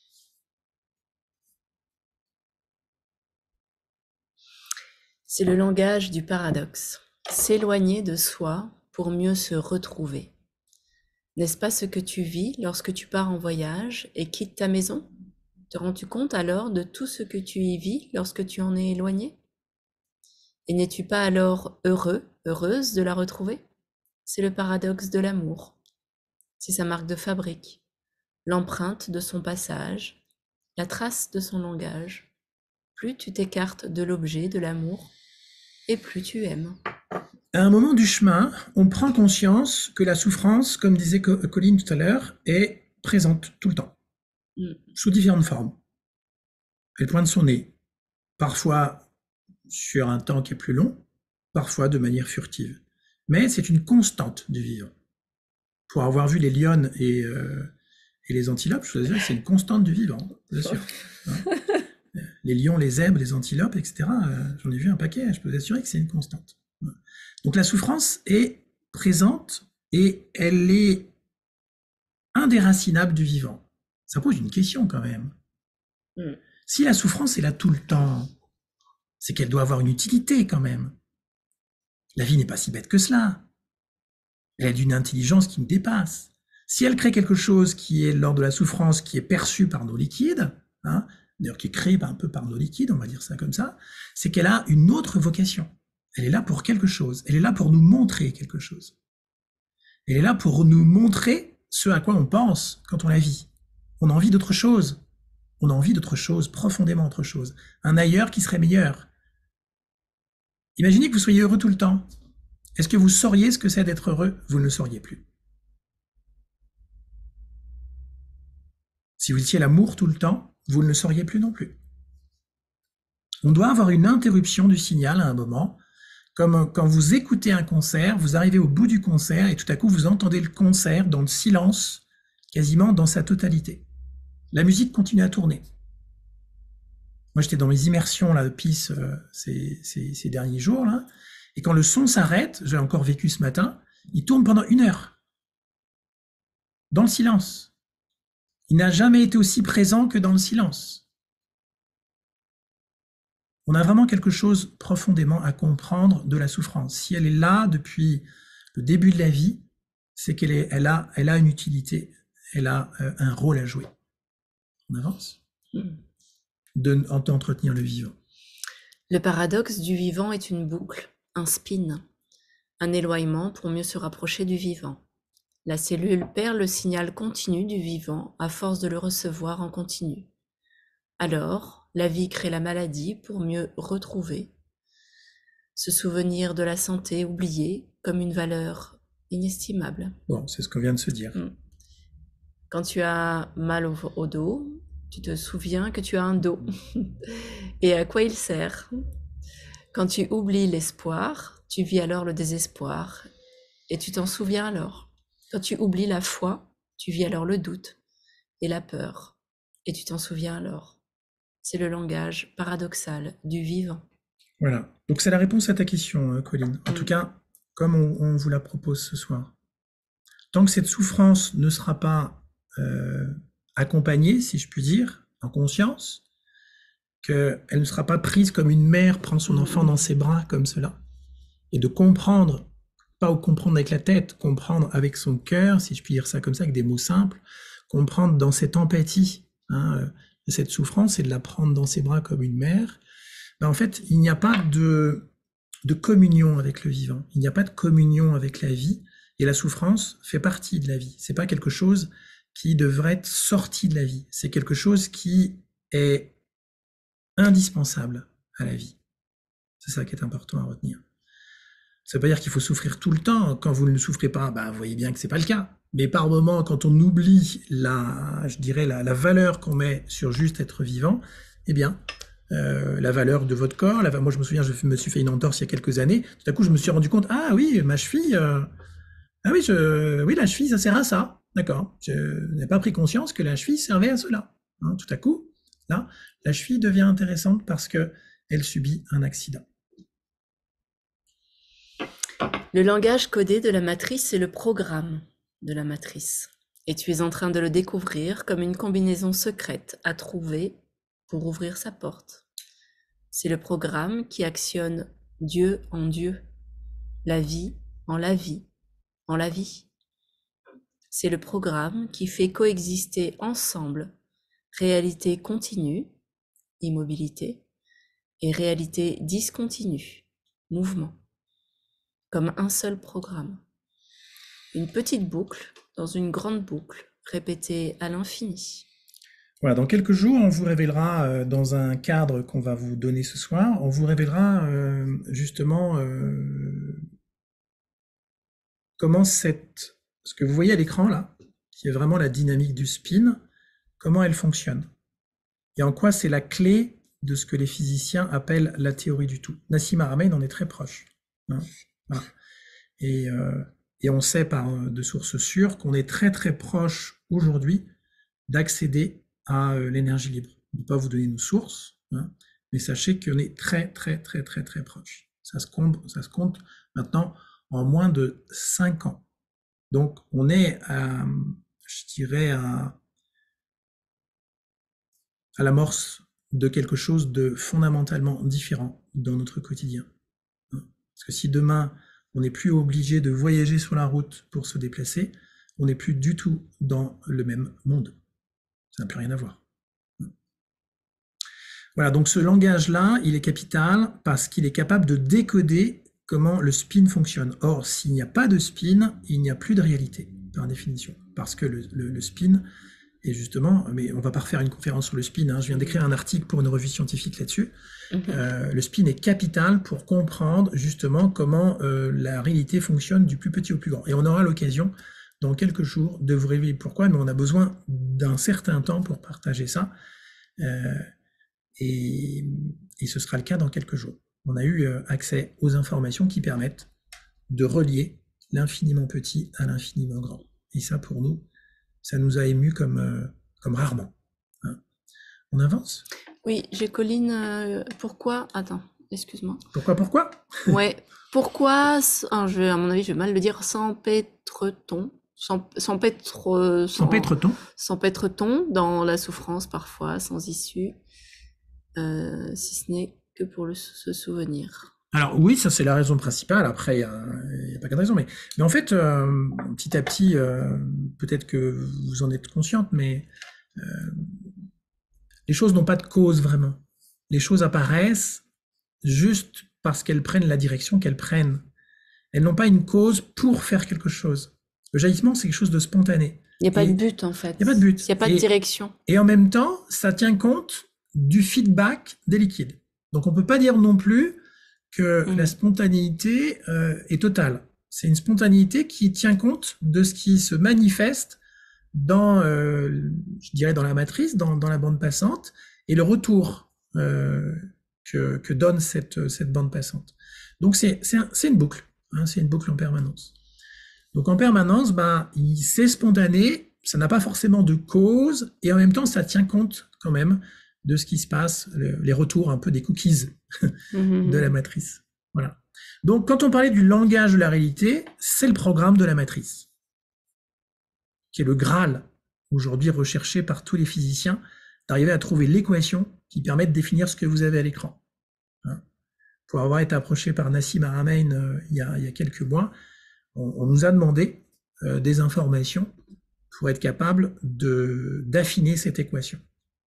C'est le langage du paradoxe. S'éloigner de soi pour mieux se retrouver. N'est-ce pas ce que tu vis lorsque tu pars en voyage et quittes ta maison? Te rends-tu compte alors de tout ce que tu y vis lorsque tu en es éloigné? Et n'es-tu pas alors heureux, heureuse de la retrouver? C'est le paradoxe de l'amour. C'est sa marque de fabrique, l'empreinte de son passage, la trace de son langage. Plus tu t'écartes de l'objet de l'amour, et plus tu aimes. À un moment du chemin, on prend conscience que la souffrance, comme disait Colline tout à l'heure, est présente tout le temps, mm. sous différentes formes. Elle pointe son nez, parfois sur un temps qui est plus long, parfois de manière furtive. Mais c'est une constante du vivant. Pour avoir vu les lionnes et, euh, et les antilopes, je peux vous dire que c'est une constante du vivant, bien sûr. Hein. Les lions, les zèbres, les antilopes, et cetera, euh, j'en ai vu un paquet, je peux vous assurer que c'est une constante. Donc la souffrance est présente et elle est indéracinable du vivant. Ça pose une question quand même. Mm. Si la souffrance est là tout le temps, c'est qu'elle doit avoir une utilité quand même. La vie n'est pas si bête que cela. Elle a d'une intelligence qui nous dépasse. Si elle crée quelque chose qui est lors de la souffrance, qui est perçu par nos liquides, hein, d'ailleurs qui est créé un peu par nos liquides, on va dire ça comme ça, c'est qu'elle a une autre vocation. Elle est là pour quelque chose. Elle est là pour nous montrer quelque chose. Elle est là pour nous montrer ce à quoi on pense quand on la vit. On a envie d'autre chose. On a envie d'autre chose, profondément autre chose. Un ailleurs qui serait meilleur. Imaginez que vous soyez heureux tout le temps. Est-ce que vous sauriez ce que c'est d'être heureux? Vous ne le sauriez plus. Si vous étiez l'amour tout le temps, vous ne le sauriez plus non plus. On doit avoir une interruption du signal à un moment, comme quand vous écoutez un concert, vous arrivez au bout du concert et tout à coup vous entendez le concert dans le silence, quasiment dans sa totalité. La musique continue à tourner. Moi j'étais dans mes immersions là, de P I S euh, ces, ces, ces derniers jours, là, et quand le son s'arrête, j'ai encore vécu ce matin, il tourne pendant une heure, dans le silence. Il n'a jamais été aussi présent que dans le silence. On a vraiment quelque chose profondément à comprendre de la souffrance. Si elle est là depuis le début de la vie, c'est qu'elle est, elle a, elle a une utilité, elle a euh, un rôle à jouer. On avance de, d'entretenir le vivant. Le paradoxe du vivant est une boucle, un spin, un éloignement pour mieux se rapprocher du vivant. La cellule perd le signal continu du vivant à force de le recevoir en continu. Alors, la vie crée la maladie pour mieux retrouver, se souvenir de la santé oubliée comme une valeur inestimable. Bon, c'est ce qu'on vient de se dire. Quand tu as mal au, au dos, tu te souviens que tu as un dos et à quoi il sert. Quand tu oublies l'espoir, tu vis alors le désespoir et tu t'en souviens alors. Quand tu oublies la foi, tu vis alors le doute et la peur et tu t'en souviens alors. C'est le langage paradoxal du vivant. Voilà. Donc c'est la réponse à ta question, Colline. En mmh. tout cas, comme on, on vous la propose ce soir. Tant que cette souffrance ne sera pas euh, accompagnée, si je puis dire, en conscience, qu'elle ne sera pas prise comme une mère prend son enfant dans ses bras comme cela, et de comprendre, pas comprendre avec la tête, comprendre avec son cœur, si je puis dire ça comme ça, avec des mots simples, comprendre dans cette empathie, hein, de cette souffrance et de la prendre dans ses bras comme une mère, ben en fait, il n'y a pas de, de communion avec le vivant, il n'y a pas de communion avec la vie, et la souffrance fait partie de la vie. C'est pas quelque chose qui devrait être sorti de la vie, c'est quelque chose qui est indispensable à la vie. C'est ça qui est important à retenir. Ça ne veut pas dire qu'il faut souffrir tout le temps. Quand vous ne souffrez pas, bah, vous voyez bien que c'est pas le cas. Mais par moment, quand on oublie la, je dirais la, la valeur qu'on met sur juste être vivant, eh bien, euh, la valeur de votre corps, la, moi je me souviens, je me suis fait une entorse il y a quelques années. Tout à coup, je me suis rendu compte, ah oui, ma cheville, euh, ah oui, je, oui, la cheville, ça sert à ça. D'accord. Je n'ai pas pris conscience que la cheville servait à cela. Hein, tout à coup, là, la cheville devient intéressante parce que elle subit un accident. Le langage codé de la matrice, c'est le programme de la matrice. Et tu es en train de le découvrir comme une combinaison secrète à trouver pour ouvrir sa porte. C'est le programme qui actionne Dieu en Dieu, la vie en la vie, en la vie. C'est le programme qui fait coexister ensemble réalité continue, immobilité, et réalité discontinue, mouvement, comme un seul programme. Une petite boucle dans une grande boucle, répétée à l'infini. Voilà, dans quelques jours, on vous révélera, euh, dans un cadre qu'on va vous donner ce soir, on vous révélera euh, justement euh, comment cette, ce que vous voyez à l'écran là, qui est vraiment la dynamique du spin, comment elle fonctionne. Et en quoi c'est la clé de ce que les physiciens appellent la théorie du tout. Nassim Haramein en est très proche. Hein, voilà. Et, euh, et on sait par de sources sûres qu'on est très très proche aujourd'hui d'accéder à euh, l'énergie libre. On ne peut pas vous donner nos sources, hein, mais sachez qu'on est très très très très très proche. Ça se compte, ça se compte maintenant en moins de cinq ans. Donc on est à, je dirais, à, à l'amorce de quelque chose de fondamentalement différent dans notre quotidien. Parce que si demain, on n'est plus obligé de voyager sur la route pour se déplacer, on n'est plus du tout dans le même monde. Ça n'a plus rien à voir. Voilà, donc ce langage-là, il est capital parce qu'il est capable de décoder comment le spin fonctionne. Or, s'il n'y a pas de spin, il n'y a plus de réalité, par définition. Parce que le, le, le spin est justement, mais on ne va pas refaire une conférence sur le spin, hein, je viens d'écrire un article pour une revue scientifique là-dessus. Mm-hmm. euh, le spin est capital pour comprendre justement comment euh, la réalité fonctionne du plus petit au plus grand. Et on aura l'occasion, dans quelques jours, de vous révéler pourquoi, mais on a besoin d'un certain temps pour partager ça. Euh, et, et ce sera le cas dans quelques jours. On a eu accès aux informations qui permettent de relier l'infiniment petit à l'infiniment grand. Et ça, pour nous, ça nous a émus comme, euh, comme rarement. Hein. On avance ? Oui, j'ai Colline. Euh, pourquoi ? Attends, excuse-moi. Pourquoi, pourquoi ? Ouais, pourquoi, ah, je, à mon avis, je vais mal le dire, s'empêtre-t-on Sans, sans pêtre, sans, pêtre-t-on sans pêtre-t-on dans la souffrance parfois, sans issue, euh, si ce n'est que pour le, se souvenir. Alors oui, ça c'est la raison principale. Après, il n'y a, a pas qu'une raison, mais, mais en fait, euh, petit à petit, euh, peut-être que vous en êtes consciente, mais euh, les choses n'ont pas de cause vraiment. Les choses apparaissent juste parce qu'elles prennent la direction qu'elles prennent. Elles n'ont pas une cause pour faire quelque chose. Le jaillissement, c'est quelque chose de spontané. Il n'y a pas et de but, en fait. Il n'y a pas de but. Il n'y a pas de et, direction. Et en même temps, ça tient compte du feedback des liquides. Donc, on ne peut pas dire non plus que mmh. la spontanéité euh, est totale. C'est une spontanéité qui tient compte de ce qui se manifeste dans, euh, je dirais, dans la matrice, dans, dans la bande passante, et le retour euh, que, que donne cette, cette bande passante. Donc, c'est, c'est, un, c'est une boucle. Hein, c'est une boucle en permanence. Donc en permanence, ben, c'est spontané, ça n'a pas forcément de cause, et en même temps, ça tient compte quand même de ce qui se passe, le, les retours un peu des cookies mmh. de la matrice. Voilà. Donc quand on parlait du langage de la réalité, c'est le programme de la matrice, qui est le Graal, aujourd'hui recherché par tous les physiciens, d'arriver à trouver l'équation qui permet de définir ce que vous avez à l'écran. Hein. Pour avoir été approché par Nassim Haramein euh, il, y a, il y a quelques mois, on nous a demandé euh, des informations pour être capable de, d'affiner cette équation.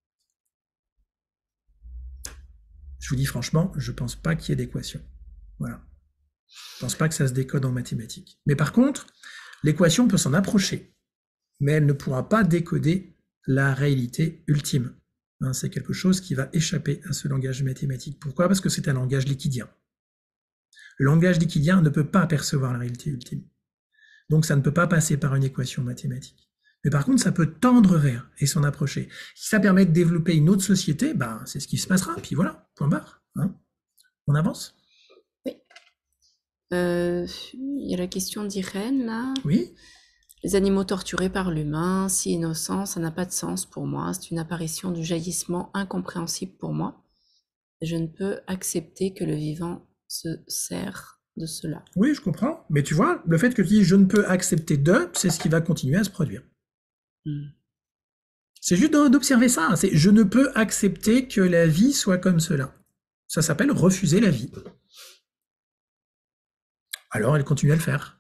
Je vous dis franchement, je ne pense pas qu'il y ait d'équation. Voilà. Je ne pense pas que ça se décode en mathématiques. Mais par contre, l'équation peut s'en approcher, mais elle ne pourra pas décoder la réalité ultime. hein, c'est quelque chose qui va échapper à ce langage mathématique. Pourquoi? Parce que c'est un langage liquidien. Le langage liquidien ne peut pas percevoir la réalité ultime. Donc ça ne peut pas passer par une équation mathématique. Mais par contre, ça peut tendre vers et s'en approcher. Si ça permet de développer une autre société, ben, c'est ce qui se passera. Puis voilà, point barre. Hein. On avance. Oui. Euh, il y a la question d'Irène, là. Oui. Les animaux torturés par l'humain, si innocents, ça n'a pas de sens pour moi. C'est une apparition du jaillissement incompréhensible pour moi. Je ne peux accepter que le vivant se sert de cela. Oui, je comprends. Mais tu vois, le fait que tu dis « je ne peux accepter de », c'est ce qui va continuer à se produire. Hmm. C'est juste d'observer ça. C'est « je ne peux accepter que la vie soit comme cela ». Ça s'appelle refuser la vie. Alors, elle continue à le faire.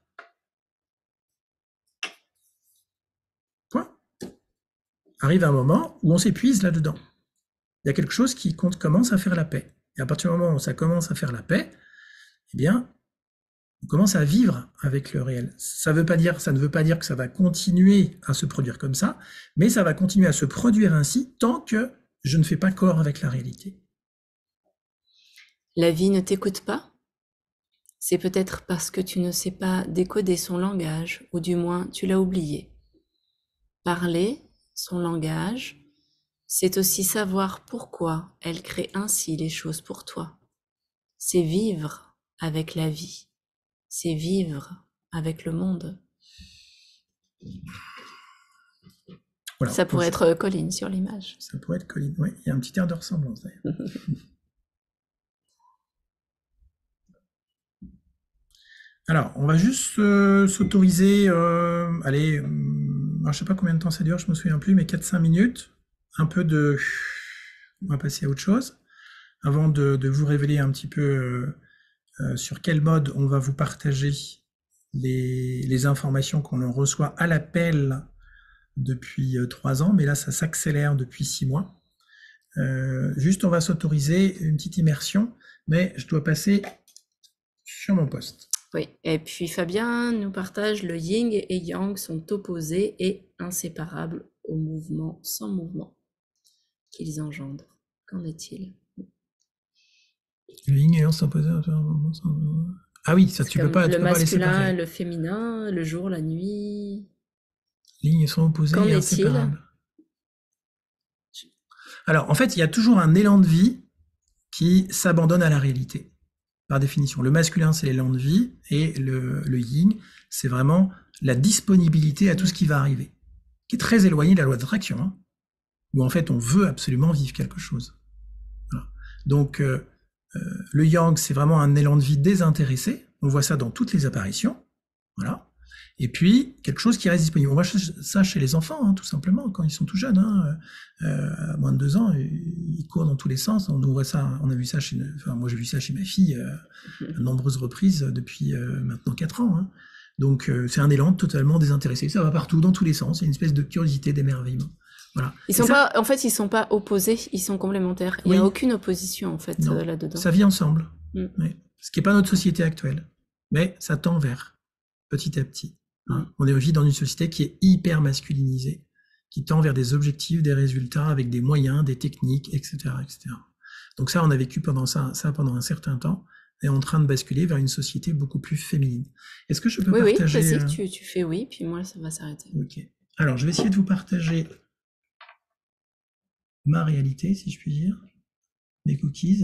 Point. Arrive un moment où on s'épuise là-dedans. Il y a quelque chose qui compte, commence à faire la paix. Et à partir du moment où ça commence à faire la paix, eh bien, on commence à vivre avec le réel. Ça veut pas dire, ça ne veut pas dire que ça va continuer à se produire comme ça, mais ça va continuer à se produire ainsi tant que je ne fais pas corps avec la réalité. La vie ne t'écoute pas? C'est peut-être parce que tu ne sais pas décoder son langage, ou du moins tu l'as oublié. Parler son langage, c'est aussi savoir pourquoi elle crée ainsi les choses pour toi. C'est vivre avec la vie. C'est vivre avec le monde. Voilà, ça pourrait être Colline sur l'image. Ça pourrait être Colline, oui. Il y a un petit air de ressemblance d'ailleurs. Alors, on va juste euh, s'autoriser, euh, allez, euh, je ne sais pas combien de temps ça dure, je ne me souviens plus, mais quatre cinq minutes, un peu de... On va passer à autre chose, avant de, de vous révéler un petit peu euh, euh, sur quel mode on va vous partager les, les informations qu'on reçoit à l'appel depuis euh, trois ans, mais là ça s'accélère depuis six mois. Euh, juste, on va s'autoriser une petite immersion, mais je dois passer sur mon poste. Oui, et puis Fabien nous partage le yin et yang sont opposés et inséparables au mouvement sans mouvement qu'ils engendrent. Qu'en est-il? Le yin et yang sont opposés au mouvement sans mouvement. Ah oui, ça tu peux pas, tu peux pas les séparer. Le masculin, le féminin, le jour, la nuit. Les lignes sont opposées et inséparables. Alors en fait, il y a toujours un élan de vie qui s'abandonne à la réalité. Par définition, le masculin, c'est l'élan de vie, et le, le yin, c'est vraiment la disponibilité à tout ce qui va arriver, qui est très éloigné de la loi d'attraction, hein, où en fait on veut absolument vivre quelque chose. Voilà. Donc euh, euh, le yang, c'est vraiment un élan de vie désintéressé, on voit ça dans toutes les apparitions, voilà. Et puis, quelque chose qui reste disponible. On voit ça chez les enfants, hein, tout simplement, quand ils sont tout jeunes. Hein, euh, à moins de deux ans, ils courent dans tous les sens. On voit ça, on a vu ça chez, enfin, moi j'ai vu ça chez ma fille euh, à de nombreuses reprises depuis euh, maintenant quatre ans. Hein. Donc, euh, c'est un élan totalement désintéressé. Ça va partout, dans tous les sens. C'est une espèce de curiosité, d'émerveillement. Voilà. Ils sont ça, pas, en fait, ils sont pas opposés, ils sont complémentaires. Il n'y oui. a aucune opposition, en fait, euh, là-dedans. Ça vit ensemble. Mm. Oui. Ce qui n'est pas notre société actuelle. Mais ça tend vers, petit à petit. Hein. On est aussi dans une société qui est hyper masculinisée, qui tend vers des objectifs, des résultats, avec des moyens, des techniques, et cetera, et cetera. Donc ça, on a vécu pendant ça, ça pendant un certain temps, et on est en train de basculer vers une société beaucoup plus féminine. Est-ce que je peux oui, partager... Oui, vas-y, tu, tu fais oui, puis moi, ça va s'arrêter. Ok. Alors, je vais essayer de vous partager ma réalité, si je puis dire, mes cookies.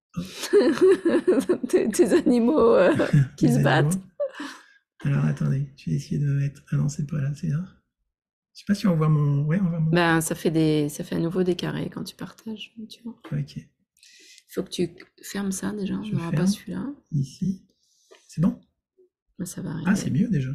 tes, tes animaux euh, qui se battent. Animaux. Alors attendez, je vais essayer de me mettre. Ah non, c'est pas là, c'est là. Je sais pas si on voit mon. Ouais, on voit mon. Ben, ça fait des, ça fait à nouveau des carrés quand tu partages, tu vois. Ok. Il faut que tu fermes ça déjà. Je on n'aura pas celui-là. Ici. C'est bon. Ben, ça va arriver. Ah, c'est mieux déjà.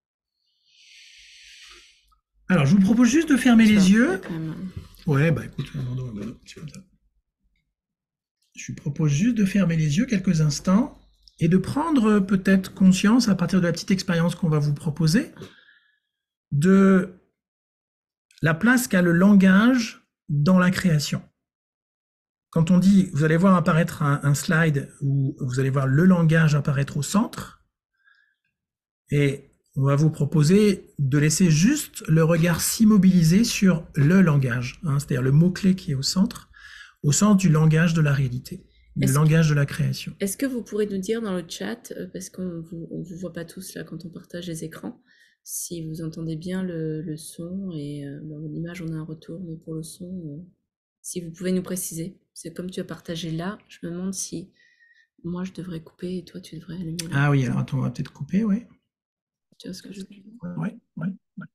Alors, je vous propose juste de fermer les yeux. Ouais, bah écoute, c'est comme ça. Je vous propose juste de fermer les yeux quelques instants. Et de prendre peut-être conscience, à partir de la petite expérience qu'on va vous proposer, de la place qu'a le langage dans la création. Quand on dit, vous allez voir apparaître un, un slide où vous allez voir le langage apparaître au centre, et on va vous proposer de laisser juste le regard s'immobiliser sur le langage, hein, c'est-à-dire le mot-clé qui est au centre, au centre du langage de la réalité, le langage que, de la création. Est-ce que vous pourrez nous dire dans le chat, euh, parce qu'on ne vous, on vous voit pas tous là quand on partage les écrans, si vous entendez bien le, le son, et euh, bon, l'image on a un retour, mais pour le son, euh, si vous pouvez nous préciser. C'est comme tu as partagé là, je me demande si moi je devrais couper et toi tu devrais allumer là. Ah oui, alors attends, on va peut-être couper, oui. Tu vois ce que je veux dire? Oui, oui.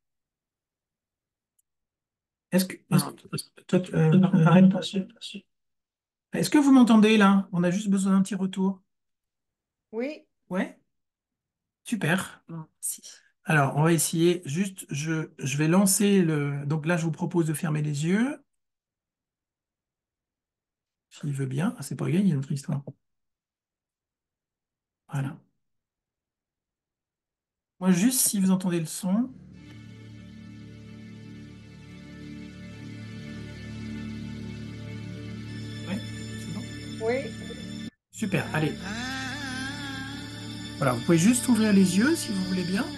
Est-ce que, est-ce que, toi, tu- euh, euh, arrête, pas sûr, pas sûr. Est-ce que vous m'entendez là? On a juste besoin d'un petit retour. Oui. Ouais? Super. Bon, si. Alors, on va essayer. Juste, je, je vais lancer le. Donc là, je vous propose de fermer les yeux. S'il veut bien. Ah, c'est pas gagné notre histoire. Voilà. Moi, juste si vous entendez le son. Ouais, c'est bon? Oui. Super, allez. Voilà, vous pouvez juste ouvrir les yeux si vous voulez bien.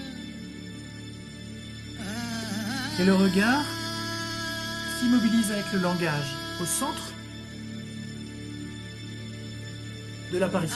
Et le regard s'immobilise avec le langage au centre de l'apparition.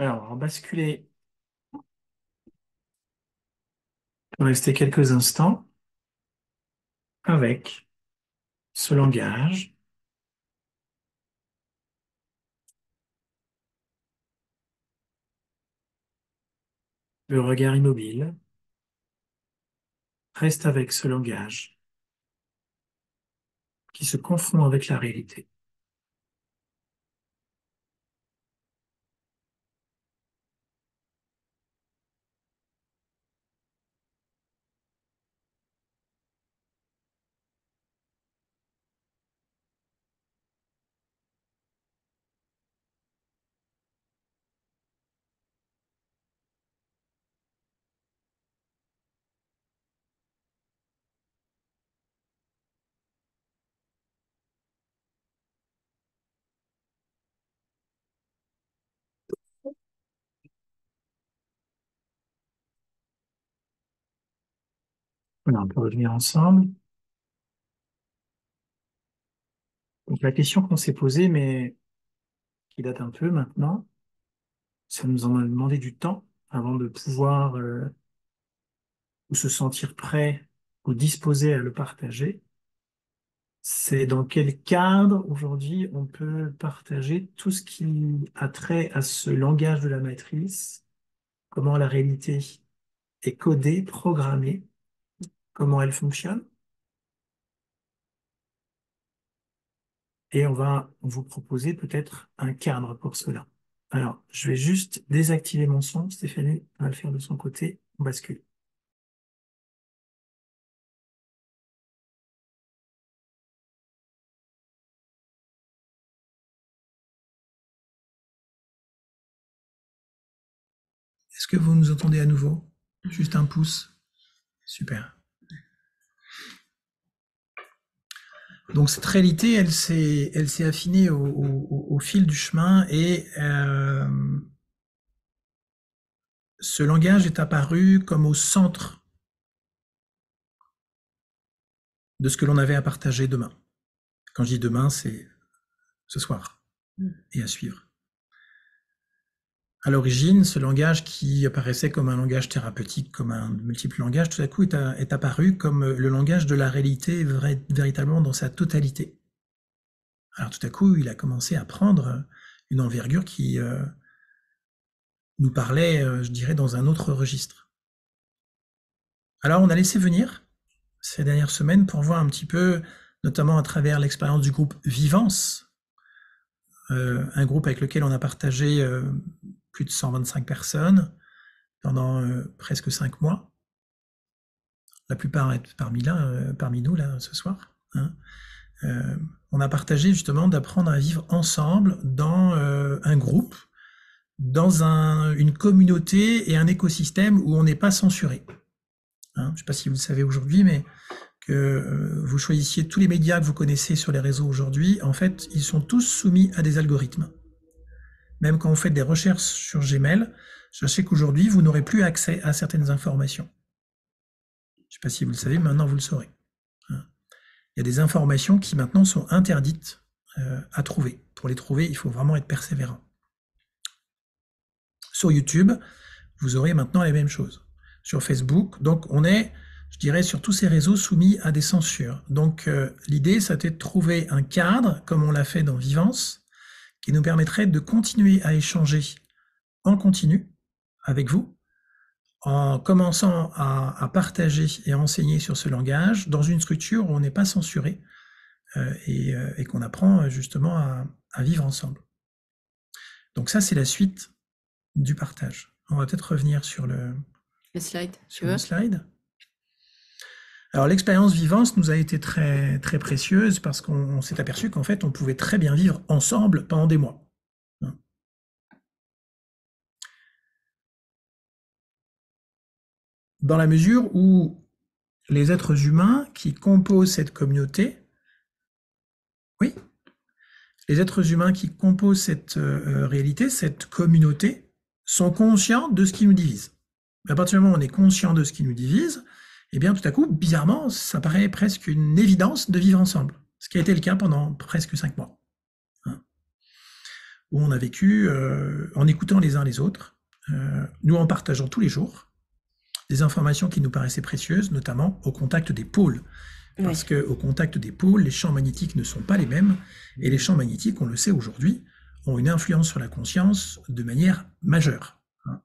Alors, on va basculer. On va rester quelques instants avec ce langage. Le regard immobile reste avec ce langage qui se confond avec la réalité. Voilà, on peut revenir ensemble. Donc, la question qu'on s'est posée, mais qui date un peu maintenant, ça nous en a demandé du temps avant de pouvoir euh, ou se sentir prêt ou disposé à le partager. C'est dans quel cadre aujourd'hui on peut partager tout ce qui a trait à ce langage de la matrice, comment la réalité est codée, programmée, comment elle fonctionne. Et on va vous proposer peut-être un cadre pour cela. Alors, je vais juste désactiver mon son. Stéphanie va le faire de son côté. On bascule. Est-ce que vous nous entendez à nouveau? Juste un pouce. Super. Donc cette réalité, elle s'est, elle s'est affinée au, au, au fil du chemin et euh, ce langage est apparu comme au centre de ce que l'on avait à partager demain. Quand je dis demain, c'est ce soir et à suivre. À l'origine, ce langage qui apparaissait comme un langage thérapeutique, comme un multiple langage, tout à coup est, à, est apparu comme le langage de la réalité vrai, véritablement dans sa totalité. Alors tout à coup, il a commencé à prendre une envergure qui euh, nous parlait, euh, je dirais, dans un autre registre. Alors on a laissé venir ces dernières semaines pour voir un petit peu, notamment à travers l'expérience du groupe Vivance, euh, un groupe avec lequel on a partagé euh, plus de cent vingt-cinq personnes pendant euh, presque cinq mois. La plupart est parmi, là, euh, parmi nous là ce soir. Hein. Euh, on a partagé justement d'apprendre à vivre ensemble dans euh, un groupe, dans un, une communauté et un écosystème où on n'est pas censuré. Hein, je ne sais pas si vous le savez aujourd'hui, mais que euh, vous choisissiez tous les médias que vous connaissez sur les réseaux aujourd'hui, en fait, ils sont tous soumis à des algorithmes. Même quand vous faites des recherches sur Gmail, sachez qu'aujourd'hui, vous n'aurez plus accès à certaines informations. Je ne sais pas si vous le savez, maintenant vous le saurez. Hein. Il y a des informations qui maintenant sont interdites euh, à trouver. Pour les trouver, il faut vraiment être persévérant. Sur YouTube, vous aurez maintenant les mêmes choses. Sur Facebook, donc on est, je dirais, sur tous ces réseaux soumis à des censures. Donc euh, l'idée, c'était de trouver un cadre, comme on l'a fait dans Vivance, qui nous permettrait de continuer à échanger en continu avec vous, en commençant à, à partager et à enseigner sur ce langage dans une structure où on n'est pas censuré euh, et, euh, et qu'on apprend justement à, à vivre ensemble. Donc ça, c'est la suite du partage. On va peut-être revenir sur le, le slide. Sur le slide. Alors l'expérience Vivance nous a été très, très précieuse parce qu'on s'est aperçu qu'en fait, on pouvait très bien vivre ensemble pendant des mois. Dans la mesure où les êtres humains qui composent cette communauté, oui, les êtres humains qui composent cette euh, réalité, cette communauté, sont conscients de ce qui nous divise. À partir du moment où on est conscient de ce qui nous divise, eh bien tout à coup, bizarrement, ça paraît presque une évidence de vivre ensemble, ce qui a été le cas pendant presque cinq mois. où on a vécu euh, en écoutant les uns les autres, euh, nous en partageant tous les jours des informations qui nous paraissaient précieuses, notamment au contact des pôles. Parce oui. qu'au contact des pôles, les champs magnétiques ne sont pas les mêmes, et les champs magnétiques, on le sait aujourd'hui, ont une influence sur la conscience de manière majeure.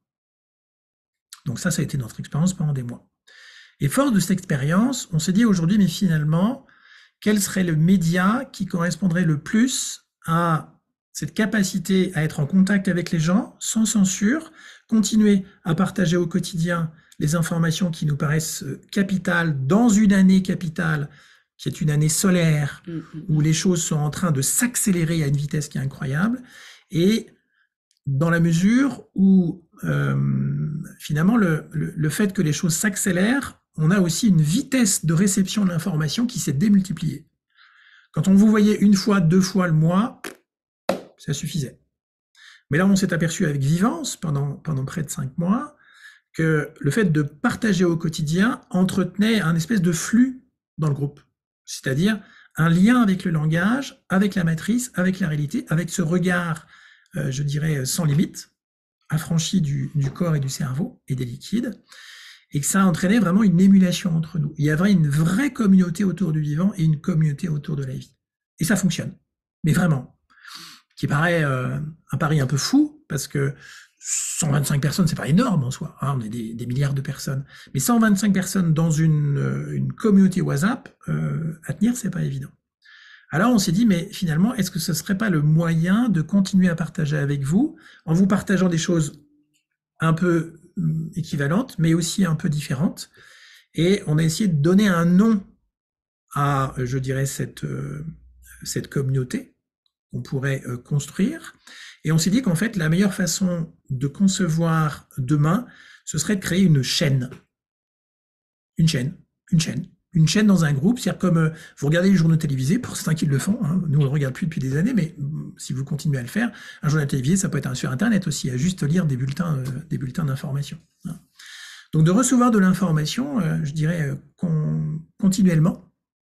Donc ça, ça a été notre expérience pendant des mois. Et fort de cette expérience, on s'est dit aujourd'hui, mais finalement, quel serait le média qui correspondrait le plus à cette capacité à être en contact avec les gens, sans censure, continuer à partager au quotidien les informations qui nous paraissent capitales dans une année capitale, qui est une année solaire, mmh. où les choses sont en train de s'accélérer à une vitesse qui est incroyable, et dans la mesure où euh, finalement le, le, le fait que les choses s'accélèrent, on a aussi une vitesse de réception de l'information qui s'est démultipliée. Quand on vous voyait une fois, deux fois le mois, ça suffisait. Mais là, on s'est aperçu avec Vivance, pendant, pendant près de cinq mois, que le fait de partager au quotidien entretenait un espèce de flux dans le groupe. C'est-à-dire un lien avec le langage, avec la matrice, avec la réalité, avec ce regard, euh, je dirais, sans limite, affranchi du, du corps et du cerveau et des liquides, et que ça entraînait vraiment une émulation entre nous. Il y avait une vraie communauté autour du vivant et une communauté autour de la vie. Et ça fonctionne. Mais vraiment. Qui paraît euh, un pari un peu fou, parce que cent vingt-cinq personnes, c'est pas énorme en soi, hein, on est des, des milliards de personnes, mais cent vingt-cinq personnes dans une, une communauté WhatsApp, euh, à tenir, c'est pas évident. Alors on s'est dit, mais finalement, est-ce que ce serait pas le moyen de continuer à partager avec vous, en vous partageant des choses un peu équivalentes, mais aussi un peu différentes, et on a essayé de donner un nom à, je dirais, cette, euh, cette communauté, qu'on pourrait construire. Et on s'est dit qu'en fait, la meilleure façon de concevoir demain, ce serait de créer une chaîne. Une chaîne, une chaîne. Une chaîne dans un groupe, c'est-à-dire comme euh, vous regardez les journaux télévisés, pour certains qui le font, hein, nous on ne le regarde plus depuis des années, mais si vous continuez à le faire, un journal télévisé, ça peut être sur Internet aussi, à juste lire des bulletins, euh, des bulletins d'information. Hein. Donc de recevoir de l'information, euh, je dirais, euh, con, continuellement,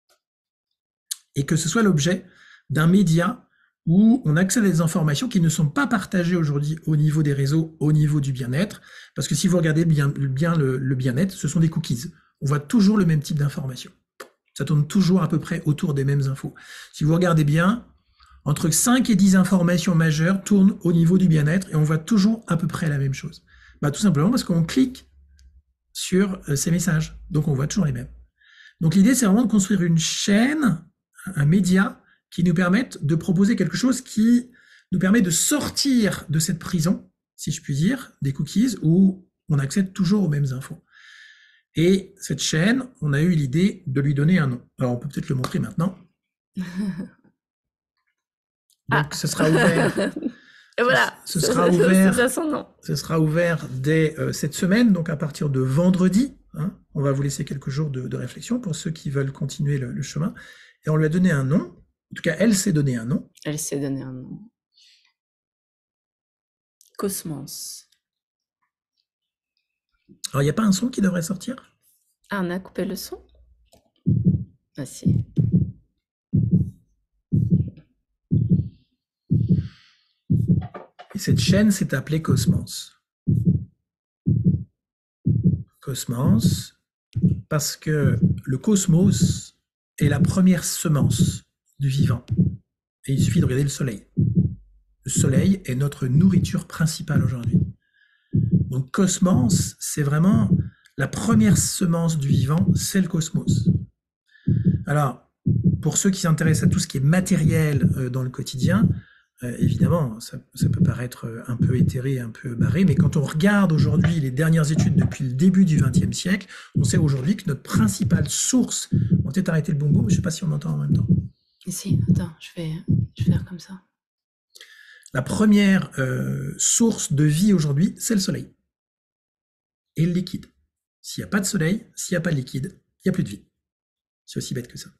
et que ce soit l'objet d'un média où on accède à des informations qui ne sont pas partagées aujourd'hui au niveau des réseaux, au niveau du bien-être, parce que si vous regardez bien, bien le, le bien-être, ce sont des cookies. On voit toujours le même type d'informations. Ça tourne toujours à peu près autour des mêmes infos. Si vous regardez bien, entre cinq et dix informations majeures tournent au niveau du bien-être et on voit toujours à peu près la même chose. Bah, tout simplement parce qu'on clique sur ces messages, donc on voit toujours les mêmes. Donc l'idée, c'est vraiment de construire une chaîne, un média, qui nous permettent de proposer quelque chose qui nous permet de sortir de cette prison, si je puis dire, des cookies, où on accède toujours aux mêmes infos. Et cette chaîne, on a eu l'idée de lui donner un nom. Alors, on peut peut-être le montrer maintenant. Donc, ah. ce sera ouvert. Et voilà, ce, ce sera ouvert. Ça son nom. Ce sera ouvert dès euh, cette semaine, donc à partir de vendredi. Hein, on va vous laisser quelques jours de, de réflexion pour ceux qui veulent continuer le, le chemin. Et on lui a donné un nom. En tout cas, elle s'est donné un nom. Elle s'est donné un nom. Cosmos. Alors, il n'y a pas un son qui devrait sortir? Ah, on a coupé le son? Ah, si. Et cette chaîne s'est appelée Cosmos. Cosmos, parce que le cosmos est la première semence du vivant. Et il suffit de regarder le soleil. Le soleil est notre nourriture principale aujourd'hui. Donc cosmos, c'est vraiment la première semence du vivant, c'est le cosmos. Alors, pour ceux qui s'intéressent à tout ce qui est matériel euh, dans le quotidien, euh, évidemment, ça, ça peut paraître un peu éthéré, un peu barré, mais quand on regarde aujourd'hui les dernières études depuis le début du vingtième siècle, on sait aujourd'hui que notre principale source, on va peut-être arrêter le bonbon, mais je ne sais pas si on entend en même temps. Si, attends, je vais, je vais faire comme ça. La première euh, source de vie aujourd'hui, c'est le soleil. Et le liquide. S'il n'y a pas de soleil, s'il n'y a pas de liquide, il n'y a plus de vie. C'est aussi bête que ça.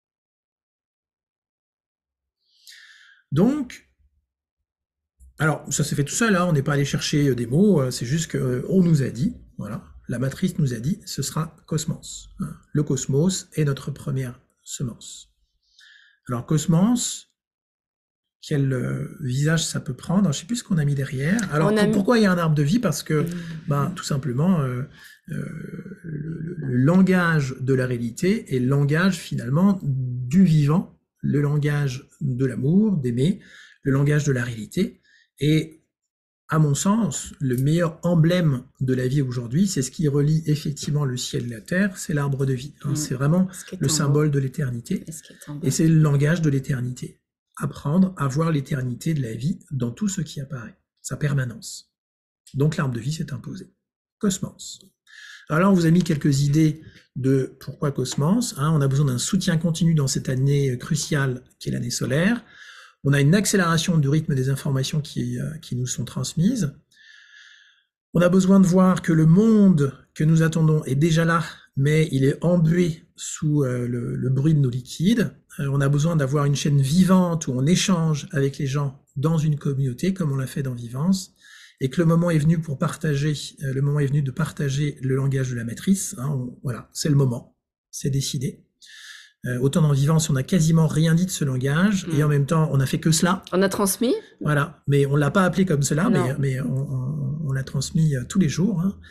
Donc, alors, ça s'est fait tout seul, hein, on n'est pas allé chercher des mots, c'est juste qu'on nous a dit, voilà, la matrice nous a dit, ce sera cosmos. Le cosmos est notre première semence. Alors, cosmos, quel euh, visage ça peut prendre. Je ne sais plus ce qu'on a mis derrière. Alors, On a pour- mis- pourquoi il y a un arbre de vie? Parce que, ben, tout simplement, euh, euh, le, le langage de la réalité est le langage, finalement, du vivant, le langage de l'amour, d'aimer, le langage de la réalité. Et à mon sens, le meilleur emblème de la vie aujourd'hui, c'est ce qui relie effectivement le ciel et la terre, c'est l'arbre de vie. Hein. Mmh. C'est vraiment Ce qui est le en symbole de l'éternité. Et ce qui est en bas. Et c'est le langage de l'éternité. Apprendre à voir l'éternité de la vie dans tout ce qui apparaît, sa permanence. Donc l'arbre de vie s'est imposé. Cosmos. Alors là, on vous a mis quelques idées de pourquoi Cosmos. Hein. On a besoin d'un soutien continu dans cette année cruciale qui est l'année solaire. On a une accélération du rythme des informations qui, euh, qui nous sont transmises. On a besoin de voir que le monde que nous attendons est déjà là, mais il est embué sous euh, le, le bruit de nos liquides. Euh, on a besoin d'avoir une chaîne vivante où on échange avec les gens dans une communauté, comme on l'a fait dans Vivance, et que le moment est venu pour partager, euh, le moment est venu de partager le langage de la matrice. Hein, on, voilà, c'est le moment, c'est décidé. Euh, autant dans Vivance, on n'a quasiment rien dit de ce langage, mmh. et en même temps, on n'a fait que cela. On a transmis. Voilà, mais on l'a pas appelé comme cela, Non. mais, mais on, on, on l'a transmis euh, tous les jours. Hein.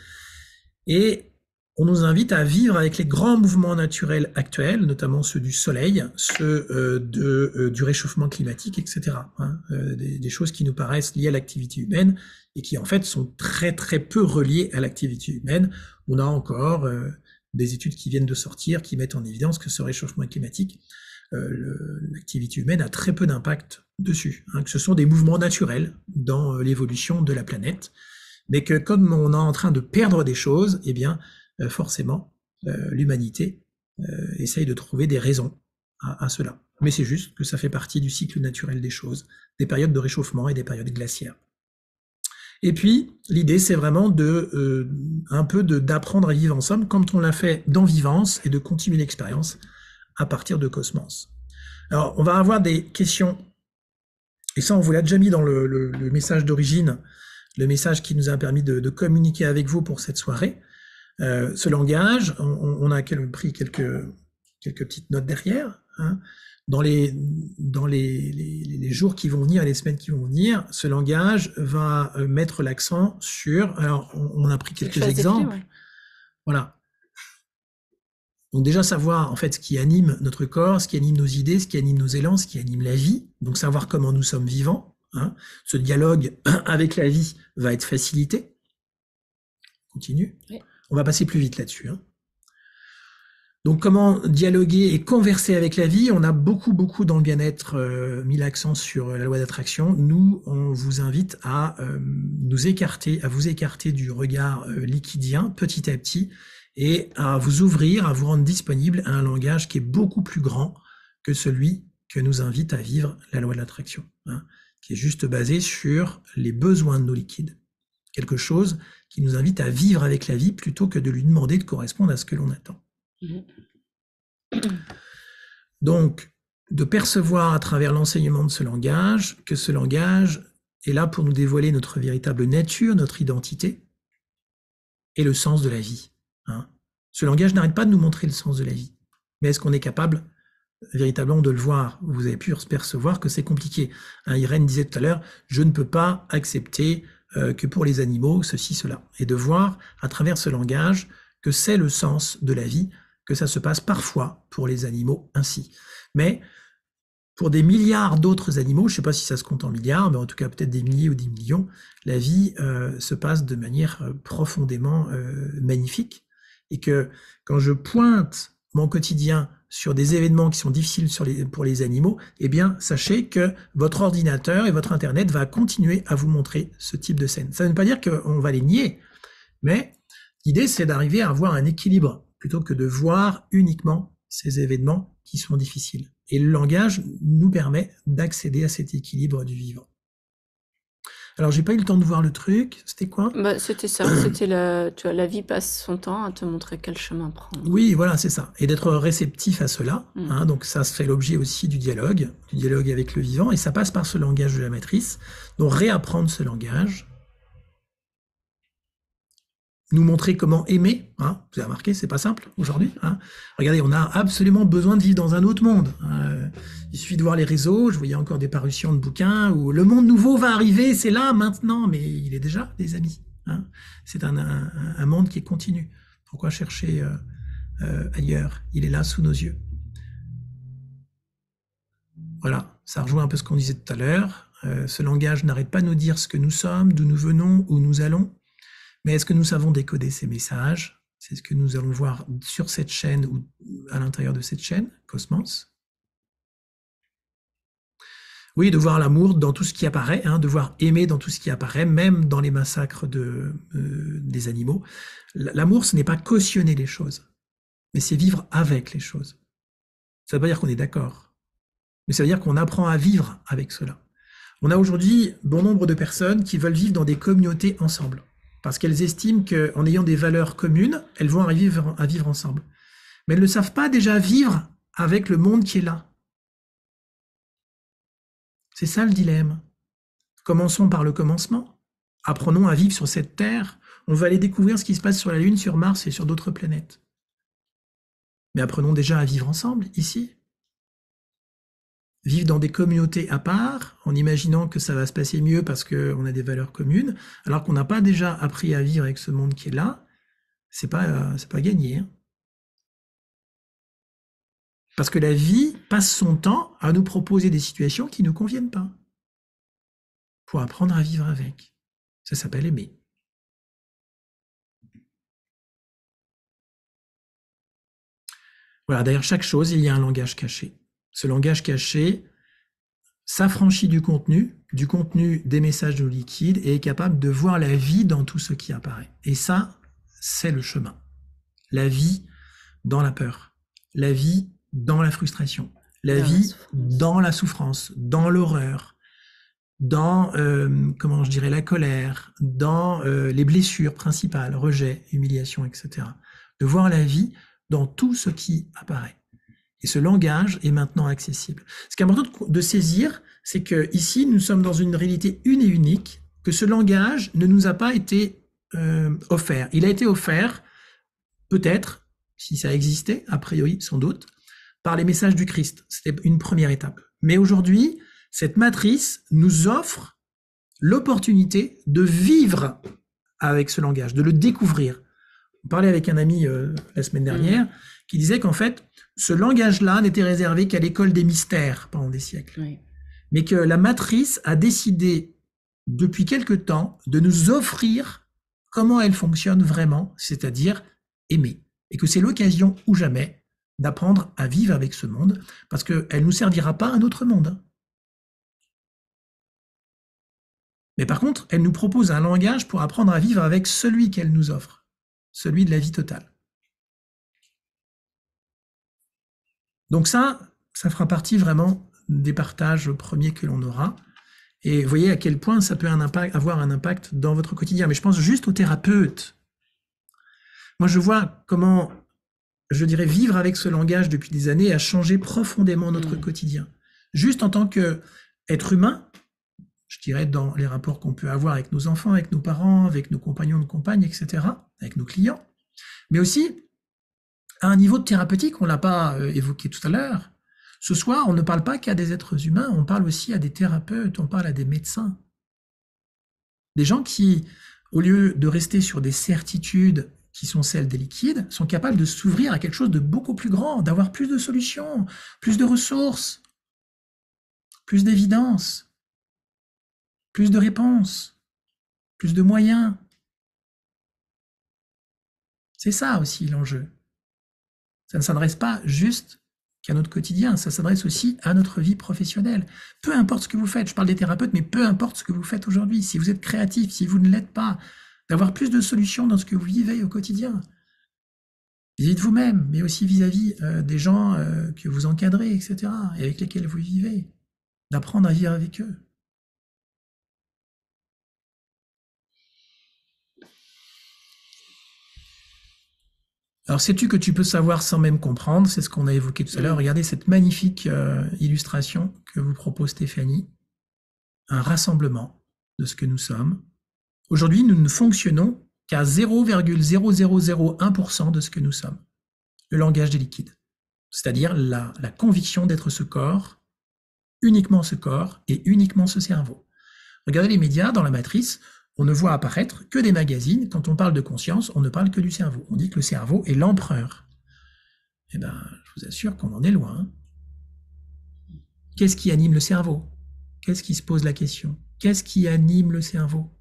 Et on nous invite à vivre avec les grands mouvements naturels actuels, notamment ceux du soleil, ceux euh, de, euh, du réchauffement climatique, et cetera. Hein, euh, des, des choses qui nous paraissent liées à l'activité humaine et qui en fait sont très très peu reliées à l'activité humaine. On a encore euh, des études qui viennent de sortir, qui mettent en évidence que ce réchauffement climatique, euh, l'activité humaine a très peu d'impact dessus, hein, que ce sont des mouvements naturels dans euh, l'évolution de la planète, mais que comme on est en train de perdre des choses, eh bien, euh, forcément, euh, l'humanité euh, essaye de trouver des raisons à, à cela. Mais c'est juste que ça fait partie du cycle naturel des choses, des périodes de réchauffement et des périodes glaciaires. Et puis, l'idée, c'est vraiment de euh, un peu de d'apprendre à vivre ensemble, comme on l'a fait dans Vivance, et de continuer l'expérience à partir de Cosmos. Alors, on va avoir des questions, et ça, on vous l'a déjà mis dans le, le, le message d'origine, le message qui nous a permis de, de communiquer avec vous pour cette soirée. Euh, ce langage, on, on a pris quelques, quelques petites notes derrière, hein. Dans, les, dans les, les, les jours qui vont venir, les semaines qui vont venir, ce langage va mettre l'accent sur... Alors, on, on a pris quelques exemples. Clés, ouais. Voilà. Donc déjà, savoir en fait ce qui anime notre corps, ce qui anime nos idées, ce qui anime nos élans, ce qui anime la vie. Donc savoir comment nous sommes vivants. Hein. Ce dialogue avec la vie va être facilité. Continue. Oui. On va passer plus vite là-dessus. Hein. Donc, comment dialoguer et converser avec la vie? On a beaucoup, beaucoup dans le bien-être euh, mis l'accent sur la loi d'attraction. Nous, on vous invite à euh, nous écarter, à vous écarter du regard euh, liquidien petit à petit et à vous ouvrir, à vous rendre disponible à un langage qui est beaucoup plus grand que celui que nous invite à vivre la loi de l'attraction, hein, qui est juste basé sur les besoins de nos liquides. Quelque chose qui nous invite à vivre avec la vie plutôt que de lui demander de correspondre à ce que l'on attend. Donc, de percevoir à travers l'enseignement de ce langage que ce langage est là pour nous dévoiler notre véritable nature, notre identité et le sens de la vie. Hein. Ce langage n'arrête pas de nous montrer le sens de la vie. Mais est-ce qu'on est capable véritablement de le voir? Vous avez pu percevoir que c'est compliqué. Hein, Irène disait tout à l'heure, je ne peux pas accepter euh, que pour les animaux, ceci, cela. Et de voir à travers ce langage que c'est le sens de la vie, que ça se passe parfois pour les animaux ainsi. Mais pour des milliards d'autres animaux, je ne sais pas si ça se compte en milliards, mais en tout cas peut-être des milliers ou des millions, la vie euh, se passe de manière euh, profondément euh, magnifique. Et que quand je pointe mon quotidien sur des événements qui sont difficiles sur les, pour les animaux, eh bien, sachez que votre ordinateur et votre Internet va continuer à vous montrer ce type de scène. Ça ne veut pas dire qu'on va les nier, mais l'idée, c'est d'arriver à avoir un équilibre plutôt que de voir uniquement ces événements qui sont difficiles. Et le langage nous permet d'accéder à cet équilibre du vivant. Alors, j'ai pas eu le temps de voir le truc. C'était quoi? Bah, c'était ça. C'était la, tu vois, la vie passe son temps à te montrer quel chemin prendre. Oui, voilà, c'est ça. Et d'être réceptif à cela. Mmh. Hein, donc, ça se fait l'objet aussi du dialogue, du dialogue avec le vivant. Et ça passe par ce langage de la matrice. Donc, réapprendre ce langage. nous montrer comment aimer. Hein. Vous avez remarqué, c'est pas simple aujourd'hui. Hein. Regardez, on a absolument besoin de vivre dans un autre monde. Euh, il suffit de voir les réseaux. Je voyais encore des parutions de bouquins où le monde nouveau va arriver, c'est là, maintenant, mais il est déjà, les amis. Hein. C'est un, un, un monde qui est continu. Pourquoi chercher euh, euh, ailleurs? Il est là, sous nos yeux. Voilà, ça rejoint un peu ce qu'on disait tout à l'heure. Euh, ce langage n'arrête pas de nous dire ce que nous sommes, d'où nous venons, où nous allons. Mais est-ce que nous savons décoder ces messages? C'est ce que nous allons voir sur cette chaîne ou à l'intérieur de cette chaîne, Cosmos. Oui, de voir l'amour dans tout ce qui apparaît, hein, de voir aimer dans tout ce qui apparaît, même dans les massacres de, euh, des animaux. L'amour, ce n'est pas cautionner les choses, mais c'est vivre avec les choses. Ça ne veut pas dire qu'on est d'accord, mais ça veut dire qu'on apprend à vivre avec cela. On a aujourd'hui bon nombre de personnes qui veulent vivre dans des communautés ensemble, parce qu'elles estiment qu'en ayant des valeurs communes, elles vont arriver à vivre ensemble. Mais elles ne savent pas déjà vivre avec le monde qui est là. C'est ça le dilemme. Commençons par le commencement. Apprenons à vivre sur cette terre. On va aller découvrir ce qui se passe sur la Lune, sur Mars et sur d'autres planètes. Mais apprenons déjà à vivre ensemble, ici. Vivre dans des communautés à part, en imaginant que ça va se passer mieux parce qu'on a des valeurs communes, alors qu'on n'a pas déjà appris à vivre avec ce monde qui est là, c'est pas, euh, c'est pas gagné. Hein. Parce que la vie passe son temps à nous proposer des situations qui ne nous conviennent pas. Pour apprendre à vivre avec. Ça s'appelle aimer. Voilà, derrière chaque chose, il y a un langage caché. Ce langage caché s'affranchit du contenu, du contenu des messages de liquide et est capable de voir la vie dans tout ce qui apparaît. Et ça, c'est le chemin. La vie dans la peur. La vie dans la frustration. La Dans vie la dans la souffrance, dans l'horreur, dans, euh, comment je dirais, la colère, dans euh, les blessures principales, rejet, humiliation, et cetera. De voir la vie dans tout ce qui apparaît. Et ce langage est maintenant accessible. Ce qui est important de saisir, c'est que ici, nous sommes dans une réalité une et unique, que ce langage ne nous a pas été euh, offert. Il a été offert, peut-être, si ça existait, a priori, sans doute, par les messages du Christ. C'était une première étape. Mais aujourd'hui, cette matrice nous offre l'opportunité de vivre avec ce langage, de le découvrir. On parlait avec un ami euh, la semaine dernière mmh. qui disait qu'en fait, ce langage-là n'était réservé qu'à l'école des mystères pendant des siècles. Oui. Mais que la matrice a décidé, depuis quelque temps, de nous offrir comment elle fonctionne vraiment, c'est-à-dire aimer. Et que c'est l'occasion ou jamais d'apprendre à vivre avec ce monde, parce qu'elle ne nous servira pas à un autre monde. Mais par contre, elle nous propose un langage pour apprendre à vivre avec celui qu'elle nous offre, celui de la vie totale. Donc ça, ça fera partie vraiment des partages premiers que l'on aura. Et vous voyez à quel point ça peut un impact, avoir un impact dans votre quotidien. Mais je pense juste aux thérapeutes. Moi, je vois comment, je dirais, vivre avec ce langage depuis des années a changé profondément notre mmh. quotidien. Juste en tant qu'être humain, je dirais dans les rapports qu'on peut avoir avec nos enfants, avec nos parents, avec nos compagnons de compagne, et cetera, avec nos clients, mais aussi à un niveau thérapeutique, on ne l'a pas euh, évoqué tout à l'heure. Ce soir, on ne parle pas qu'à des êtres humains, on parle aussi à des thérapeutes, on parle à des médecins. Des gens qui, au lieu de rester sur des certitudes qui sont celles des liquides, sont capables de s'ouvrir à quelque chose de beaucoup plus grand, d'avoir plus de solutions, plus de ressources, plus d'évidence, plus de réponses, plus de moyens. C'est ça aussi l'enjeu. Ça ne s'adresse pas juste qu'à notre quotidien, ça s'adresse aussi à notre vie professionnelle. Peu importe ce que vous faites, je parle des thérapeutes, mais peu importe ce que vous faites aujourd'hui, si vous êtes créatif, si vous ne l'êtes pas, d'avoir plus de solutions dans ce que vous vivez au quotidien, vis-à-vis de vous-même, mais aussi vis-à-vis euh, des gens euh, que vous encadrez, et cetera, et avec lesquels vous vivez, d'apprendre à vivre avec eux. Alors, sais-tu que tu peux savoir sans même comprendre? C'est ce qu'on a évoqué tout à l'heure. Regardez cette magnifique euh, illustration que vous propose Stéphanie. Un rassemblement de ce que nous sommes. Aujourd'hui, nous ne fonctionnons qu'à zéro virgule zéro zéro zéro un pour cent de ce que nous sommes. Le langage des liquides. C'est-à-dire la, la conviction d'être ce corps, uniquement ce corps et uniquement ce cerveau. Regardez les médias, dans la matrice, on ne voit apparaître que des magazines. Quand on parle de conscience, on ne parle que du cerveau. On dit que le cerveau est l'empereur. Eh bien, je vous assure qu'on en est loin. Qu'est-ce qui anime le cerveau? Qu'est-ce qui se pose la question? Qu'est-ce qui anime le cerveau?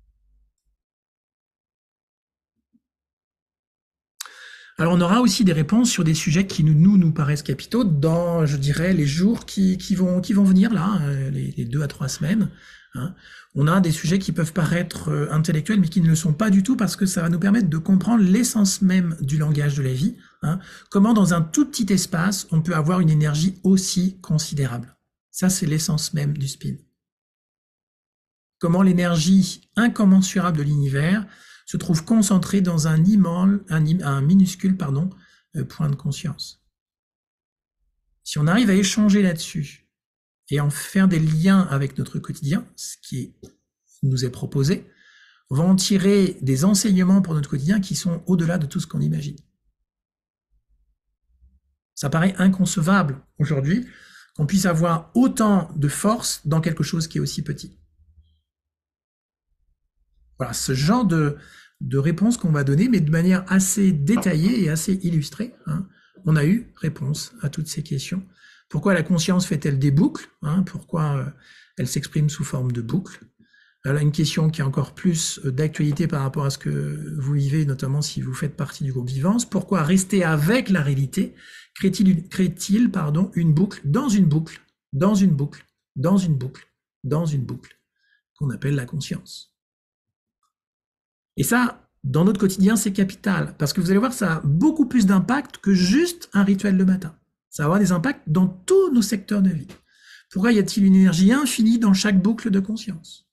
Alors, on aura aussi des réponses sur des sujets qui nous, nous, nous paraissent capitaux dans, je dirais, les jours qui, qui, vont, qui vont venir, là, les, les deux à trois semaines. Hein. On a des sujets qui peuvent paraître euh, intellectuels, mais qui ne le sont pas du tout, parce que ça va nous permettre de comprendre l'essence même du langage de la vie. Hein. Comment, dans un tout petit espace, on peut avoir une énergie aussi considérable. Ça, c'est l'essence même du spin. Comment l'énergie incommensurable de l'univers se trouve concentrée dans un, immense, un, un minuscule pardon, euh, point de conscience. Si on arrive à échanger là-dessus, et en faire des liens avec notre quotidien, ce qui nous est proposé, on va en tirer des enseignements pour notre quotidien qui sont au-delà de tout ce qu'on imagine. Ça paraît inconcevable aujourd'hui qu'on puisse avoir autant de force dans quelque chose qui est aussi petit. Voilà, ce genre de, de réponse qu'on va donner, mais de manière assez détaillée et assez illustrée. Hein. On a eu réponse à toutes ces questions. Pourquoi la conscience fait-elle des boucles, hein? Pourquoi euh, elle s'exprime sous forme de boucles? Là, une question qui est encore plus d'actualité par rapport à ce que vous vivez, notamment si vous faites partie du groupe Vivance. Pourquoi rester avec la réalité crée-t-il crée-t-il, pardon, une boucle dans une boucle, dans une boucle, dans une boucle, dans une boucle, qu'on appelle la conscience? Et ça, dans notre quotidien, c'est capital, parce que vous allez voir, ça a beaucoup plus d'impact que juste un rituel le matin. Ça va avoir des impacts dans tous nos secteurs de vie. Pourquoi y a-t-il une énergie infinie dans chaque boucle de conscience?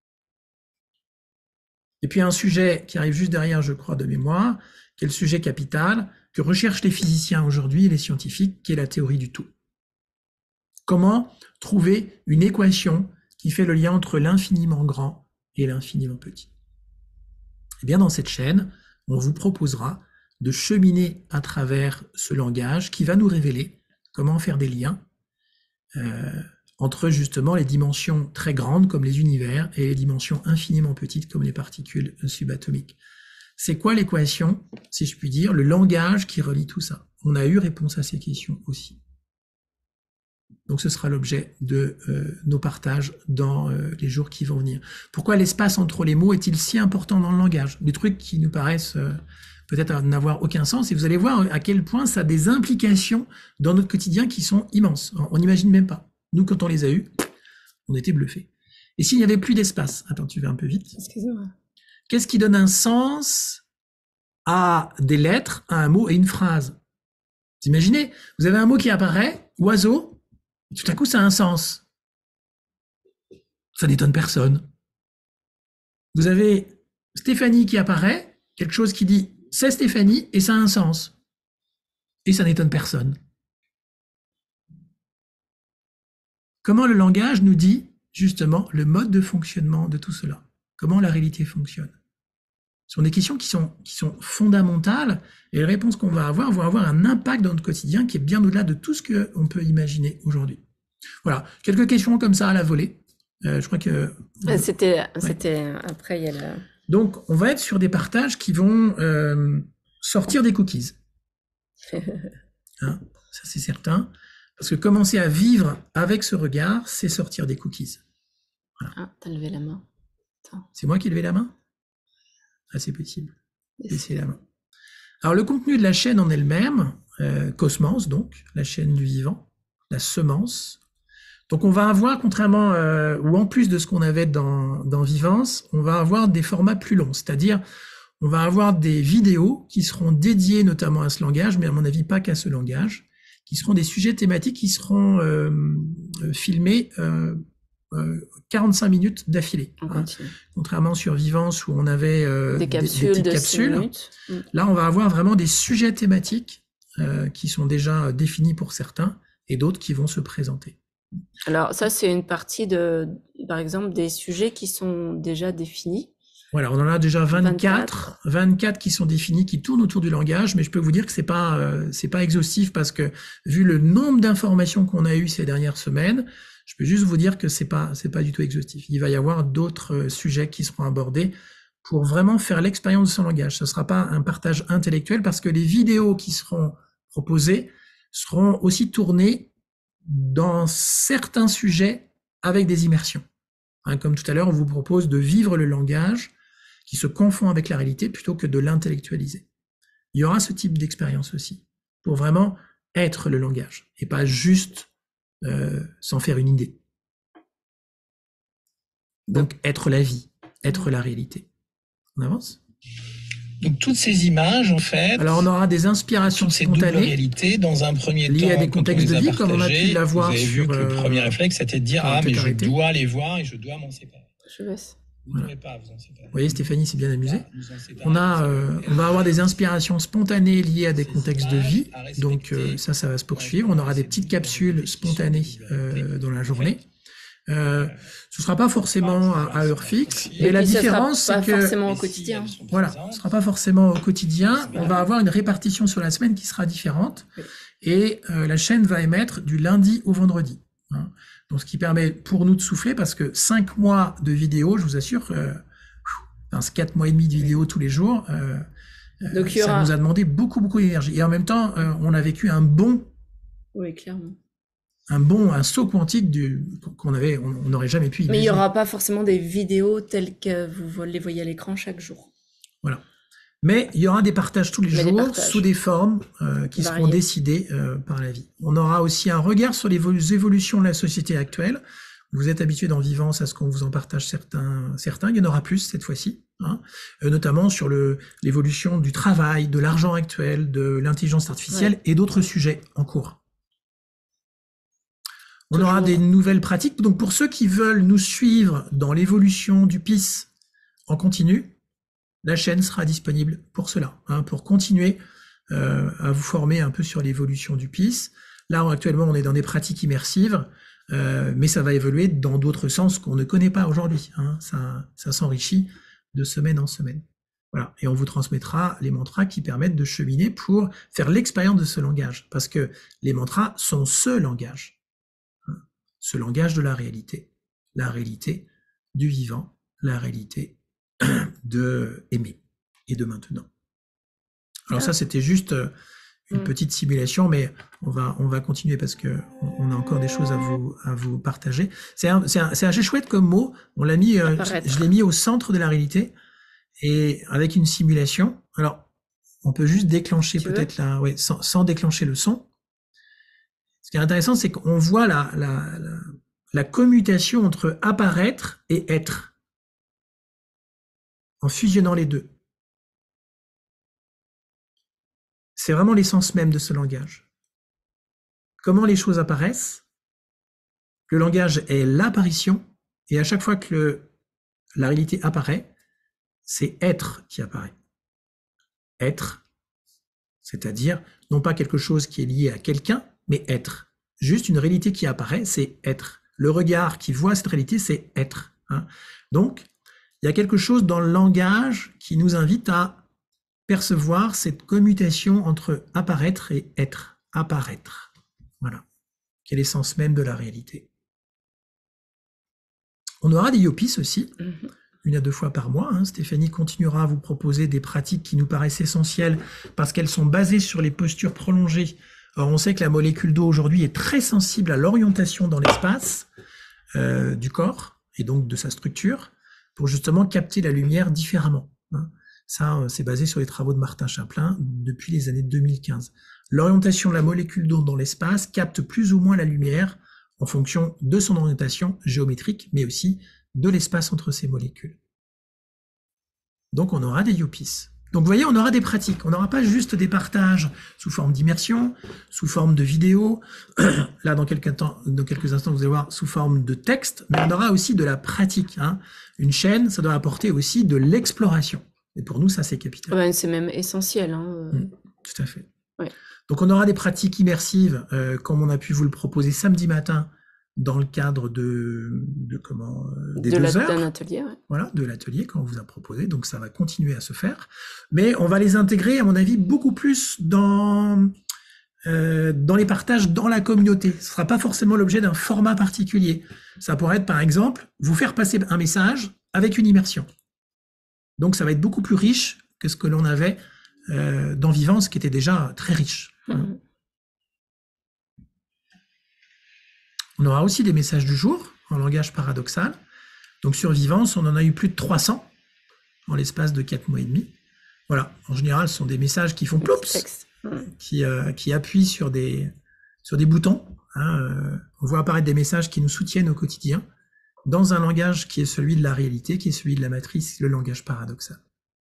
Et puis un sujet qui arrive juste derrière, je crois, de mémoire, qui est le sujet capital, que recherchent les physiciens aujourd'hui et les scientifiques, qui est la théorie du tout. Comment trouver une équation qui fait le lien entre l'infiniment grand et l'infiniment petit? Eh bien, dans cette chaîne, on vous proposera de cheminer à travers ce langage qui va nous révéler comment faire des liens euh, entre justement les dimensions très grandes comme les univers et les dimensions infiniment petites comme les particules subatomiques. C'est quoi l'équation, si je puis dire, le langage qui relie tout ça? On a eu réponse à ces questions aussi. Donc ce sera l'objet de euh, nos partages dans euh, les jours qui vont venir. Pourquoi l'espace entre les mots est-il si important dans le langage? Des trucs qui nous paraissent euh, peut-être n'avoir aucun sens, et vous allez voir à quel point ça a des implications dans notre quotidien qui sont immenses. On n'imagine même pas. Nous, quand on les a eus, on était bluffés. Et s'il n'y avait plus d'espace? Attends, tu vas un peu vite. Excusez-moi. Qu'est-ce qui donne un sens à des lettres, à un mot et une phrase? Vous imaginez, vous avez un mot qui apparaît, oiseau, et tout à coup ça a un sens. Ça n'étonne personne. Vous avez Stéphanie qui apparaît, quelque chose qui dit c'est Stéphanie et ça a un sens. Et ça n'étonne personne. Comment le langage nous dit justement le mode de fonctionnement de tout cela? Comment la réalité fonctionne? Ce sont des questions qui sont, qui sont fondamentales, et les réponses qu'on va avoir vont avoir un impact dans notre quotidien qui est bien au-delà de tout ce qu'on peut imaginer aujourd'hui. Voilà, quelques questions comme ça à la volée. Euh, je crois que... C'était ouais. c'était après, il y a la... Donc, on va être sur des partages qui vont euh, sortir des cookies. Hein, ça, c'est certain. Parce que commencer à vivre avec ce regard, c'est sortir des cookies. Voilà. Ah, t'as levé la main. C'est moi qui ai levé la main? Ah, c'est possible. Laissez la main. Alors, le contenu de la chaîne en elle-même, euh, Cosmos, donc, la chaîne du vivant, la semence. Donc, on va avoir, contrairement, euh, ou en plus de ce qu'on avait dans, dans Vivance, on va avoir des formats plus longs. C'est-à-dire, on va avoir des vidéos qui seront dédiées notamment à ce langage, mais à mon avis, pas qu'à ce langage, qui seront des sujets thématiques qui seront euh, filmés euh, euh, quarante-cinq minutes d'affilée. Hein. Contrairement sur Vivance où on avait euh, des capsules, des, des de capsules. Là, on va avoir vraiment des sujets thématiques euh, qui sont déjà définis pour certains et d'autres qui vont se présenter. Alors ça, c'est une partie de, par exemple, des sujets qui sont déjà définis. Voilà, on en a déjà vingt-quatre, vingt-quatre qui sont définis, qui tournent autour du langage, mais je peux vous dire que c'est pas, euh, c'est pas exhaustif parce que vu le nombre d'informations qu'on a eues ces dernières semaines, je peux juste vous dire que c'est pas, c'est pas du tout exhaustif. Il va y avoir d'autres sujets qui seront abordés pour vraiment faire l'expérience de son langage. Ce ne sera pas un partage intellectuel parce que les vidéos qui seront proposées seront aussi tournées dans certains sujets avec des immersions. Hein, comme tout à l'heure, on vous propose de vivre le langage qui se confond avec la réalité plutôt que de l'intellectualiser. Il y aura ce type d'expérience aussi, pour vraiment être le langage, et pas juste euh, s'en faire une idée. Donc, être la vie, être la réalité. On avance ? Donc, toutes ces images, en fait... Alors, on aura des inspirations spontanées réalités, dans un premier liées temps, à des contextes de vie, comme on a pu l'avoir vous avez sur... vu que le premier réflexe, c'était de dire « Ah, mais je arrêté. dois les voir et je dois m'en séparer. » Je laisse. Vous ne pourrez pas vous en séparer. Vous voyez, Stéphanie s'est bien amusée. On, a, euh, on va avoir des inspirations spontanées liées à des contextes de vie. Donc euh, ça, ça va se poursuivre. On aura des petites capsules spontanées euh, dans la journée. Euh, ce ne sera pas forcément à, à heure fixe. Mais la différence, c'est que... pas forcément au quotidien. Voilà, ce ne sera pas forcément au quotidien. On va avoir une répartition sur la semaine qui sera différente. Et euh, la chaîne va émettre du lundi au vendredi. Hein. Donc, ce qui permet pour nous de souffler, parce que cinq mois de vidéos, je vous assure, euh, quatre mois et demi de vidéos tous les jours, euh, Donc, ça aura... nous a demandé beaucoup, beaucoup d'énergie. Et en même temps, euh, on a vécu un bond, oui, clairement. un bond, un saut quantique du, qu'on avait, on n'aurait jamais pu imaginer. Mais il n'y aura pas forcément des vidéos telles que vous les voyez à l'écran chaque jour. Voilà. Mais il y aura des partages tous les Mais jours des sous des formes euh, qui Variées. seront décidées euh, par la vie. On aura aussi un regard sur les évolutions de la société actuelle. Vous êtes habitués dans Vivance à ce qu'on vous en partage certains, certains. Il y en aura plus cette fois-ci, hein, euh, notamment sur le, l'évolution du travail, de l'argent actuel, de l'intelligence artificielle ouais. et d'autres sujets en cours. On Toujours. aura des nouvelles pratiques. Donc pour ceux qui veulent nous suivre dans l'évolution du P I S en continu, la chaîne sera disponible pour cela, hein, pour continuer euh, à vous former un peu sur l'évolution du P I S. Là, actuellement, on est dans des pratiques immersives, euh, mais ça va évoluer dans d'autres sens qu'on ne connaît pas aujourd'hui. Hein. Ça, ça s'enrichit de semaine en semaine. Voilà. Et on vous transmettra les mantras qui permettent de cheminer pour faire l'expérience de ce langage, parce que les mantras sont ce langage, hein, ce langage de la réalité, la réalité du vivant, la réalité de aimer et de maintenant. Alors ça, c'était juste une petite simulation, mais on va on va continuer parce que on a encore des choses à vous à vous partager. C'est un c'est un c'est assez chouette comme mot. On l'a mis, euh, je, je l'ai mis au centre de la réalité et avec une simulation. Alors on peut juste déclencher peut-être là, ouais, sans sans déclencher le son. Ce qui est intéressant, c'est qu'on voit la la la, la commutation entre apparaître et être, en fusionnant les deux. C'est vraiment l'essence même de ce langage. Comment les choses apparaissent? Le langage est l'apparition, et à chaque fois que le, la réalité apparaît, c'est être qui apparaît. Être, c'est-à-dire non pas quelque chose qui est lié à quelqu'un, mais être. Juste une réalité qui apparaît, c'est être. Le regard qui voit cette réalité, c'est être. Hein. Donc, il y a quelque chose dans le langage qui nous invite à percevoir cette commutation entre apparaître et être. Apparaître. Voilà. Qui est l'essence même de la réalité. On aura des yopis aussi, mm-hmm. une à deux fois par mois. Hein. Stéphanie continuera à vous proposer des pratiques qui nous paraissent essentielles parce qu'elles sont basées sur les postures prolongées. Alors, on sait que la molécule d'eau aujourd'hui est très sensible à l'orientation dans l'espace euh, du corps et donc de sa structure, pour justement capter la lumière différemment. Ça, c'est basé sur les travaux de Martin Chaplin depuis les années deux mille quinze. L'orientation de la molécule d'eau dans l'espace capte plus ou moins la lumière en fonction de son orientation géométrique, mais aussi de l'espace entre ces molécules. Donc on aura des yopis. Donc vous voyez, on aura des pratiques. On n'aura pas juste des partages sous forme d'immersion, sous forme de vidéo. Là, dans quelques, temps, dans quelques instants, vous allez voir sous forme de texte. Mais on aura aussi de la pratique. Hein. Une chaîne, ça doit apporter aussi de l'exploration. Et pour nous, ça, c'est capital. Ouais, c'est même essentiel. Hein. Mmh, tout à fait. Ouais. Donc on aura des pratiques immersives, euh, comme on a pu vous le proposer samedi matin dans le cadre de, de comment des de deux heures. D'un atelier, ouais. Voilà, de l'atelier qu'on vous a proposé. Donc ça va continuer à se faire, mais on va les intégrer, à mon avis, beaucoup plus dans euh, dans les partages dans la communauté. Ce sera pas forcément l'objet d'un format particulier. Ça pourrait être, par exemple, vous faire passer un message avec une immersion. Donc ça va être beaucoup plus riche que ce que l'on avait euh, dans Vivance, qui était déjà très riche. Mmh. On aura aussi des messages du jour en langage paradoxal. Donc sur Vivance, on en a eu plus de trois cents en l'espace de quatre mois et demi. Voilà, en général, ce sont des messages qui font plops, qui, euh, qui appuient sur des, sur des boutons. Hein, euh, on voit apparaître des messages qui nous soutiennent au quotidien dans un langage qui est celui de la réalité, qui est celui de la matrice, le langage paradoxal.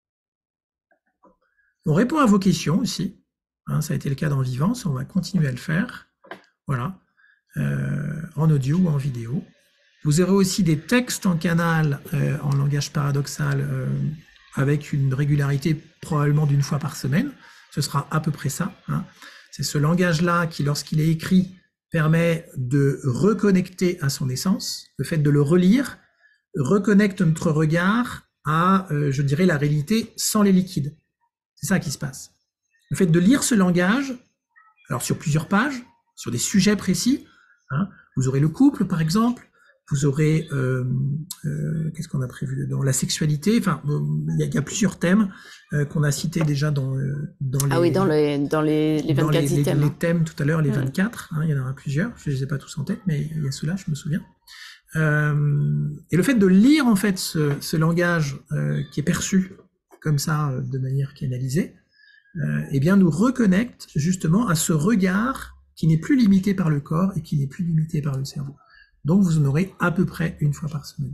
On répond à vos questions aussi. Hein, ça a été le cas dans Vivance, on va continuer à le faire. Voilà, euh, en audio ou en vidéo. Vous aurez aussi des textes en canal euh, en langage paradoxal euh, avec une régularité probablement d'une fois par semaine. Ce sera à peu près ça. Hein. C'est ce langage-là qui, lorsqu'il est écrit, permet de reconnecter à son essence. Le fait de le relire reconnecte notre regard à, euh, je dirais, la réalité sans les liquides. C'est ça qui se passe. Le fait de lire ce langage, alors sur plusieurs pages, sur des sujets précis, hein, vous aurez le couple par exemple, vous aurez, euh, euh, qu'est-ce qu'on a prévu dedans, la sexualité, enfin, il y, y a plusieurs thèmes euh, qu'on a cités déjà dans, euh, dans les... Ah oui, dans les, dans les, les vingt-quatre dans les, thèmes. Les, les thèmes tout à l'heure, les ouais. vingt-quatre, hein, il y en aura plusieurs, je ne les ai pas tous en tête, mais il y a ceux-là, je me souviens. Euh, et le fait de lire en fait ce, ce langage euh, qui est perçu comme ça, euh, de manière canalisée, euh, eh bien nous reconnecte justement à ce regard qui n'est plus limité par le corps et qui n'est plus limité par le cerveau. Donc vous en aurez à peu près une fois par semaine.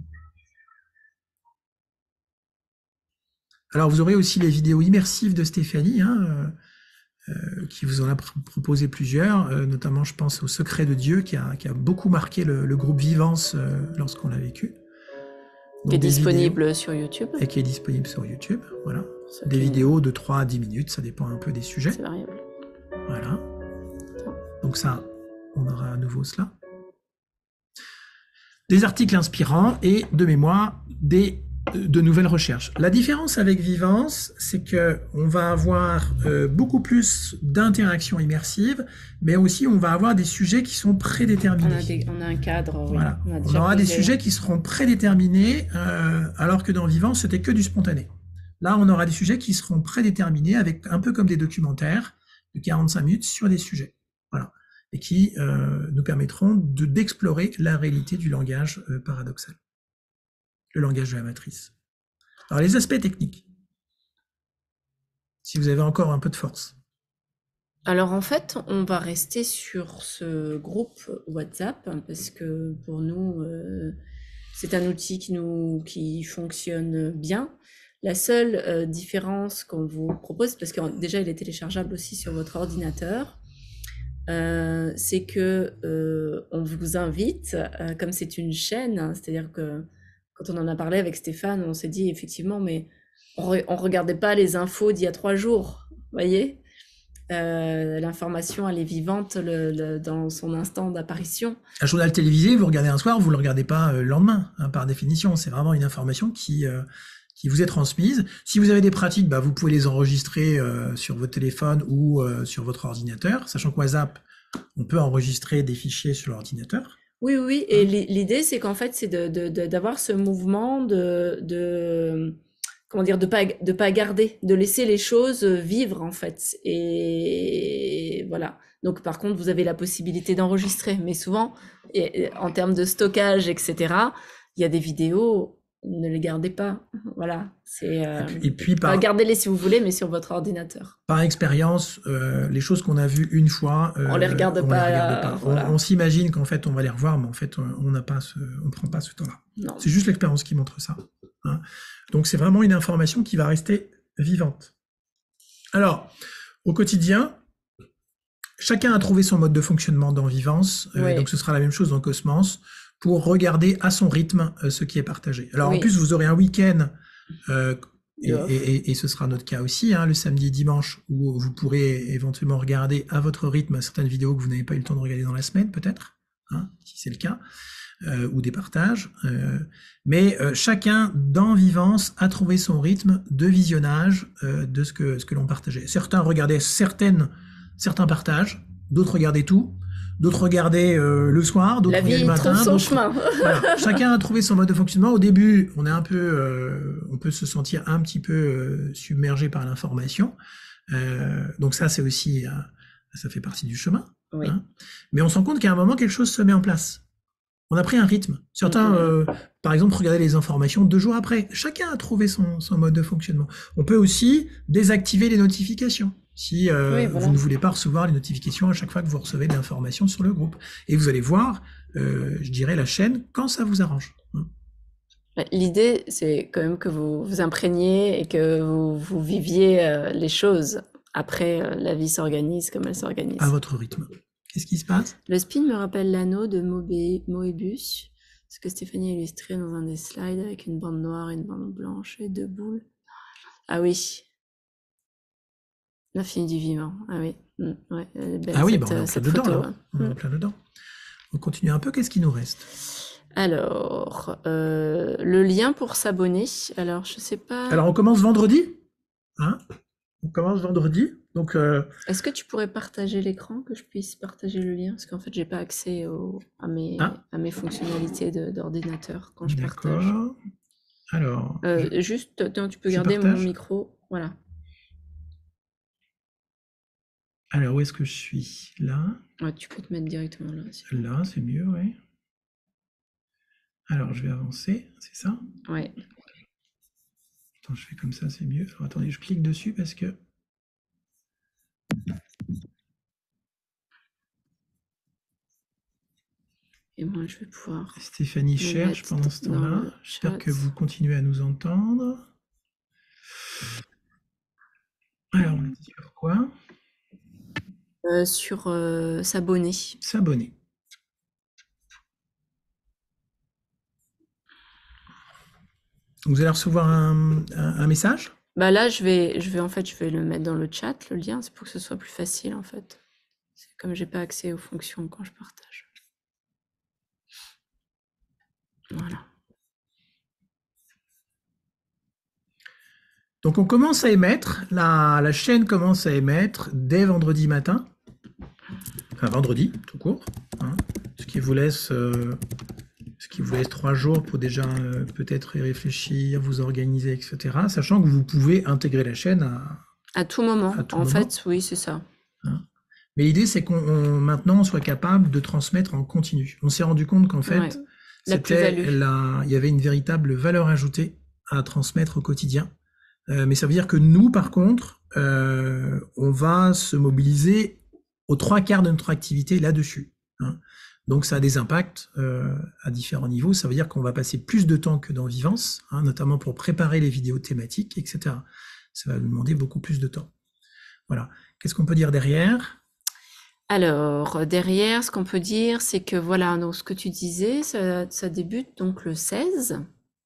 Alors vous aurez aussi les vidéos immersives de Stéphanie, hein, euh, euh, qui vous en a pr proposé plusieurs, euh, notamment je pense au Secret de Dieu, qui a, qui a beaucoup marqué le, le groupe Vivance euh, lorsqu'on l'a vécu. Donc qui est disponible vidéos, sur YouTube. Et qui est disponible sur YouTube, voilà. Ce des vidéos de trois à dix minutes, ça dépend un peu des sujets. C'est variable. Voilà. Donc ça, on aura à nouveau cela. Des articles inspirants et, de mémoire, des, de nouvelles recherches. La différence avec Vivance, c'est que on va avoir euh, beaucoup plus d'interactions immersives, mais aussi on va avoir des sujets qui sont prédéterminés. On a, des, on a un cadre, oui. Voilà. On, on aura des sujets qui seront prédéterminés, euh, alors que dans Vivance, c'était que du spontané. Là, on aura des sujets qui seront prédéterminés, avec un peu comme des documentaires de quarante-cinq minutes sur des sujets. Voilà. Et qui euh, nous permettront de d'explorer la réalité du langage euh, paradoxal, le langage de la matrice. Alors les aspects techniques, si vous avez encore un peu de force. Alors en fait, on va rester sur ce groupe WhatsApp, parce que pour nous, euh, c'est un outil qui, nous, qui fonctionne bien. La seule euh, différence qu'on vous propose, parce que déjà il est téléchargeable aussi sur votre ordinateur, Euh, c'est que euh, on vous invite, euh, comme c'est une chaîne, hein, c'est-à-dire que quand on en a parlé avec Stéphane, on s'est dit effectivement, mais on, re on regardait pas les infos d'il y a trois jours, voyez, euh, l'information elle est vivante le, le, dans son instant d'apparition. Un journal télévisé, vous regardez un soir, vous le regardez pas euh, le lendemain, hein, par définition, c'est vraiment une information qui euh, qui vous est transmise. Si vous avez des pratiques, bah, vous pouvez les enregistrer euh, sur votre téléphone ou euh, sur votre ordinateur, sachant que WhatsApp, on peut enregistrer des fichiers sur l'ordinateur. Oui, oui, et hein. L'idée, c'est qu'en fait, c'est de, de, de, d'avoir ce mouvement de, de, comment dire, de pas, de pas garder, de laisser les choses vivre, en fait. Et voilà. Donc, par contre, vous avez la possibilité d'enregistrer, mais souvent, et, en termes de stockage, et cetera, il y a des vidéos, ne les gardez pas, voilà. C'est euh, et puis par gardez-les si vous voulez, mais sur votre ordinateur. Par expérience, euh, les choses qu'on a vues une fois, euh, on les regarde on pas. Les regarde pas. Voilà. On, on s'imagine qu'en fait on va les revoir, mais en fait on n'a pas, ce, on prend pas ce temps-là. C'est juste l'expérience qui montre ça. Hein. Donc c'est vraiment une information qui va rester vivante. Alors au quotidien, chacun a trouvé son mode de fonctionnement dans Vivance, euh, oui. Donc ce sera la même chose dans Cosmos, pour regarder à son rythme euh, ce qui est partagé. Alors oui. En plus, vous aurez un week-end, euh, et, et, et, et ce sera notre cas aussi, hein, le samedi et dimanche, où vous pourrez éventuellement regarder à votre rythme certaines vidéos que vous n'avez pas eu le temps de regarder dans la semaine, peut-être. hein, si c'est le cas, euh, ou des partages. Euh, mais euh, chacun dans Vivance a trouvé son rythme de visionnage euh, de ce que, ce que l'on partageait. Certains regardaient certaines, certains partages, d'autres regardaient tout. D'autres regardaient euh, le soir, d'autres regardaient le matin. La vie trouve son chemin. Voilà. Chacun a trouvé son mode de fonctionnement. Au début, on est un peu, euh, on peut se sentir un petit peu euh, submergé par l'information. Euh, donc ça, c'est aussi, euh, ça fait partie du chemin. Oui. Hein. Mais on se rend compte qu'à un moment, quelque chose se met en place. On a pris un rythme. Certains, mm-hmm. euh, par exemple, regardaient les informations deux jours après. Chacun a trouvé son, son mode de fonctionnement. On peut aussi désactiver les notifications. Si euh, oui, voilà. vous ne voulez pas recevoir les notifications à chaque fois que vous recevez des informations sur le groupe. Et vous allez voir, euh, je dirais, la chaîne quand ça vous arrange. L'idée, c'est quand même que vous vous imprégniez et que vous, vous viviez euh, les choses. Après, euh, la vie s'organise comme elle s'organise. À votre rythme. Qu'est-ce qui se passe? Le spin me rappelle l'anneau de Mobe- Moebius, ce que Stéphanie a illustré dans un des slides avec une bande noire, une bande blanche et deux boules. Ah oui. L'infini du vivant, ah oui. Mmh, ouais, belle, ah oui, cette, bah on est en plein dedans, photo, là. On est en plein dedans. On continue un peu, qu'est-ce qui nous reste? Alors, euh, le lien pour s'abonner, alors je sais pas... Alors on commence vendredi, hein? On commence vendredi, donc... Euh... Est-ce que tu pourrais partager l'écran, que je puisse partager le lien? Parce qu'en fait, j'ai pas accès au, à, mes, ah. à mes fonctionnalités d'ordinateur quand je partage. D'accord. Alors... Euh, je... Juste, attends, tu peux garder partage. Mon micro, voilà. Alors, où est-ce que je suis? Là. Ouais, tu peux te mettre directement là. Si là, c'est mieux, oui. Alors, je vais avancer, c'est ça? Ouais. Attends, je fais comme ça, c'est mieux. Alors, attendez, je clique dessus parce que... Et moi, je vais pouvoir... Stéphanie cherche pendant ce temps-là. J'espère que vous continuez à nous entendre. Alors, on est sur quoi? Euh, sur euh, s'abonner. S'abonner. Vous allez recevoir un, un, un message? Bah là, je vais, je vais en fait, je vais le mettre dans le chat, le lien, c'est pour que ce soit plus facile en fait. C'est comme j'ai pas accès aux fonctions quand je partage. Voilà. Donc on commence à émettre, la, la chaîne commence à émettre dès vendredi matin. Enfin, vendredi, tout court, hein, ce qui vous laisse, euh, ce qui vous laisse trois jours pour déjà euh, peut-être y réfléchir, vous organiser, et cetera. Sachant que vous pouvez intégrer la chaîne à, à tout moment. À tout en moment. fait, oui, c'est ça. Hein. Mais l'idée, c'est qu'on maintenant on soit capable de transmettre en continu. On s'est rendu compte qu'en fait, ouais. c'était la, il y avait une véritable valeur ajoutée à transmettre au quotidien. Euh, mais ça veut dire que nous, par contre, euh, on va se mobiliser aux trois quarts de notre activité là-dessus. Hein. Donc ça a des impacts euh, à différents niveaux. Ça veut dire qu'on va passer plus de temps que dans Vivance, hein, notamment pour préparer les vidéos thématiques, et cetera. Ça va nous demander beaucoup plus de temps. Voilà. Qu'est-ce qu'on peut dire derrière? Alors, derrière, ce qu'on peut dire, c'est que voilà, donc ce que tu disais, ça, ça débute donc le seize.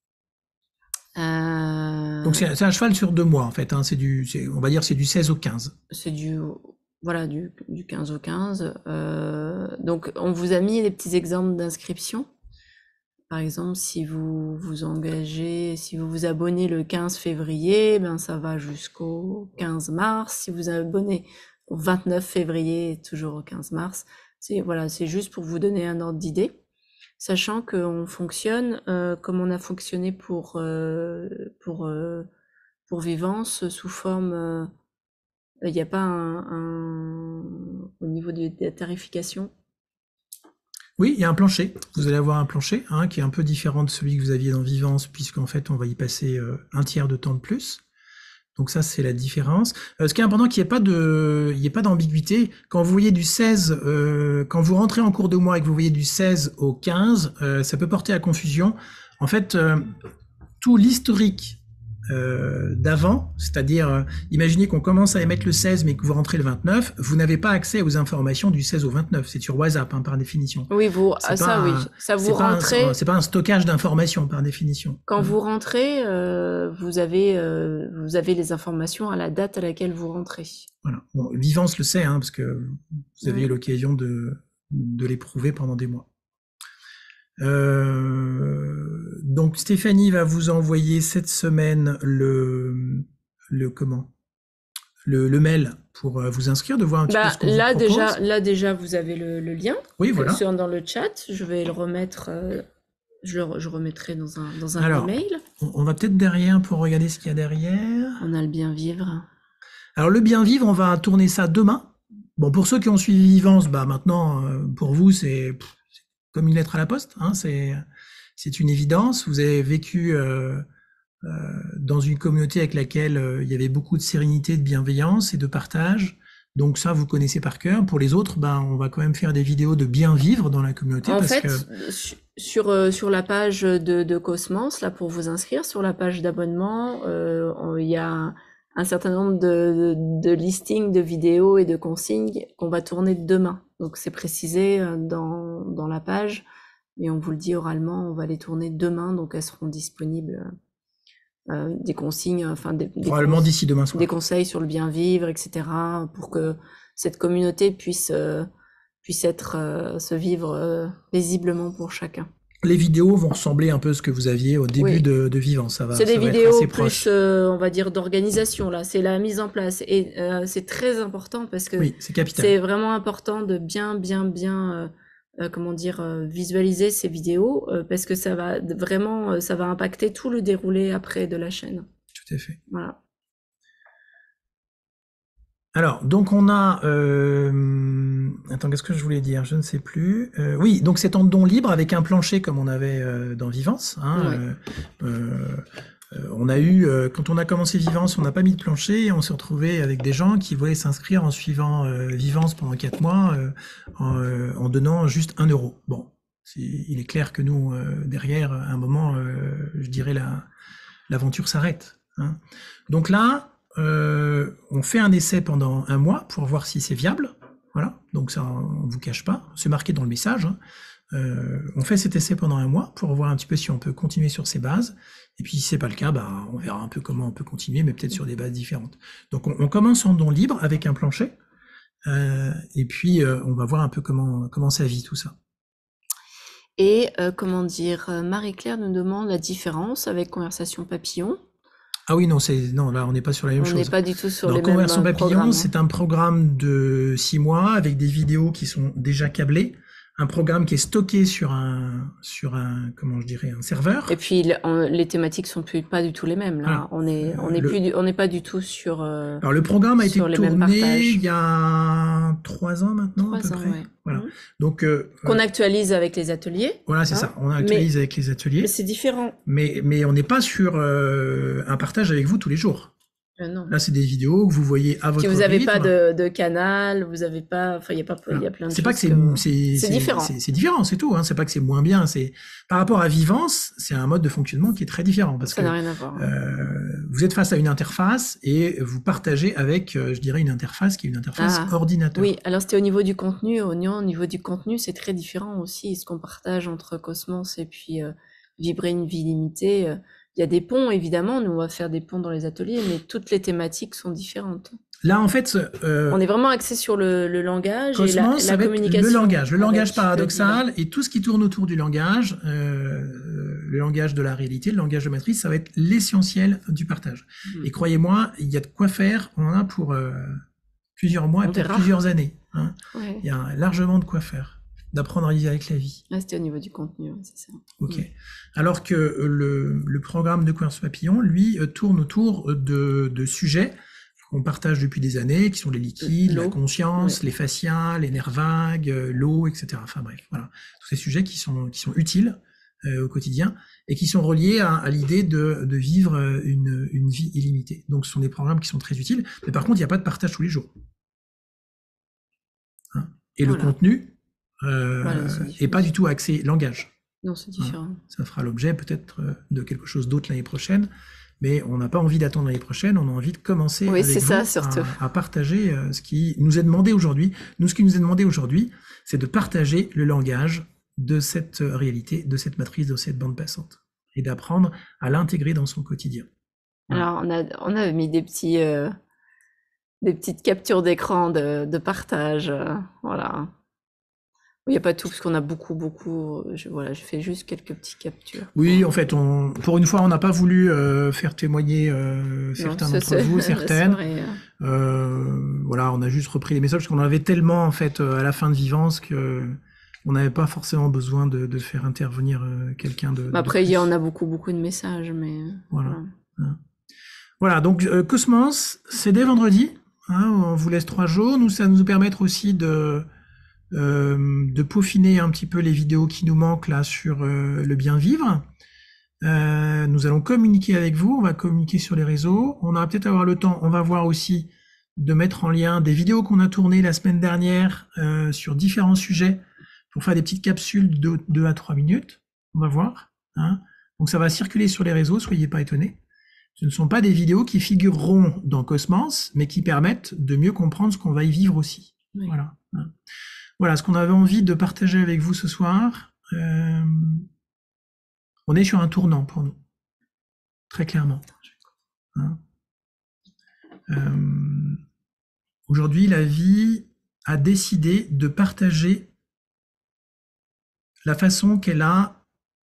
Euh... Donc c'est un cheval sur deux mois en fait. Hein. C'est du, on va dire, c'est du seize au quinze. C'est du Voilà, du, du quinze au quinze. Euh, donc, on vous a mis des petits exemples d'inscription. Par exemple, si vous vous engagez, si vous vous abonnez le quinze février, ben ça va jusqu'au quinze mars. Si vous vous abonnez au vingt-neuf février, toujours au quinze mars. C'est voilà, c'est juste pour vous donner un ordre d'idée. Sachant qu'on fonctionne euh, comme on a fonctionné pour, euh, pour, euh, pour Vivance, sous forme... Euh, il n'y a pas un, un... au niveau de la tarification? Oui, il y a un plancher. Vous allez avoir un plancher hein, qui est un peu différent de celui que vous aviez dans Vivance, puisqu'en fait, on va y passer euh, un tiers de temps de plus. Donc ça, c'est la différence. Euh, ce qui est important, qu'il n'y ait pas de, il n'y ait pas d'ambiguïté. Quand vous voyez du seize, euh, quand vous rentrez en cours de mois et que vous voyez du seize au quinze, euh, ça peut porter à confusion. En fait, euh, tout l'historique Euh, d'avant, c'est-à-dire euh, imaginez qu'on commence à émettre le seize mais que vous rentrez le vingt-neuf, vous n'avez pas accès aux informations du seize au vingt-neuf, c'est sur WhatsApp hein, par définition. Oui, vous ah, ça un, oui, ça vous rentrez. C'est pas un stockage d'informations par définition. Quand hein. vous rentrez, euh, vous avez euh, vous avez les informations à la date à laquelle vous rentrez. Voilà. Bon, Vivance le sait hein, parce que vous avez eu l'occasion de de l'éprouver pendant des mois. Euh, donc Stéphanie va vous envoyer cette semaine le, le comment le, le mail pour vous inscrire, de voir un petit bah, peu ce qu'on là vous propose. déjà, là déjà, vous avez le, le lien. Oui, voilà. Sur, dans le chat, je vais le remettre. Euh, je, le, je remettrai dans un dans un Alors, email. On, on va peut-être derrière pour regarder ce qu'il y a derrière. On a le bien vivre. Alors le bien vivre, on va tourner ça demain. Bon, pour ceux qui ont suivi Vivance, bah maintenant, euh, pour vous, c'est comme une lettre à la poste, hein, c'est c'est une évidence. Vous avez vécu euh, euh, dans une communauté avec laquelle euh, il y avait beaucoup de sérénité, de bienveillance et de partage. Donc ça, vous connaissez par cœur. Pour les autres, ben, on va quand même faire des vidéos de bien vivre dans la communauté. En parce fait, que... sur, euh, sur la page de, de Cosmos, là, pour vous inscrire, sur la page d'abonnement, euh, il y a un certain nombre de, de, de listings de vidéos et de consignes qu'on va tourner demain. Donc c'est précisé dans, dans la page, mais on vous le dit oralement, on va les tourner demain, donc elles seront disponibles, euh, des consignes, enfin des, des probablement d'ici demain soir. Des conseils sur le bien vivre, et cetera, pour que cette communauté puisse euh, puisse être euh, se vivre euh, paisiblement pour chacun. Les vidéos vont ressembler un peu à ce que vous aviez au début oui. de, de Vivance. Ça va. C'est des ça vidéos va être assez plus, euh, on va dire, d'organisation là. C'est la mise en place et euh, c'est très important parce que oui, c'est capital. C'est vraiment important de bien, bien, bien, euh, euh, comment dire, euh, visualiser ces vidéos euh, parce que ça va vraiment, euh, ça va impacter tout le déroulé après de la chaîne. Tout à fait. Voilà. Alors, donc on a... Euh... Attends, qu'est-ce que je voulais dire? Je ne sais plus. Euh, oui, donc c'est en don libre avec un plancher comme on avait euh, dans Vivance. Hein, ouais. euh, euh, on a eu, euh, quand on a commencé Vivance, on n'a pas mis de plancher et on s'est retrouvé avec des gens qui voulaient s'inscrire en suivant euh, Vivance pendant quatre mois euh, en, euh, en donnant juste un euro. Bon, il est clair que nous, euh, derrière, à un moment, euh, je dirais, la, l'aventure s'arrête. Hein. Donc là... Euh, on fait un essai pendant un mois pour voir si c'est viable. Voilà, donc ça, on ne vous cache pas. C'est marqué dans le message. Hein. Euh, on fait cet essai pendant un mois pour voir un petit peu si on peut continuer sur ces bases. Et puis, si c'est pas le cas, bah, on verra un peu comment on peut continuer, mais peut-être sur des bases différentes. Donc, on, on commence en don libre avec un plancher. Euh, et puis, euh, on va voir un peu comment, comment ça vit tout ça. Et euh, comment dire, Marie-Claire nous demande la différence avec Conversation Papillon. Ah oui, non, c'est non, là, on n'est pas sur la même on chose. On n'est pas du tout sur Dans les Conversion mêmes Papillon, programmes. C'est un programme de six mois avec des vidéos qui sont déjà câblées. Un programme qui est stocké sur un, sur un, comment je dirais, un serveur. Et puis, les thématiques sont plus, pas du tout les mêmes, là. Ah, on est, on est le... plus, on n'est pas du tout sur, euh, Alors, le programme a été tourné il y a trois ans maintenant, trois à peu ans, près. Ouais. Voilà. Mmh. Donc, euh, qu'on actualise avec les ateliers. Voilà, c'est hein, ça. On actualise mais, avec les ateliers. Mais c'est différent. Mais, mais on n'est pas sur euh, un partage avec vous tous les jours. Euh, non. Là, c'est des vidéos que vous voyez à votre rythme. Vous n'avez pas de, de canal, vous n'avez pas, enfin, il y a pas, il y a plein de choses. C'est pas que c'est, que... c'est, c'est différent. C'est, c'est différent, c'est tout. Hein. C'est pas que c'est moins bien. C'est par rapport à Vivance, c'est un mode de fonctionnement qui est très différent parce ça que n'a rien à voir. Euh, vous êtes face à une interface et vous partagez avec, euh, je dirais, une interface qui est une interface ah, ordinateur. Oui, alors c'était au niveau du contenu. Au niveau du contenu, c'est très différent aussi. Ce qu'on partage entre Cosmos et puis euh, Vibrer une vie limitée. Euh, Il y a des ponts, évidemment, nous on va faire des ponts dans les ateliers, mais toutes les thématiques sont différentes. Là, en fait, euh, on est vraiment axé sur le, le langage Cosmos, et la, la communication. Le langage, le langage paradoxal et tout ce qui tourne autour du langage, euh, le langage de la réalité, le langage de matrice, ça va être l'essentiel du partage. Mmh. Et croyez-moi, il y a de quoi faire. On en a pour euh, plusieurs mois, et peut-être plusieurs années. Hein. Ouais. Il y a largement de quoi faire. D'apprendre à vivre avec la vie. Ah, c'était au niveau du contenu, c'est ça. Ok. Mmh. Alors que le, le programme de Conversion Papillon, lui, tourne autour de, de sujets qu'on partage depuis des années, qui sont les liquides, la conscience, ouais. les fascias, les nerfs vagues, l'eau, et cetera. Enfin bref, voilà. Tous ces sujets qui sont, qui sont utiles euh, au quotidien et qui sont reliés à, à l'idée de, de vivre une, une vie illimitée. Donc ce sont des programmes qui sont très utiles, mais par contre, il n'y a pas de partage tous les jours. Hein. Et voilà. Le contenu, Euh, voilà, et pas du tout axé langage. Non, c'est différent. Hein. Ça fera l'objet peut-être de quelque chose d'autre l'année prochaine, mais on n'a pas envie d'attendre l'année prochaine, on a envie de commencer oui, avec c'est vous ça, surtout. À, à partager ce qui nous est demandé aujourd'hui. Nous, ce qui nous est demandé aujourd'hui, c'est de partager le langage de cette réalité, de cette matrice, de cette bande passante, et d'apprendre à l'intégrer dans son quotidien. Voilà. Alors, on a, on a mis des petits, euh, des petites captures d'écran de, de partage, euh, voilà. Il n'y a pas tout, parce qu'on a beaucoup, beaucoup... Je, voilà, je fais juste quelques petits captures. Oui, en fait, on, pour une fois, on n'a pas voulu euh, faire témoigner euh, certains d'entre vous, certaines. Soirée, euh... Euh, voilà, on a juste repris les messages, parce qu'on avait tellement, en fait, à la fin de Vivance, que on n'avait pas forcément besoin de, de faire intervenir euh, quelqu'un de... Bah après, il y en a beaucoup, beaucoup de messages, mais... Voilà. Voilà, voilà donc euh, Cosmos, c'est dès vendredi. Hein, on vous laisse trois jours. Nous, ça va nous permettre aussi de... Euh, de peaufiner un petit peu les vidéos qui nous manquent là sur euh, le bien vivre. Euh, nous allons communiquer avec vous, on va communiquer sur les réseaux. On aura peut-être avoir le temps, on va voir aussi de mettre en lien des vidéos qu'on a tournées la semaine dernière euh, sur différents sujets pour faire des petites capsules de deux à trois minutes. On va voir. Hein. Donc ça va circuler sur les réseaux, soyez pas étonnés. Ce ne sont pas des vidéos qui figureront dans Cosmos, mais qui permettent de mieux comprendre ce qu'on va y vivre aussi. Oui. Voilà. Hein. Voilà ce qu'on avait envie de partager avec vous ce soir. Euh, on est sur un tournant pour nous, très clairement. Hein euh, Aujourd'hui, la vie a décidé de partager la façon qu'elle a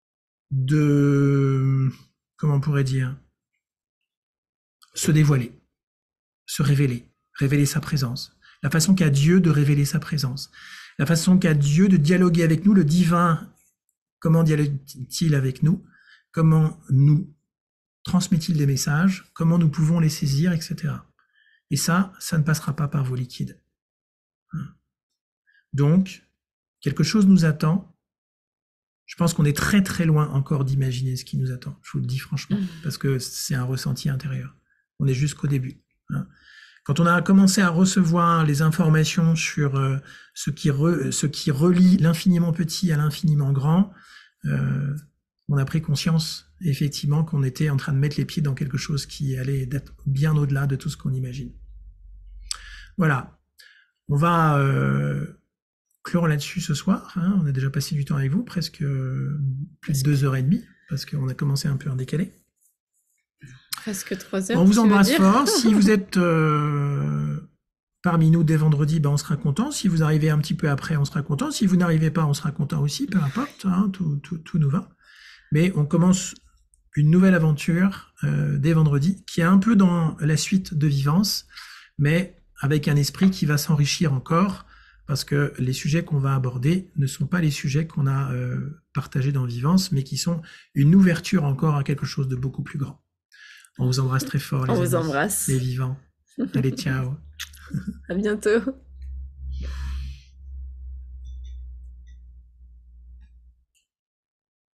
de, comment on pourrait dire, se dévoiler, se révéler, révéler sa présence. La façon qu'a Dieu de révéler sa présence. La façon qu'a Dieu de dialoguer avec nous, le divin, comment dialogue-t-il avec nous, comment nous transmet-il des messages, comment nous pouvons les saisir, et cetera. Et ça, ça ne passera pas par vos liquides. Donc, quelque chose nous attend. Je pense qu'on est très très loin encore d'imaginer ce qui nous attend, je vous le dis franchement, parce que c'est un ressenti intérieur. On est jusqu'au début. Hein. Quand on a commencé à recevoir les informations sur euh, ce, qui re, ce qui relie l'infiniment petit à l'infiniment grand, euh, on a pris conscience effectivement qu'on était en train de mettre les pieds dans quelque chose qui allait bien au-delà de tout ce qu'on imagine. Voilà, on va euh, clore là-dessus ce soir. Hein. On a déjà passé du temps avec vous, presque euh, plus de deux heures et demie, parce qu'on a commencé un peu en décalé. Presque trois heures. On vous embrasse fort. Si vous êtes euh, parmi nous dès vendredi, ben on sera content. Si vous arrivez un petit peu après, on sera content. Si vous n'arrivez pas, on sera content aussi. Peu importe, hein, tout, tout, tout nous va. Mais on commence une nouvelle aventure euh, dès vendredi, qui est un peu dans la suite de Vivance, mais avec un esprit qui va s'enrichir encore, parce que les sujets qu'on va aborder ne sont pas les sujets qu'on a euh, partagés dans Vivance, mais qui sont une ouverture encore à quelque chose de beaucoup plus grand. On vous embrasse très fort, les On amis, vous embrasse. les vivants. Allez, ciao. À bientôt.